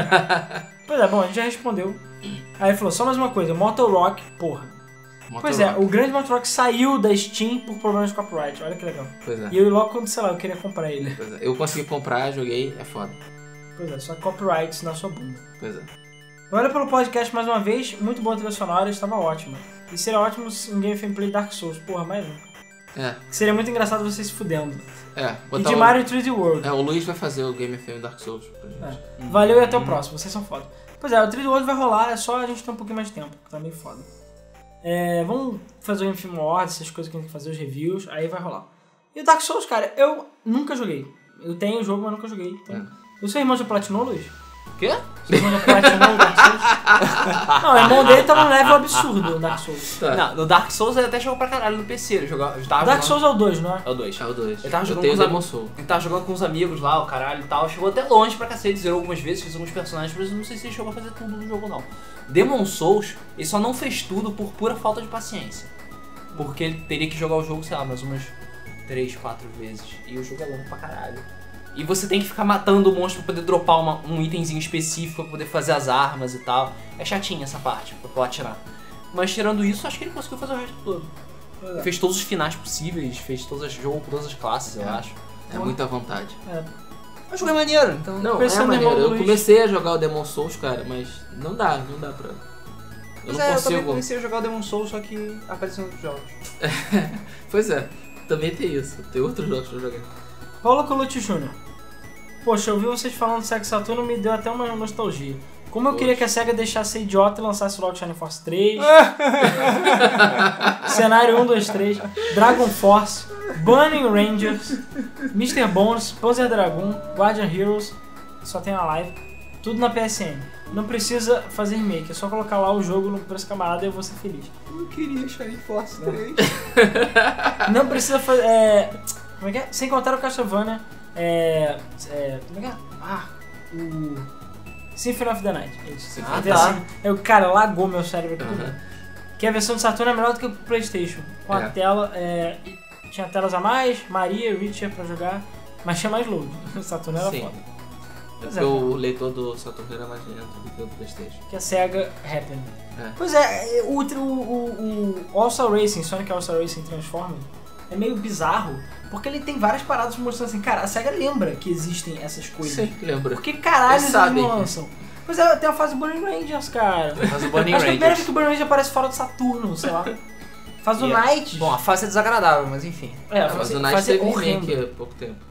Pois é, bom, a gente já respondeu. Aí ele falou, só mais uma coisa, Motor Rock, porra. Motor Pois Rock. é, o grande Motor Rock saiu da Steam por problemas de copyright, olha que legal. Pois é. E eu logo quando, sei lá, eu queria comprar ele. Pois é. Eu consegui comprar, joguei, é foda. Pois é, só copyrights na sua bunda. Pois é. Olha pelo podcast mais uma vez, muito boa trilha sonora, estava ótima. E seria ótimo se um gameplay Dark Souls, porra, mais um. É, Seria muito engraçado vocês se fudendo. é. E botar de um- Mario três D World. É, o Luiz vai fazer o Game F M Dark Souls pra gente. É. Valeu e até o próximo, vocês são foda. Pois é, o três D World vai rolar, é só a gente ter um pouquinho mais de tempo, que tá meio foda. É, vamos fazer o Game Film Awards, essas coisas que a gente tem que fazer, os reviews, aí vai rolar. E o Dark Souls, cara, eu nunca joguei. Eu tenho o jogo, mas nunca joguei. Então... É. O seu irmão já platinou, Luiz? O quê? Seu irmão já platinou o Dark Souls? Não, o irmão dele tá num level absurdo no Dark Souls. Tá. Não, no Dark Souls ele até jogou pra caralho no P C. Ele jogava, eu tava Dark jogando- Souls é o dois, não é? É o dois. É o dois. Ele tava Eu jogando tenho com o os Demon am- Soul. Ele tava jogando com os amigos lá, o caralho e tal. Chegou até longe pra cacete, zerou algumas vezes, fez alguns personagens, mas eu não sei se ele chegou a fazer tudo no jogo não. Demon Souls, ele só não fez tudo por pura falta de paciência. Porque ele teria que jogar o jogo, sei lá, mais umas três, quatro vezes. E o jogo é longo pra caralho. E você tem que ficar matando o monstro pra poder dropar uma, um itemzinho específico, pra poder fazer as armas e tal. É chatinha essa parte, pra platinar. Mas tirando isso, acho que ele conseguiu fazer o resto todo. Ele fez todos os finais possíveis, fez todas as jogos com todas as classes, eu É. acho. É muita vontade. É. O jogo é maneiro, então... Não, é Pensando no irmão maneiro. do Eu Luiz. comecei a jogar o Demon Souls, cara, mas não dá, não dá pra... Eu Pois não é, eu também consigo... comecei a jogar o Demon Souls, só que apareceu em outros jogos. Pois é, também tem isso. Tem outros jogos pra jogar. Paulo Colucci Júnior Poxa, eu vi vocês falando do Sega Saturno e me deu até uma nostalgia. Como eu Poxa. queria que a SEGA deixasse ser idiota e lançasse logo Shining Force três, Cenário um, dois, três, Dragon Force, Burning Rangers, mister Bones, Panzer Dragoon, Guardian Heroes, só tem a live, tudo na P S N. Não precisa fazer remake, é só colocar lá o jogo no preço camarada e eu vou ser feliz. Eu queria Shining Force três. Não precisa fazer. É, como é que é? Sem contar o Castlevania. É, é, como é que é? Ah, o. Symphony of the Night. Isso. Symphony Ah, Tem tá. assim, eu, cara, lagou meu cérebro aqui. Uhum. Que a versão do Saturno é melhor do que o PlayStation. Com a É. tela. É, e tinha telas a mais, Maria, Richard pra jogar, mas tinha mais load. O Saturno era Sim. foda. É Pois é, porque o leitor do Saturno era mais lento do que o do PlayStation. Que a SEGA Happened. É. Pois é, o, o, o, o All-Star Racing, Sonic All-Star Racing Transformers, é meio bizarro, porque ele tem várias paradas mostrando assim, cara, a SEGA lembra que existem essas coisas. Sim, lembra. Por que caralho Eles eles sabem. não lançam? Pois é, tem a fase Burning Rangers, cara. Faz o Burning Acho que é a primeira vez Rangers. que o Burning Ranger aparece fora do Saturno, sei lá. Faz o E é- Night. Bom, a fase é desagradável, mas enfim. é, a É, mas fase, o Night fase é teve remake horrível. há pouco tempo.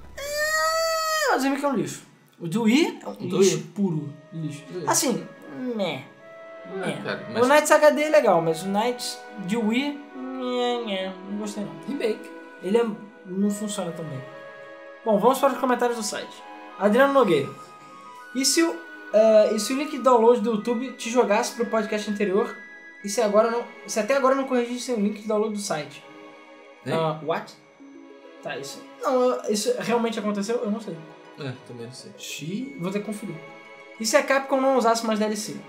É, mas o remake é um lixo. O do Wii é um O do lixo Wii. puro. Lixo. Do Wii. Assim, meh. Meh. cara, O mas- Nights H D é legal, mas o Nights de Wii, nhé, nhé, não gostei não. Remake. Ele é- não funciona tão bem. Bom, vamos para os comentários do site. Adriano Nogueira. E se o, eh, e se o link de download do YouTube te jogasse pro podcast anterior? E se, agora não, se até agora não corrigisse o link de download do site? Hein? Ah, what? Tá, isso. Não, eu- isso realmente aconteceu? Eu não sei. É, também não sei. Xiii. Vou ter que conferir. E se a Capcom não usasse mais D L C?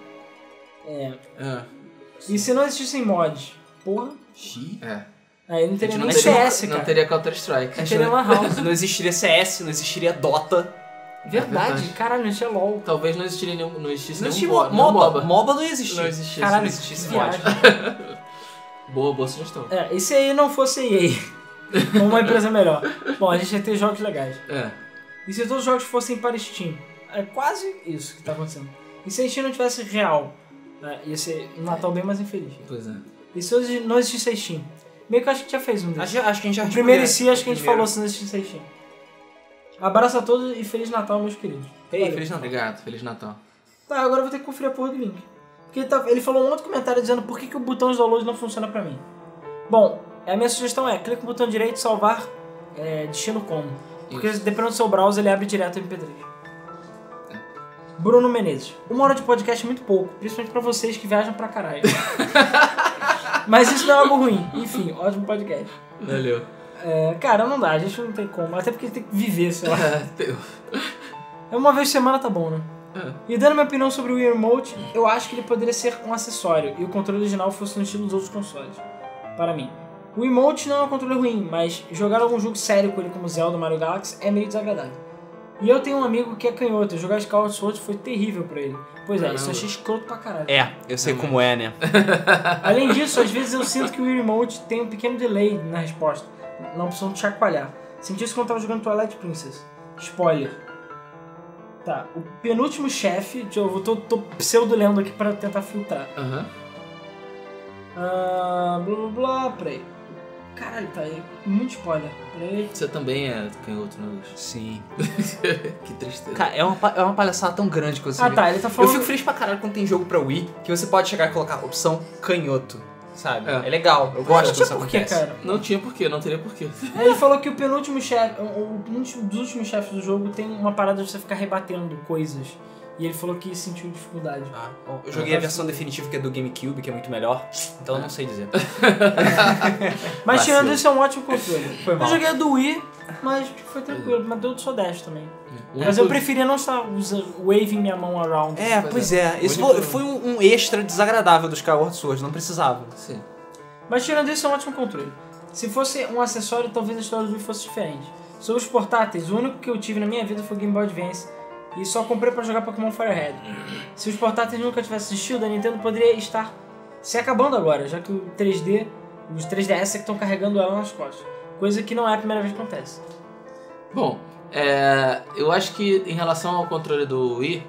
É. É. E se não existissem mods? Porra. Xiii. É. Aí não teria A gente nem não C teria- S, cara. Não teria Counter-Strike. Não teria Lan House. Não existiria C S, não existiria Dota. Verdade, verdade. caralho, não existia LOL. Talvez não existiria nenhum, não existisse Não nenhum existia mo- nenhum MOBA. MOBA. MOBA não existia. Não existisse. Caralho, não existisse que mod. viagem. Boa, boa sugestão. É, e se aí não fosse E A? Uma empresa melhor. Bom, a gente ia ter jogos legais. É. E se todos os jogos fossem para Steam? É quase isso que tá acontecendo. E se a Steam não tivesse real? É, ia ser um Natal bem mais infeliz. Pois é. E se hoje não existisse Steam? Meio que eu acho que já fez um desses. Acho, acho que a gente já O primeiro em si, respondeu. acho que a gente Primeiro. falou se não existisse Steam. Abraço a todos e Feliz Natal, meus queridos. Ei, Valeu. Feliz Natal. Obrigado, Feliz Natal. Tá, agora eu vou ter que conferir a porra do link. Porque ele, tá, ele falou um outro comentário dizendo por que, que o botão de download não funciona pra mim. Bom, a minha sugestão é, clica no botão direito e salvar é, destino como. Porque Isso. dependendo do seu browser, ele abre direto o M P três. Bruno Menezes. Uma hora de podcast é muito pouco, principalmente pra vocês que viajam pra caralho. Mas isso não é algo ruim. Enfim, ótimo podcast. Valeu. É, cara, não dá, a gente não tem como. Até porque tem que viver, sei lá. É, É uma vez por semana tá bom, né? É. E dando minha opinião sobre o Wii Remote, eu acho que ele poderia ser um acessório e o controle original fosse no estilo dos outros consoles. Para mim. O Wiimote não é um controle ruim, mas jogar algum jogo sério com ele como Zelda ou Mario Galaxy é meio desagradável. E eu tenho um amigo que é canhoto, jogar Skyward Sword foi terrível pra ele. Pois é, isso eu Caramba. achei escroto pra caralho. É, eu sei como é, né? Além disso, às vezes eu sinto que o Wii Remote tem um pequeno delay na resposta, na opção de chacoalhar. Senti isso quando eu tava jogando Twilight Princess. Spoiler. Tá, o penúltimo chefe, eu tô, tô pseudo-lendo aqui pra tentar filtrar. Aham. Ah, blá blá blá, peraí. Caralho, tá aí. Muito spoiler. Peraí. Você também é canhoto, né, Luiz? Sim. Que tristeza. Cara, é uma, pa- é uma palhaçada tão grande que você Ah vê. tá, ele tá Eu falando. fico feliz pra caralho quando tem jogo pra Wii que você pode chegar e colocar opção canhoto, sabe? É. É, legal, eu gosto Não quando tinha isso por quê, acontece. cara? Não tinha porquê, não teria porquê. Ele falou que o penúltimo chefe, o, o, um dos últimos chefes do jogo tem uma parada de você ficar rebatendo coisas. E ele falou que sentiu dificuldade. Ah, bom, eu joguei a versão definitiva que é do GameCube, que é muito melhor, então eu não sei dizer. Mas Vacilo. tirando isso, é um ótimo controle. Foi mal. Eu joguei a do Wii, mas foi tranquilo, mas deu do Sudeste também. O Mas eu único- preferia não estar usando, waving minha mão around. É, Pois pois é. é. Isso Único- foi, foi um, um extra desagradável dos Skyward Sword, não precisava. Sim. Mas tirando isso, é um ótimo controle. Se fosse um acessório, talvez a história do Wii fosse diferente. Sobre os portáteis, o único que eu tive na minha vida foi o Game Boy Advance. E só comprei pra jogar Pokémon Fire Red. Se os portáteis nunca tivessem existido, a Nintendo poderia estar se acabando agora, já que o três D, os três D S é que estão carregando ela nas costas. Coisa que não é a primeira vez que acontece. Bom, é, eu acho que em relação ao controle do Wii,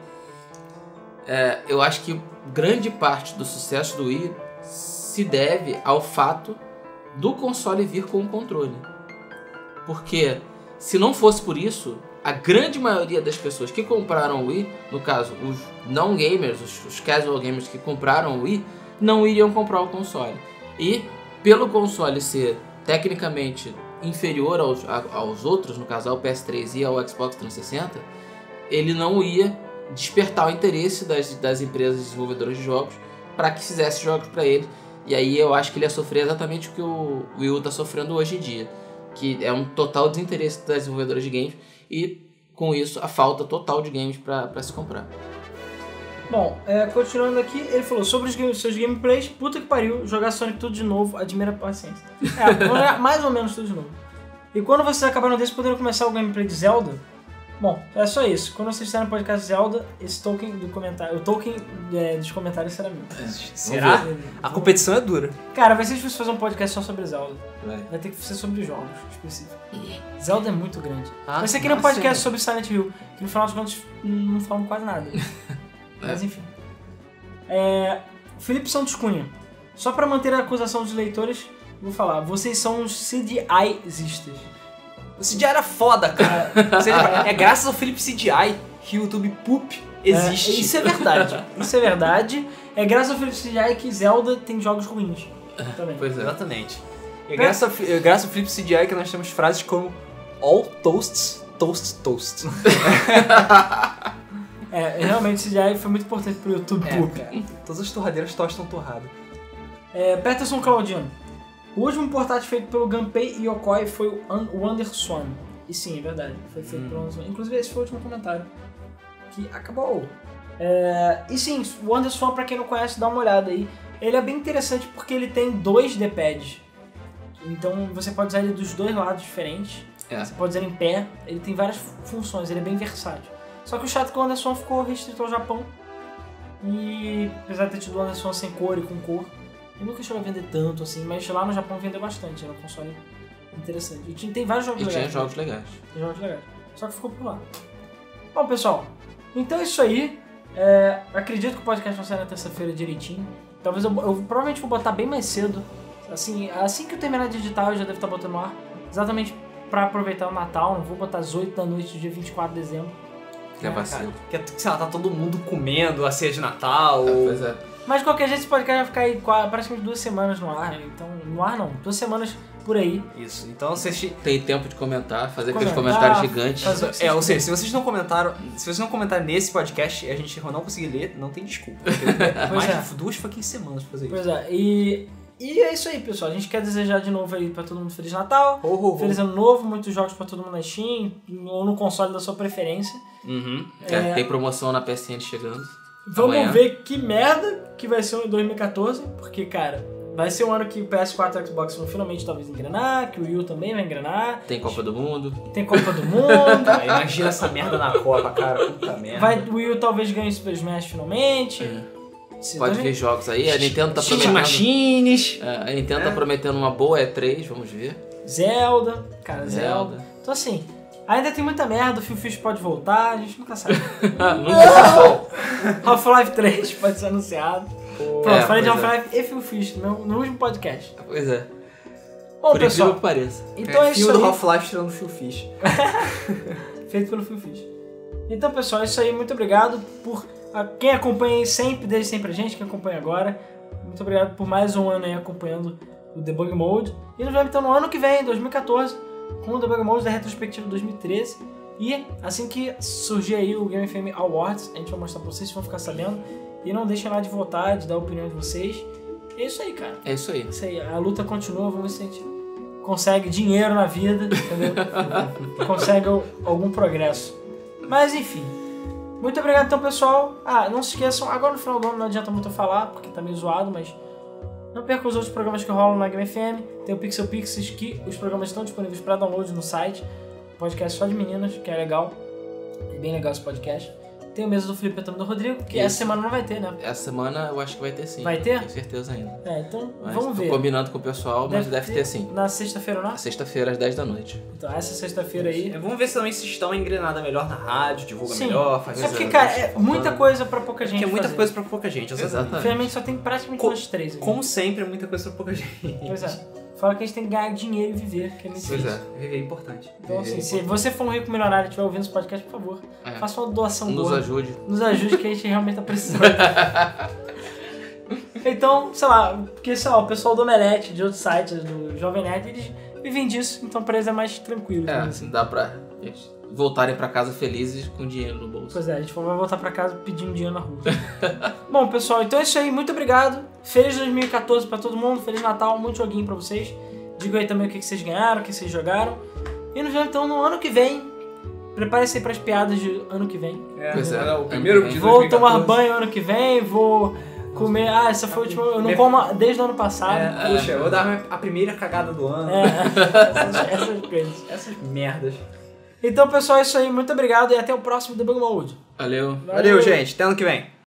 é, eu acho que grande parte do sucesso do Wii se deve ao fato do console vir com o controle. Porque se não fosse por isso, a grande maioria das pessoas que compraram o Wii, no caso, os não gamers, os, os casual gamers que compraram o Wii, não iriam comprar o console. E pelo console ser tecnicamente inferior aos, a- aos outros, no caso ao P S três e ao Xbox trezentos e sessenta, ele não ia despertar o interesse das, das empresas desenvolvedoras de jogos para que fizesse jogos para ele. E aí eu acho que ele ia sofrer exatamente o que o Wii U está sofrendo hoje em dia, que é um total desinteresse das desenvolvedoras de games e com isso a falta total de games para se comprar. Bom, é, continuando aqui, ele falou sobre os game- seus gameplays, puta que pariu, jogar Sonic tudo de novo, admira a paciência. É, vamos jogar mais ou menos tudo de novo. E quando vocês acabaram desse, poderão começar o gameplay de Zelda? Bom, é só isso. Quando vocês fizeram o podcast Zelda, esse token do comentário, o token é, dos comentários será meu. Será? A competição é dura. Cara, vai ser difícil fazer um podcast só sobre Zelda. Vai. Vai ter que ser sobre jogos específicos. Zelda é muito grande. Ah, vai ser que nem um nossa, podcast sim. sobre Silent Hill, que no final das contas não falam quase nada. Mas enfim. É, Felipe Santos Cunha. Só pra manter a acusação dos leitores, vou falar. Vocês são os C D I-zistas. O C G I era foda, cara. Você lembra? É graças ao Felipe C G I que o YouTube Poop existe. É, isso é verdade. Isso é verdade. É graças ao Felipe C G I que Zelda tem jogos ruins. Também. Pois é. Exatamente. E é graças, ao, é graças ao Felipe C G I que nós temos frases como All toasts, toast, toast. É, realmente o C G I foi muito importante pro YouTube É, Poop. cara. Todas as torradeiras tostam torrado. É, Peterson Claudino. O último portátil feito pelo Gunpei Yokoi foi o Un- o WonderSwan. E sim, é verdade. Foi feito Hum. pelo WonderSwan. Inclusive, esse foi o último comentário. Que acabou. É, e sim, o WonderSwan, pra quem não conhece, dá uma olhada aí. Ele é bem interessante porque ele tem dois D-pads. Então você pode usar ele dos dois lados diferentes. É. Você pode usar ele em pé. Ele tem várias funções, ele é bem versátil. Só que o chato é que o WonderSwan ficou restrito ao Japão. E apesar de ter tido o WonderSwan sem cor e com cor, eu nunca chegou a vender tanto assim, mas lá no Japão vendeu bastante, era um console interessante. E tinha, tem vários jogos E legais. tinha jogos legais. Tem jogos legais. Só que ficou por lá. Bom, pessoal, então é isso aí. É, acredito que o podcast vai sair na terça-feira direitinho. Talvez eu, eu provavelmente vou botar bem mais cedo. Assim, assim que eu terminar de editar, eu já devo estar botando no ar. Exatamente pra aproveitar o Natal. Não vou botar às oito da noite do dia vinte e quatro de dezembro. Que é vacilo. Que, sei lá, tá todo mundo comendo a ceia de Natal. É, pois é. Mas de qualquer jeito, esse podcast vai ficar aí quase, praticamente duas semanas no ar. Então, no ar não, duas semanas por aí. Isso, então vocês... Tem tempo de comentar, fazer Comentar, aqueles comentários gigantes. fazer o que É, ou vocês seja, se vocês não comentaram, se vocês não comentaram nesse podcast e a gente não conseguir ler, não tem desculpa. Porque mais é. de duas fucking semanas pra fazer isso. Pois é, e, e é isso aí, pessoal. A gente quer desejar de novo aí pra todo mundo Feliz Natal, Ho, ho, ho. Feliz Ano Novo, muitos jogos pra todo mundo na Steam ou no console da sua preferência. Uhum. É, É. Tem promoção na P S N chegando. Vamos Amanhã. ver que merda que vai ser o dois mil e quatorze, porque, cara, vai ser um ano que o P S quatro e o Xbox vão finalmente talvez engrenar, que o Wii U também vai engrenar, Tem Copa do Mundo. tem Copa do Mundo, Ah, imagina essa merda na Copa, cara. Puta merda. vai, o Wii U talvez ganhe o Super Smash finalmente. Se Pode também- ver jogos aí. A Nintendo tá Steam prometendo. Machines. É, a Nintendo tá prometendo uma boa E três, vamos ver. Zelda, cara, Zelda. Zelda. Então assim, ainda tem muita merda, o Phil Fish pode voltar, a gente nunca sabe. Half-Life três pode ser anunciado. Pronto, É, falei de pois é. Half-Life e Phil Fish no, no último podcast. Pois é. Bom, Por incrível pessoal, que pareça. então é, é isso fio do aí. Half-Life tirando o Phil Fish. Feito pelo Phil Fish. Então, pessoal, é isso aí. Muito obrigado por a, quem acompanha aí sempre, desde sempre a gente, quem acompanha agora. Muito obrigado por mais um ano aí acompanhando o Debug Mode. E nos vemos então no ano que vem, dois mil e quatorze, com o Debug Mode da retrospectiva dois mil e treze. E assim que surgir aí o Game F M Awards, a gente vai mostrar pra vocês, vocês vão ficar sabendo. E não deixem lá de votar, de dar a opinião de vocês. E é isso aí, cara. É isso aí. É isso aí. A luta continua, vamos ver se a gente consegue dinheiro na vida, entendeu? Consegue algum progresso. Mas enfim. Muito obrigado então, pessoal. Ah, não se esqueçam, agora no final do ano não adianta muito eu falar, porque tá meio zoado, mas não perca os outros programas que rolam na Game F M. Tem o Pixel Pixies, que os programas estão disponíveis para download no site. Podcast só de meninas, que é legal. É bem legal esse podcast. Tem o Mesa do Felipe e também do Rodrigo, que Isso. essa semana não vai ter, né? Essa semana eu acho que vai ter sim. Vai ter? Tenho certeza ainda. É, então Mas vamos tô ver. combinando com o pessoal, mas deve ter sim. Na sexta-feira, não? Sexta-feira às dez da noite. Então, essa sexta-feira aí. É, vamos ver se também se estão engrenadas melhor na rádio, divulga Sim. melhor, faz É porque, coisa- cara, é muita coisa pra pouca gente. Porque é muita fazer. coisa pra pouca gente, exatamente. Exatamente. Infelizmente só tem praticamente Co- nós três aqui. Como sempre, é muita coisa pra pouca gente. Pois é. Fala que a gente tem que ganhar dinheiro e viver, que é muito Pois difícil. é. Viver é importante. Então, assim, Viver é se você for um rico milionário e estiver ouvindo esse podcast, por favor, É. faça uma doação Nos boa. ajude. Nos ajude, que a gente realmente tá precisando. Então, sei lá, porque, sei lá, o pessoal do Omelete, de outros sites, do Jovem Nerd, eles vivem disso, então pra eles é mais tranquilo. É, digamos assim. dá pra eles voltarem pra casa felizes com dinheiro no bolso. Pois é, a gente vai voltar pra casa pedindo dinheiro na rua. Bom, pessoal, então é isso aí. Muito obrigado. Feliz dois mil e quatorze pra todo mundo. Feliz Natal, muito joguinho pra vocês. Digam aí também o que que vocês ganharam, o que vocês jogaram. E nos vemos então no ano que vem. Prepare-se aí pras piadas de ano que vem. Pois é. o primeiro Ano que de vem. Vou dois mil e tomar quatorze. banho ano que vem, vou comer... Ah, essa foi a última... Eu não Me- como desde o ano passado. É, puxa, eu vou dar a primeira cagada do ano. É, essas, essas coisas. Essas merdas. Então, pessoal, é isso aí. Muito obrigado e até o próximo Debug Mode. Valeu. Valeu, gente. Até ano que vem.